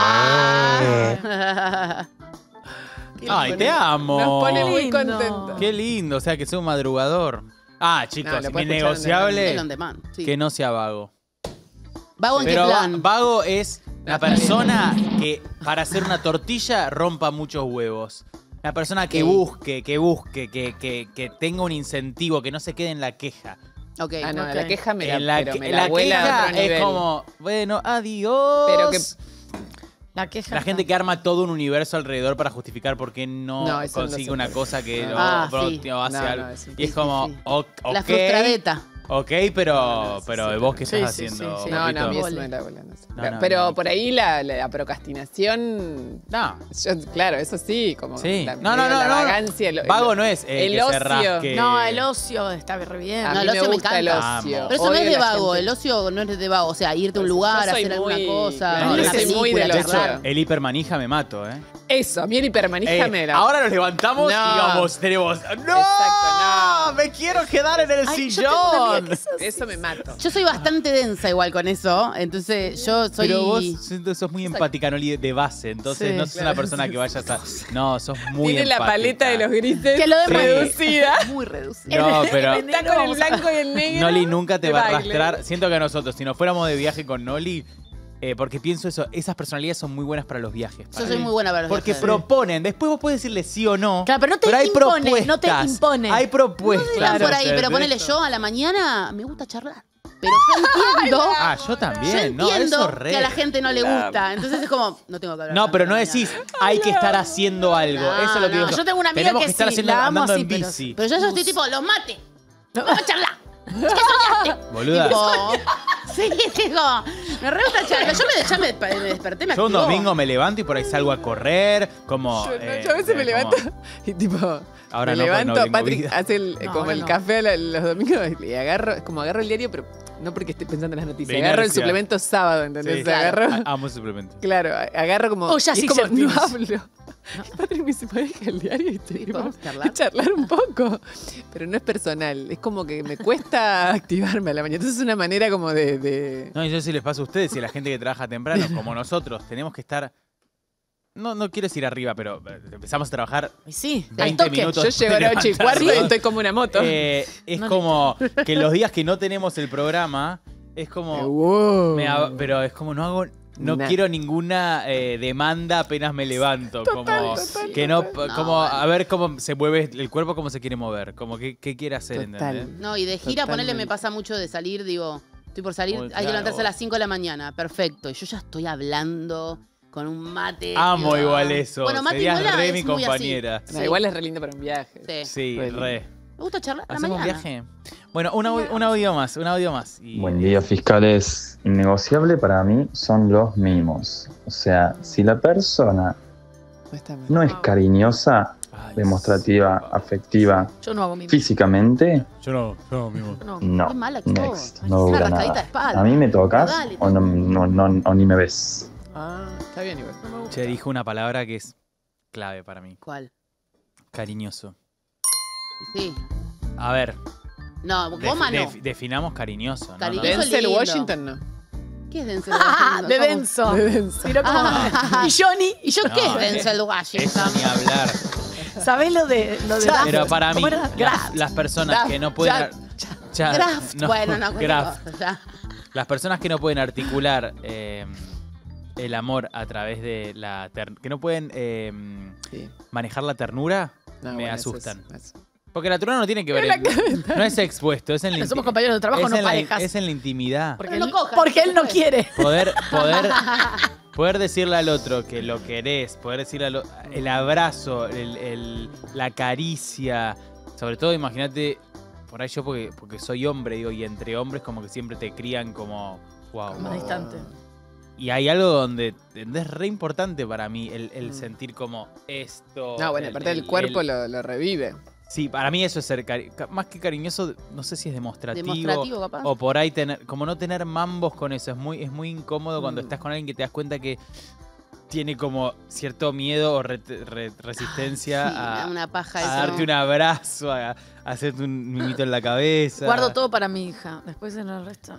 Ay, te amo. Nos pone muy Lindo. contentos. Qué lindo, o sea, que sea un madrugador. Ah, chicos, No, lo mi puedes escuchar negociable El on demand, sí. que no sea vago. ¿Vago en qué Pero plan? vago es la persona que para hacer una tortilla rompa muchos huevos. La persona que busque, que tenga un incentivo, que no se quede en la queja. Ok. Ah, no, Ok. la queja me En la, la, pero que- me la la vuela a queja otro nivel. es como, bueno, adiós. Pero que La queja. La gente que arma todo un universo alrededor para justificar por qué no, No, eso no consigue se una puede. cosa que Ah, o sí. hace No, algo. no, sí. Y es como, ok, La frustradeta. ok, pero vos qué estás Sí, sí, haciendo. sí, sí. No, papito? a mí eso me la vuela. No sé. No, Pero no. por ahí la procrastinación. No. Claro, eso sí, como Sí. la, No, medio no, la no. vagancia. Vago no es el que se ocio. rasque. No, el ocio está re bien. A No, mí el me ocio me gusta el encanta. ocio. Pero eso no Odio es de la vago, gente- el ocio no es de vago. O sea, irte a un Pues lugar, yo soy hacer alguna muy- cosa, claro, ver yo una soy muy película, del ocio. charlar. El hipermanija me mato, ¿eh? Eso, a mí el hipermanija me la. Ahora nos levantamos No. y vamos, tenemos. ¡No! Exacto, no. ¡Me quiero quedar en el Ay, yo tengo una amiga sillón! que es así. Eso me mato. Yo soy bastante densa igual con eso, entonces yo soy... Pero vos sos muy empática, Noli, de base. Entonces Sí, no sos claro, una persona que vayas a. No, sos muy Tiene empática. la paleta de los grises Que lo Sí. reducida. Muy reducida. No, pero. Está con el blanco y el negro. Noli nunca te de va a baile. arrastrar. Siento que a nosotros, si nos fuéramos de viaje con Noli, porque pienso eso, esas personalidades son muy buenas para los viajes. Yo soy muy buena para los Porque viajes. proponen, después vos podés decirle sí o no. Claro, pero no te hay impone, no te propuestas, impone. Hay propuestas. Están por ahí, pero ¿entendés? ponele yo a la mañana, me gusta charlar. Pero yo entiendo, Ah, yo yo también, no, entiendo eso re. que a la gente no le gusta. Entonces es como, no tengo que hablar. No, pero tanto no a la decís, mañana. hay que estar haciendo algo. No, Eso es lo que no. digo. Yo tengo una amiga Tenemos que que estar sí, haciendo, la amo andando así, en pero- bici. Pero yo estoy tipo, los mate. Vamos a charlar. ¿Qué soñaste? Boluda. Tipo, sí, digo, Me re gusta charlar. Yo me desperté, me Yo un activó. domingo me levanto y por ahí salgo a correr, como... Yo a veces me levanto y tipo... Ahora me no, levanto, no tengo Patrick vida. hace como ahora el no. café los domingos y agarro el diario, pero no porque esté pensando en las noticias. De Agarro el inercia. suplemento sábado, ¿entendés? Sí. Agarro, Amo el suplemento. claro, agarro como... Oh, ya y es sí, como, certeza. no hablo. Y Patrick me dice, ¿podés dejar el diario? Y estoy tipo, ¿podemos charlar? y charlar un poco. Pero no es personal, es como que me cuesta activarme a la mañana. Entonces es una manera como de... No, y yo si les pasa a ustedes y a la gente que trabaja temprano, como nosotros, tenemos que estar... No quiero decir arriba, pero empezamos a trabajar Sí, 20 minutos. Yo llego a las 8:15 y levantados. estoy como una moto. Es No como que los días que no tenemos el programa, es como... pero es como no hago... No Nah. quiero ninguna demanda apenas me levanto. Como que no, No, como a ver cómo se mueve el cuerpo, cómo se quiere mover, como qué quiere hacer, Total. ¿entendés? No, y de gira, ponele, Totalmente. me pasa mucho de salir, digo, estoy por salir, Uy, hay que claro. levantarse a las 5 de la mañana, perfecto. Y yo ya estoy hablando con un mate. Amo digo, igual eso. Bueno, mate Serías igual re es mi muy así. compañera. No, igual es re lindo para un viaje. Sí. Sí, Re re. Me gusta charlar a la ¿Hacemos un mañana. viaje? Bueno, un audio más. Y- Buen día, fiscales. Innegociable para mí son los mimos. O sea, si la persona No está mal. no es cariñosa, demostrativa, afectiva, Yo no hago mi físicamente, Yo no, mismo. no. Qué mala que Next, sos. no Una dura rascadita de nada. espalda. A mí me tocas Dale, o, o ni me ves. Ah, está bien igual. Che, dijo una palabra que es clave para mí. ¿Cuál? Cariñoso. Sí. A ver, No, goma no. definamos cariñoso. ¿no? Cariñoso No, Denzel lindo. Washington no. ¿Qué es Denzel Washington? de ¿Cómo? denso. De denso. Tiró como... Y Johnny. ¿Y yo No, qué es eh, Denzel Eso Washington? ni hablar. ¿Sabés lo de Pero para mí, ¿Cómo era? las personas Graf, que no pueden... Graft. Bueno, no, Graf. ya. Las personas que no pueden articular el amor a través de la... que no pueden Sí. manejar la ternura, No, me bueno, eso asustan. es- Porque la ternura no tiene que ver... no es expuesto, es en la Somos compañeros de trabajo, es no en la- parejas. es en la intimidad. Porque, Pero él, no cojas, porque él no pues. quiere. Poder decirle al otro que lo querés, poder decirle el abrazo, la caricia, sobre todo imagínate, por ahí yo porque soy hombre, digo, y entre hombres como que siempre te crían como, wow. Más distante. Y hay algo donde es re importante para mí el sentir como esto. No, bueno, aparte del cuerpo lo revive. Sí, para mí eso es ser más que cariñoso, no sé si es demostrativo, Demostrativo, capaz. o por ahí como no tener mambos con eso, es muy incómodo cuando estás con alguien que te das cuenta que tiene como cierto miedo o resistencia Sí, a una paja a eso. darte un abrazo, a hacerte un mimito en la cabeza. Guardo todo para mi hija. Después en el resto.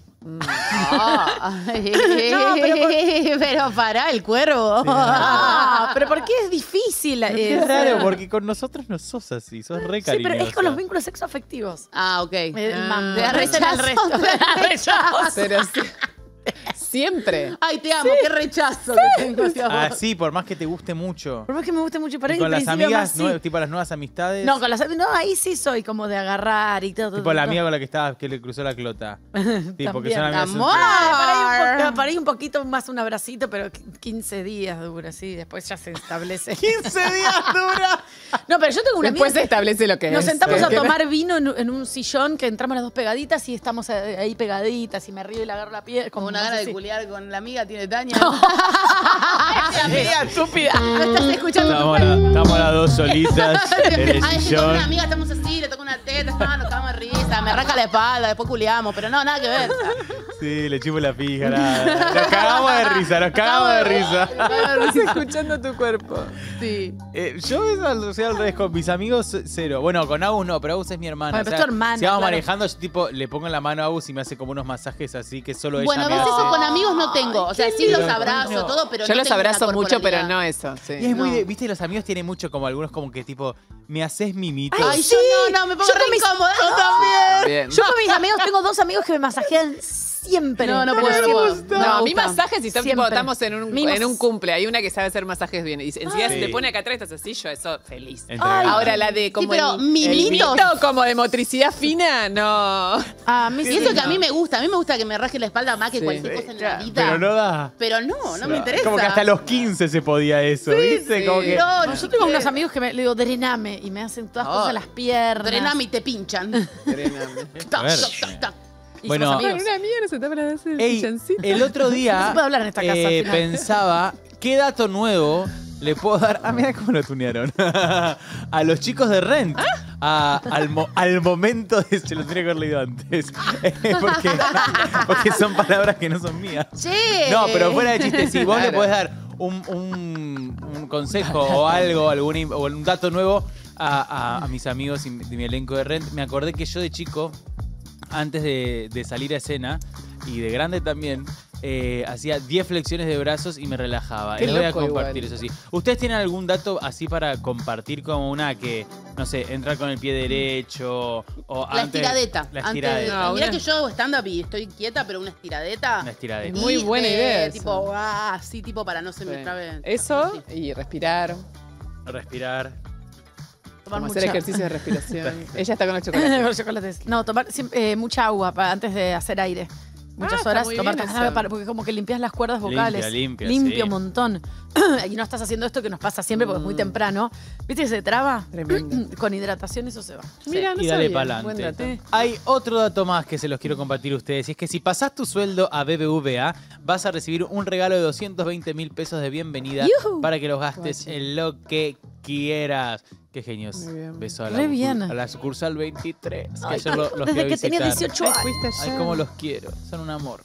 Pero pará, el cuervo. Ah, pero ¿por qué es difícil? Es raro porque con nosotros no sos así, sos re Sí, pero cariñosa. es con los vínculos sexoafectivos. Ah, ok. Me Te da rechazo. rechazo. Pero sí. Siempre. Ay, te amo, qué rechazo que tengo hacia vos. Ah, sí, por más que te guste mucho. Por más que me guste mucho, para Y ahí con al las principio amigas, más sí. tipo las nuevas amistades. No, con las no, ahí sí soy como de agarrar y todo. Tipo la amiga con la que estaba, que le cruzó la clota. Tipo, que son amigas. Amor. Para ir un poquito más un abracito, pero 15 días dura, sí. Después ya se establece. 15 días dura. No, pero yo tengo una Después se amiga. establece lo que Nos es. sentamos a ¿Eh? tomar vino en un sillón que entramos las dos pegaditas y estamos ahí pegaditas y me río y le agarro la piel. Como una no gana sé de si- culiar con la amiga tiene Tania. Amiga estúpida. No estás escuchando tu Estamos las dos solitas en el Ay, con una sillón. amiga estamos así, le toco una teta, nos cagamos de risa, me arranca la espalda, después culiamos, pero no, nada que ver. Sí, le chupo la pija. Nada. Nos cagamos de risa, nos cagamos de risa. Escuchando tu cuerpo. Sí. Yo soy al revés, con mis amigos cero. Bueno, con Agus no, pero Agus es mi hermana. Bueno, pero es tu hermana, si vamos claro. manejando, yo tipo le pongo en la mano a Agus y me hace como unos masajes así que solo ella Bueno, me ves hace. eso con amigos no tengo. O sea, sí los lindo. abrazo, Bueno, todo, pero Yo no los tengo una abrazo mucho, pero corporalidad. no eso. Sí. Y es muy de, viste, los amigos tienen mucho como algunos como que tipo, me haces mimitos. Ay, yo no, me pongo Yo re con mis- incómoda. Yo también. Bien. Yo con mis amigos tengo dos amigos que me masajean siempre. No, no Pero puedo, sí no me puedo. gusta. No, Me mi gusta. masaje, si Siempre. estamos en Mimos. un cumple, hay una que sabe hacer masajes bien. Y encima Sí. se te pone acá atrás, estás así, yo eso feliz. Entregado. Ahora la de como pero el mimitos. mimito como de motricidad fina, no. A mí Y sí, eso que no. a mí me gusta que me raje la espalda más que cualquier cosa en la vida. Pero no da. Pero no me interesa. Como que hasta los 15 se podía eso, ¿viste? Como que... No, Yo tengo unos amigos que le digo, drename, y me hacen todas cosas en las piernas. Drename y te pinchan. A ver, Y Bueno, somos amigos. Una mierda se tapan a hacer Ey, el otro día No se puede hablar en esta casa, al final. pensaba, ¿qué dato nuevo le puedo dar? Ah, mira cómo lo tunearon. A los chicos de Rent. Al momento de... Se lo tenía que haber leído antes. porque son palabras que no son mías. Che. No, pero fuera de chiste, si vos le podés dar un consejo o algo, o un dato nuevo a mis amigos y de mi elenco de Rent, me acordé que yo de chico, antes de salir a escena, y de grande también, hacía 10 flexiones de brazos y me relajaba. Qué Les voy a loco compartir igual. eso sí. ¿Ustedes tienen algún dato así para compartir, como una que, no sé, entrar con el pie derecho o La antes- estiradeta. La Antes, estiradeta. mirá que yo hago stand-up y estoy quieta, pero una estiradeta. Una estiradeta. Y Muy buena idea eso. Tipo, así, tipo, para no se me trabe. Eso y respirar. Respirar. Tomar Como hacer mucha- ejercicio de respiración. Ella está con los chocolates. Con los chocolates. No, tomar mucha agua antes de hacer aire. Muchas está horas, muy tomar bien eso. porque como que limpias las cuerdas vocales. Limpia, Limpia sí. un montón. Y no estás haciendo esto que nos pasa siempre porque es muy temprano. ¿Viste que se traba? Tremendo. Con hidratación eso se va. Mira, no Y dale sabía. para Buen dato. adelante. Hay otro dato más que se los quiero compartir a ustedes. Y es que si pasás tu sueldo a BBVA, vas a recibir un regalo de 220.000 pesos de bienvenida ¡Yujú! para que los gastes en lo que quieras. Qué genios. Muy bien. Beso a Re bien. a la sucursal 23. Que Ay, ayer los fui a desde que tenía visitar. 18 años. Ay, cómo los quiero. Son un amor.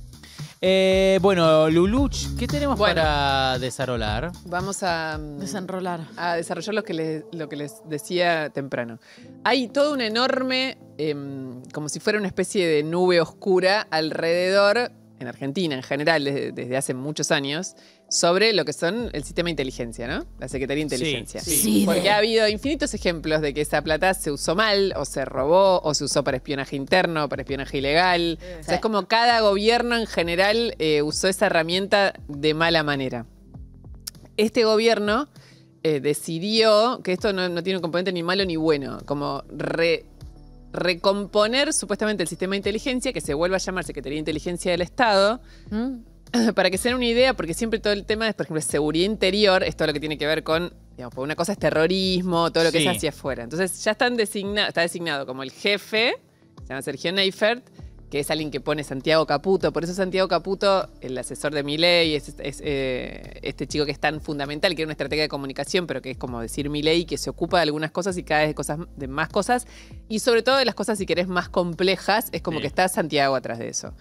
Bueno, Luluch, ¿qué tenemos para desarolar? Vamos a Desenrolar. a desarrollar lo que les decía temprano. Hay todo un enorme, como si fuera una especie de nube oscura alrededor, en Argentina en general, desde hace muchos años, sobre lo que son el sistema de inteligencia, ¿no? La Secretaría de Inteligencia. Sí. Porque ha habido infinitos ejemplos de que esa plata se usó mal, o se robó, o se usó para espionaje interno, para espionaje ilegal. O sea, es como cada gobierno en general usó esa herramienta de mala manera. Este gobierno decidió que esto no tiene un componente ni malo ni bueno, como recomponer supuestamente el sistema de inteligencia, que se vuelva a llamar Secretaría de Inteligencia del Estado, para que se den una idea, porque siempre todo el tema es, por ejemplo, seguridad interior, es todo lo que tiene que ver con, digamos, por una cosa es terrorismo, todo lo que Sí. es hacia afuera. Entonces ya está designado como el jefe, se llama Sergio Neifert, que es alguien que pone Santiago Caputo. Por eso Santiago Caputo, el asesor de Milei, es este chico que es tan fundamental, que era una estrategia de comunicación, pero que es como decir Milei, que se ocupa de algunas cosas y cada vez de más cosas. Y sobre todo de las cosas, si querés, más complejas, es como Sí. que está Santiago atrás de eso.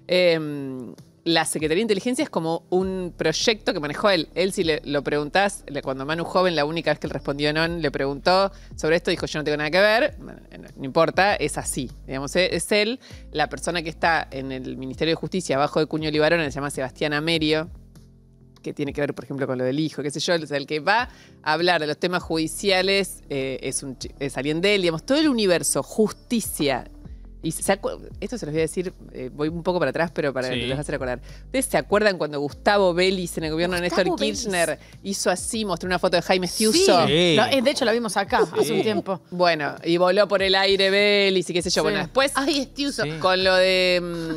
La Secretaría de Inteligencia es como un proyecto que manejó él. Él, si lo preguntás, cuando Manu Joven, la única vez que él respondió no, le preguntó sobre esto, dijo, yo no tengo nada que ver. Bueno, no importa, es así. Digamos, es él, la persona que está en el Ministerio de Justicia, abajo de Cuño Libarona, se llama Sebastián Amerio, que tiene que ver, por ejemplo, con lo del hijo, qué sé yo. O sea, el que va a hablar de los temas judiciales es alguien de él. Digamos, todo el universo, justicia. Y esto se los voy a decir, voy un poco para atrás, pero para Sí. les va a hacer acordar. ¿Ustedes se acuerdan cuando Gustavo Vélez en el gobierno de Néstor Gustavo Kirchner hizo así, mostró una foto de Jaime Stiuso? Sí. De hecho, la vimos acá hace un tiempo. Bueno, y voló por el aire Vélez y qué sé yo. Sí. Bueno, después Ay, Stiuso. Sí. con lo de,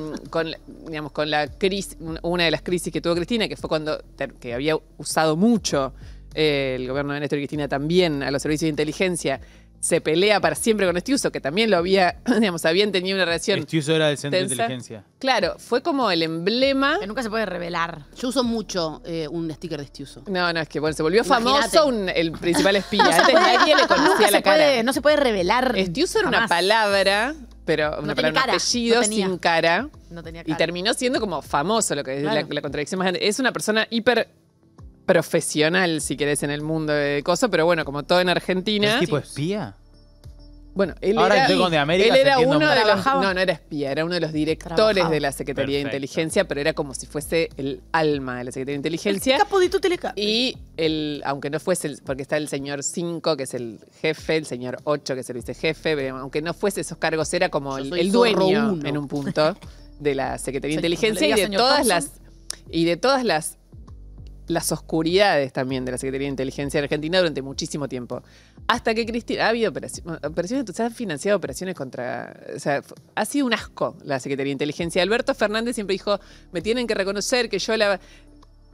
con la crisis, una de las crisis que tuvo Cristina, que fue cuando que había usado mucho el gobierno de Néstor y Cristina también a los servicios de inteligencia, se pelea para siempre con Stiuso, que también lo había, digamos, habían tenido una relación. Stiuso era del Centro de tensa. Inteligencia. Claro, fue como el emblema. Que nunca se puede revelar. Yo uso mucho un sticker de Stiuso. No, es que bueno, se volvió Imagínate. famoso el principal espía. No se Antes puede- nadie le nunca conocía se la cara. puede- no se puede revelar. Stiuso era una jamás. palabra, pero una No palabra, tiene un cara, apellido no tenía. sin cara. No tenía Y cara. terminó siendo como famoso, lo que es Claro. la contradicción más grande. Es una persona hiper profesional, si querés, en el mundo de cosas, pero bueno, como todo en Argentina. ¿Es tipo espía? Bueno, él Ahora era, estoy con de América, él era entiendo uno de mucho. los, Trabajaba. no era espía, era uno de los directores Trabajaba. de la Secretaría de Perfecto. Inteligencia, pero era como si fuese el alma de la Secretaría de Inteligencia. El capo de Tuteleca. Y aunque no fuese, porque está el señor 5, que es el jefe, el señor 8, que es el vicejefe, pero aunque no fuese esos cargos, era como Yo el soy zorro dueño uno. en un punto de la Secretaría de Señor, Inteligencia le y diga de señor todas Thompson. las oscuridades también de la Secretaría de Inteligencia de Argentina durante muchísimo tiempo. Hasta que Cristina... Ha habido operaciones, se han financiado operaciones contra... O sea, ha sido un asco la Secretaría de Inteligencia. Alberto Fernández siempre dijo, me tienen que reconocer que yo la...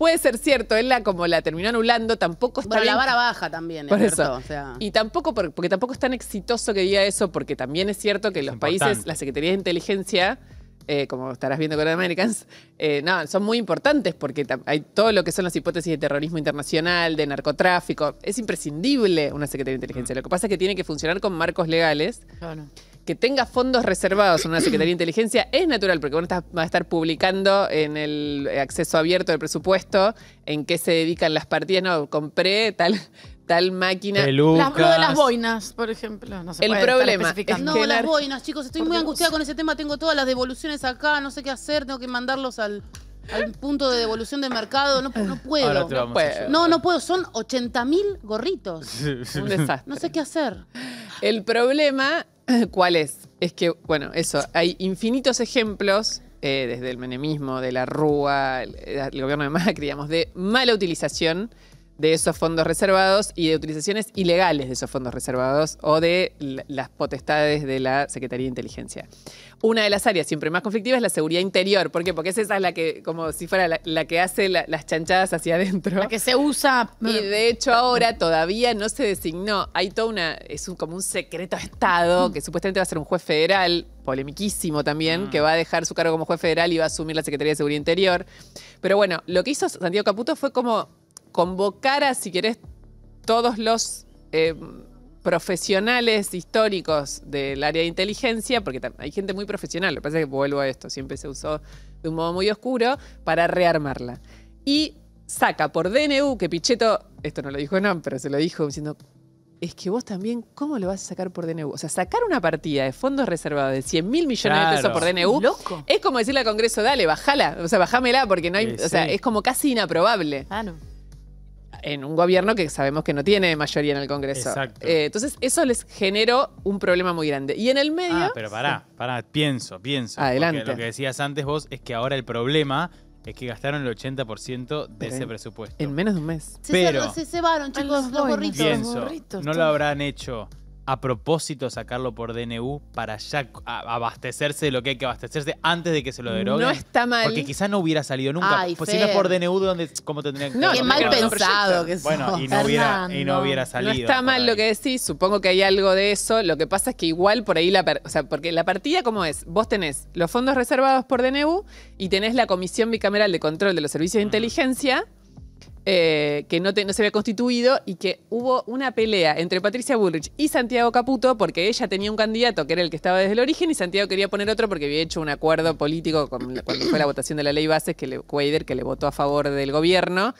puede ser cierto, él como la terminó anulando, tampoco está Bueno, bien. la vara baja también, Por es eso. cierto, o sea. Y tampoco, porque tampoco es tan exitoso que diga eso, porque también es cierto que los países, importante. las secretarías de inteligencia, como estarás viendo con Americans, no, son muy importantes porque hay todo lo que son las hipótesis de terrorismo internacional, de narcotráfico. Es imprescindible una secretaría de inteligencia. Lo que pasa es que tiene que funcionar con marcos legales. Claro. Que tenga fondos reservados en una Secretaría de Inteligencia es natural, porque uno va a estar publicando en el acceso abierto del presupuesto en qué se dedican las partidas. No, compré tal máquina. Las de las boinas, por ejemplo. No se El puede estar problema especificando. No, las boinas, chicos, estoy muy angustiada con ese tema. Tengo todas las devoluciones acá, no sé qué hacer, tengo que mandarlos al punto de devolución de mercado. No puedo. Ahora te vamos a ayudar. No puedo. Son 80.000 gorritos. Un desastre. No sé qué hacer. El problema, ¿cuál es? Es que, bueno, eso, hay infinitos ejemplos, desde el menemismo, de la Rúa, el gobierno de Macri, digamos, de mala utilización de esos fondos reservados y de utilizaciones ilegales de esos fondos reservados o de las potestades de la Secretaría de Inteligencia. Una de las áreas siempre más conflictivas es la seguridad interior. ¿Por qué? Porque es esa la que, como si fuera la que hace las chanchadas hacia adentro. La que se usa. Y de hecho ahora todavía no se designó. Hay toda como un secreto de Estado que supuestamente va a ser un juez federal, polemiquísimo también, que va a dejar su cargo como juez federal y va a asumir la Secretaría de Seguridad Interior. Pero bueno, lo que hizo Santiago Caputo fue como convocar a, si querés, todos los profesionales históricos del área de inteligencia, porque hay gente muy profesional, lo que pasa es que vuelvo a esto, siempre se usó de un modo muy oscuro, para rearmarla. Y saca por DNU, que Pichetto, esto no lo dijo no, pero se lo dijo diciendo, es que vos también, ¿cómo lo vas a sacar por DNU? O sea, sacar una partida de fondos reservados de 100.000 millones de pesos por DNU, loco. Es como decirle al Congreso, dale, bajala, o sea, bajámela, porque no hay, o sea, es como casi inaprobable. Claro. En un gobierno que sabemos que no tiene mayoría en el Congreso. Exacto. Entonces, eso les generó un problema muy grande. Y en el medio... Pero pará, pienso. Adelante. Porque lo que decías antes vos es que ahora el problema es que gastaron el 80% de ese presupuesto. En menos de un mes. Pero Se cebaron, chicos, los gorritos. pienso, ¿no lo habrán hecho a propósito sacarlo por DNU para ya abastecerse de lo que hay que abastecerse antes de que se lo deroguen? No está mal. Porque quizás no hubiera salido nunca. Ay, pues si no es Fer. por DNU, ¿cómo tendrían que No, qué mal no, pensado que sos. Bueno, y no hubiera salido. No está por mal ahí. lo que decís, supongo que hay algo de eso. Lo que pasa es que igual por ahí o sea, porque la partida, ¿cómo es? Vos tenés los fondos reservados por DNU y tenés la Comisión Bicameral de Control de los Servicios de Inteligencia, que no se había constituido y que hubo una pelea entre Patricia Bullrich y Santiago Caputo porque ella tenía un candidato que era el que estaba desde el origen y Santiago quería poner otro porque había hecho un acuerdo político cuando fue la votación de la ley Bases, Cuader, que le votó a favor del gobierno.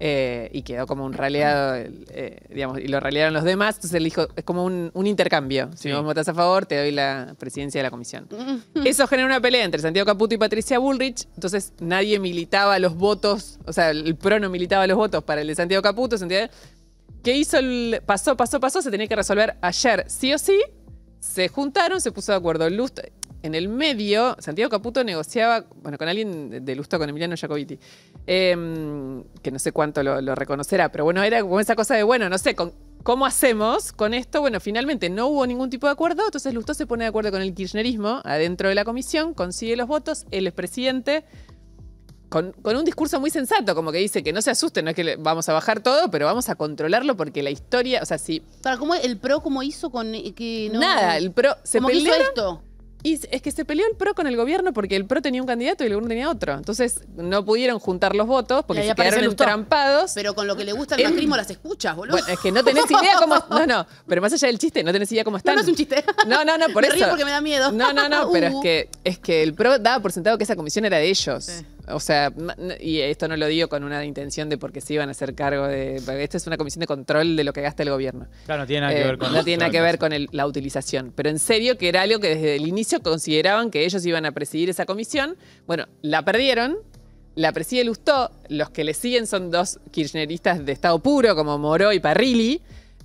Y quedó como un raleado, digamos, y lo ralearon los demás. Entonces él dijo, es como un intercambio. Si vos votás a favor, te doy la presidencia de la comisión. Eso generó una pelea entre Santiago Caputo y Patricia Bullrich. Entonces nadie militaba los votos, o sea, el PRO no militaba los votos para el de Santiago Caputo. ¿Qué hizo? Pasó, se tenía que resolver ayer, sí o sí. Se juntaron, se puso de acuerdo. En el medio, Santiago Caputo negociaba, con alguien de Lusto, con Emiliano Jacobiti, que no sé cuánto lo reconocerá, pero bueno, era como esa cosa de, no sé, ¿cómo hacemos con esto? Bueno, finalmente no hubo ningún tipo de acuerdo, entonces Lustó se pone de acuerdo con el kirchnerismo adentro de la comisión, consigue los votos, él es presidente, con un discurso muy sensato, como que dice que no se asusten, no es que vamos a bajar todo, pero vamos a controlarlo porque la historia, o sea, si... ¿Cómo el PRO cómo hizo con que no? Nada, el PRO se ¿Cómo hizo pelearon. esto? Y es que se peleó el PRO con el gobierno porque el PRO tenía un candidato y el gobierno tenía otro. Entonces no pudieron juntar los votos porque se quedaron entrampados. Pero con lo que le gusta al macrismo las escuchas, boludo. Bueno, es que no tenés idea cómo... No, pero más allá del chiste, no tenés idea cómo están. No es un chiste. No, por me eso. río porque me da miedo. No, pero es que el PRO daba por sentado que esa comisión era de ellos. Sí. O sea, y esto no lo digo con una intención de porque se iban a hacer cargo de... Porque esto es una comisión de control de lo que gasta el gobierno. Claro, no tiene nada que ver con... No tiene nada que ver con la utilización. Pero en serio que era algo que desde el inicio consideraban que ellos iban a presidir esa comisión. Bueno, la perdieron. La preside Lustó. Los que le siguen son dos kirchneristas de estado puro, como Moró y Parrilli.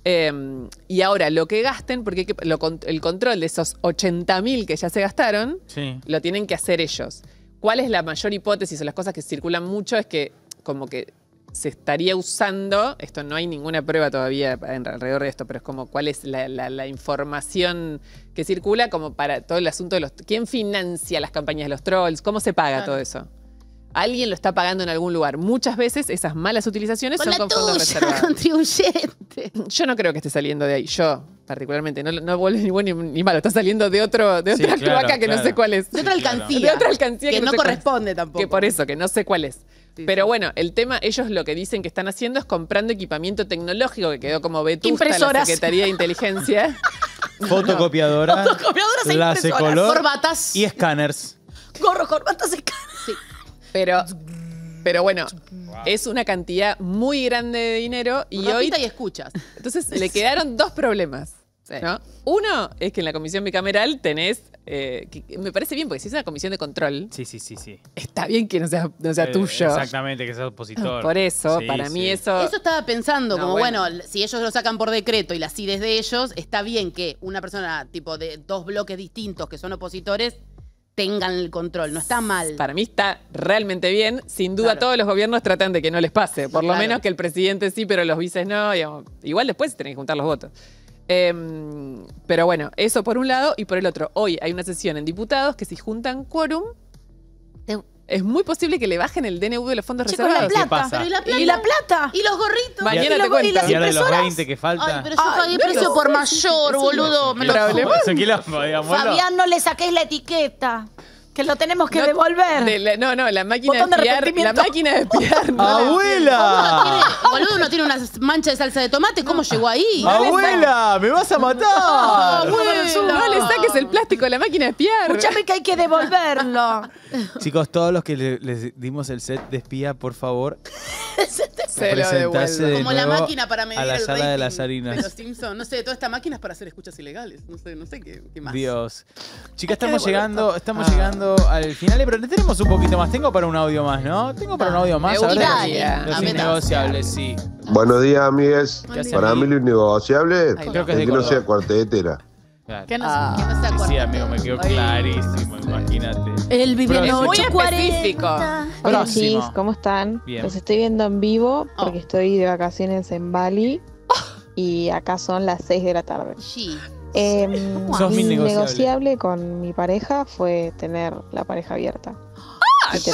Y ahora lo que gasten, porque el control de esos 80.000 que ya se gastaron, lo tienen que hacer ellos. ¿Cuál es la mayor hipótesis o las cosas que circulan mucho? Es que como que se estaría usando, esto no hay ninguna prueba todavía alrededor de esto, pero es como cuál es la información que circula como para todo el asunto de ¿quién financia las campañas de los trolls? ¿Cómo se paga todo eso? Alguien lo está pagando en algún lugar. Muchas veces esas malas utilizaciones son con fondos reservados. Contribuyente. Yo no creo que esté saliendo de ahí. Yo, particularmente, no vuelve ni bueno ni malo. Está saliendo de otra cloaca que no sé cuál es. De otra alcancía. De otra alcancía que no sé cuál es. corresponde tampoco. Que por eso, que no sé cuál es. Pero bueno, el tema, ellos lo que dicen que están haciendo es comprando equipamiento tecnológico que quedó como vetusta en la Secretaría de Inteligencia. Fotocopiadora, láser color corbatas y escáneres. Gorro, corbatas, escáneres. Sí. Pero bueno, es una cantidad muy grande de dinero y hoy... y escuchas. Entonces le quedaron dos problemas. ¿No? Uno es que en la comisión bicameral tenés, que me parece bien, porque si es una comisión de control, sí. está bien que no sea tuyo. Exactamente, que sea opositor. Por eso, para mí eso... Eso estaba pensando, como bueno, si ellos lo sacan por decreto y las CIDES de ellos, está bien que una persona tipo de dos bloques distintos que son opositores tengan el control, no está mal. Para mí está realmente bien. Sin duda todos los gobiernos tratan de que no les pase. Por lo menos que el presidente sí, pero los vices no. Digamos. Igual después tenés que juntar los votos. Pero bueno, eso por un lado. Y por el otro, hoy hay una sesión en diputados que si juntan quórum, es muy posible que le bajen el DNU de los fondos reservados. ¿Qué pasa? Pero ¿Y la plata? ¿Y los gorritos? Mañana te cuento. Y ahora de los 20 que faltan. Ay, pero yo pagué precio por mayor, boludo. Me lo Fabián, no le saques la etiqueta. Que lo tenemos que devolver. La máquina de espiar. La máquina de espiar. ¡Abuela! Boludo, no tiene una mancha de salsa de tomate. ¿Cómo llegó ahí? ¡Abuela! ¡Me vas a matar! No le saques el plástico a la máquina de espiar. Escúchame que hay que devolverlo. Chicos, todos los que les dimos el set de espía, por favor, se lo devuelvo. Como la máquina para medir a la el sala rating de las harinas. de los Simpsons. No sé, toda esta máquina es para hacer escuchas ilegales. No sé qué más. Dios. Chicas, estamos llegando al final, pero tenemos un poquito más. Tengo para un audio más, ¿no? Tengo para un audio más. A ver, los innegociables, sí. Buenos días, amigues. Para mí lo innegociable es creo que es de que no color. sea cuartetera. Claro. Que no sea Sí, amigo, me quedó clarísimo, imagínate. Él vive en Muy 840. Hola, chis, ¿cómo están? Bien. Los estoy viendo en vivo porque estoy de vacaciones en Bali y acá son las 6 de la tarde. Sí. Sos mi Mi negociable. negociable con mi pareja fue tener la pareja abierta. Sí.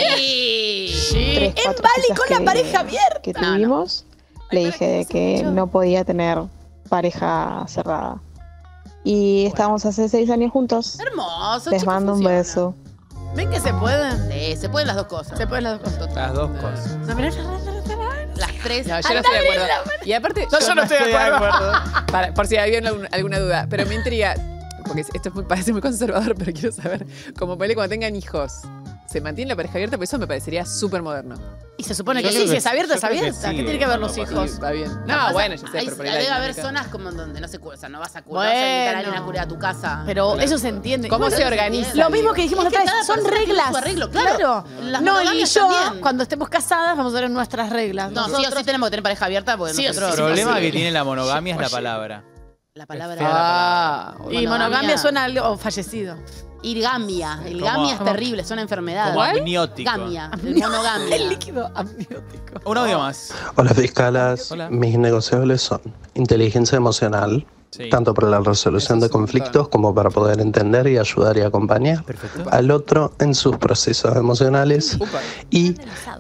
Tres, En cuatro Bali citas con la que- pareja abierta. que tuvimos, le dije de que no podía tener pareja cerrada. Y estábamos hace 6 años juntos. Hermoso. Les chicos, mando un funciona. beso. ¿Ven que se pueden? Sí, se pueden las dos cosas. Se pueden las dos cosas. Las dos cosas. No, mirá, Las tres. No, yo no estoy de acuerdo. Y aparte, yo no estoy de acuerdo. Por si había alguna duda, pero me intriga, porque esto parece muy conservador, pero quiero saber, como ponele cuando tengan hijos, ¿se mantiene la pareja abierta? Porque eso me parecería súper moderno. Y se supone Yo que creo sí, que si es abierta, yo es creo que abierta. sí, ¿Qué tiene que ver los no, hijos? Está bien. No, Pasa- bueno, yo sé, ahí pero por ahí la debe haber dinámica. zonas como donde no se cuida, o sea, no vas a curar, no vas a invitar a alguien a curar a tu casa. Pero eso se entiende. ¿Cómo Bueno, se organiza? Lo mismo que dijimos Es que otra vez, cada son persona tiene reglas. su arreglo, claro. Las No, y monogamias yo, también. cuando estemos casadas, vamos a ver nuestras reglas. No, sí o sí tenemos que tener pareja abierta porque Sí o nosotros... El sí, problema sí. que tiene la monogamia es la palabra. La palabra... Ah, Y monogamia suena a algo fallecido. Irgamia. El gamia es terrible, es una enfermedad. Como amniótico. Gamia. El monogamia. El líquido amniótico. Un audio más. Hola, fiscalas. Hola. Mis negociables son inteligencia emocional, Sí. tanto para la resolución Eso de es un conflictos como para poder entender y ayudar y acompañar Perfecto. al otro en sus procesos emocionales Upa. y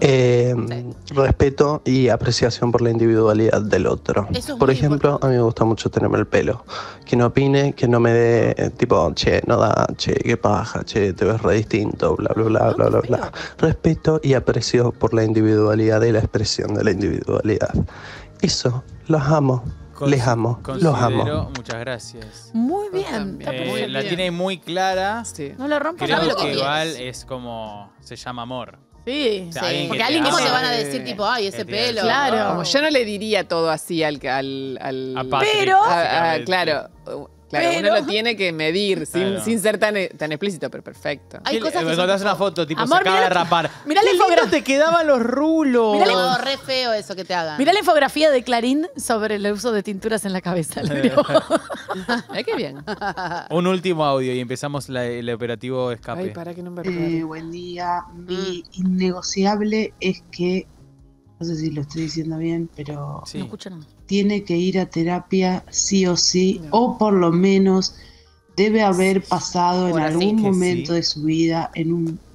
respeto y apreciación por la individualidad del otro. Eso es Por muy ejemplo, a mí me gusta mucho tenerme el pelo. Que no opine, que no me dé tipo, che, no da, che, qué paja, che, te ves re distinto, bla, bla, bla, bla, bla, bla. Respeto y aprecio por la individualidad y la expresión de la individualidad. Eso, los amo. Les amo, los amo. Considero- Muchas gracias. Muy bien. Está perfecto. La tiene muy clara. Sí. No le rompas Creo la que boca. igual es como se llama amor. Sí. O sea, alguien que Porque te alguien ama, ¿cómo te van a decir tipo, ay, ese que te- pelo? Claro. Como yo no le diría todo así al A Patrick, Pero- básicamente. claro, Pero- uno lo tiene que medir Claro. sin ser tan explícito, pero perfecto. Hay cosas que Me son contás tipo- una foto, tipo, Amor, se acaba mirá de la- rapar. mirá la ¡Qué lindo infografía. te quedaban los rulos! No, re feo eso que te hagan. Mirá la infografía de Clarín sobre el uso de tinturas en la cabeza. Le digo. Qué bien. Un último audio y empezamos el operativo escape. Ay, para que no me recuerde. Buen día. Mi innegociable es que, no sé si lo estoy diciendo bien, pero Sí. No escucho nada. tiene que ir a terapia sí o sí, o por lo menos debe haber pasado en Por así algún que momento sí. de su vida en un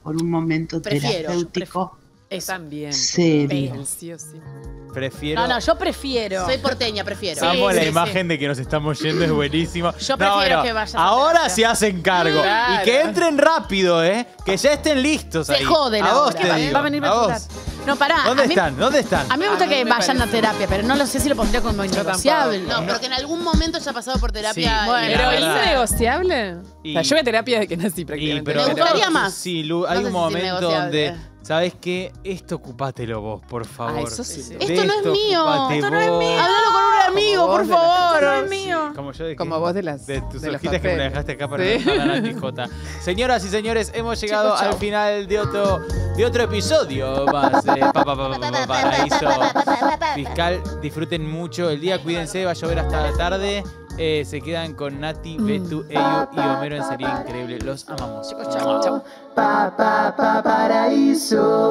por un momento terapéutico También. serio. Sí o sí. Prefiero. No, yo prefiero. Soy porteña, prefiero. Amo la imagen de que nos estamos yendo, es buenísimo. Yo prefiero que vayas a ahora terapia. se hacen cargo. Claro. Y que entren rápido, que ya estén listos ahí. Se joden a vos ahora. te digo. Va a venir a a vos. No, pará. ¿Dónde a mí- están? ¿Dónde están? A mí me gusta que me vayan a parece. terapia, pero no lo sé si lo pondría como innegociable. No, porque en algún momento ya ha pasado por terapia. Sí, y- bueno, Pero La ¿es verdad. negociable? Y- O sea, yo voy a terapia desde que nací prácticamente. pero Me gustaría más. Sí, Lu, hay No sé un si es momento innegociable. donde, ¿sabes qué? Esto ocupátelo vos, por favor. eso sí. De Esto no es mío. ocupate Esto no es vos. mío. Háblalo con un amigo, por favor. No es mío. Como yo de Como qué? vos de las de tus de los hojitas que me la papeles. dejaste acá para Sí. dejarla en la tijota. Señoras y señores, hemos llegado Chicos, al chau. final de otro episodio más de Paraíso Fiscal. Disfruten mucho el día, cuídense, va a llover hasta la tarde. Se quedan con Nati, Betu, Eyu y Homero en Sería Increíble. Los amamos. Chicos, chau. Paraíso.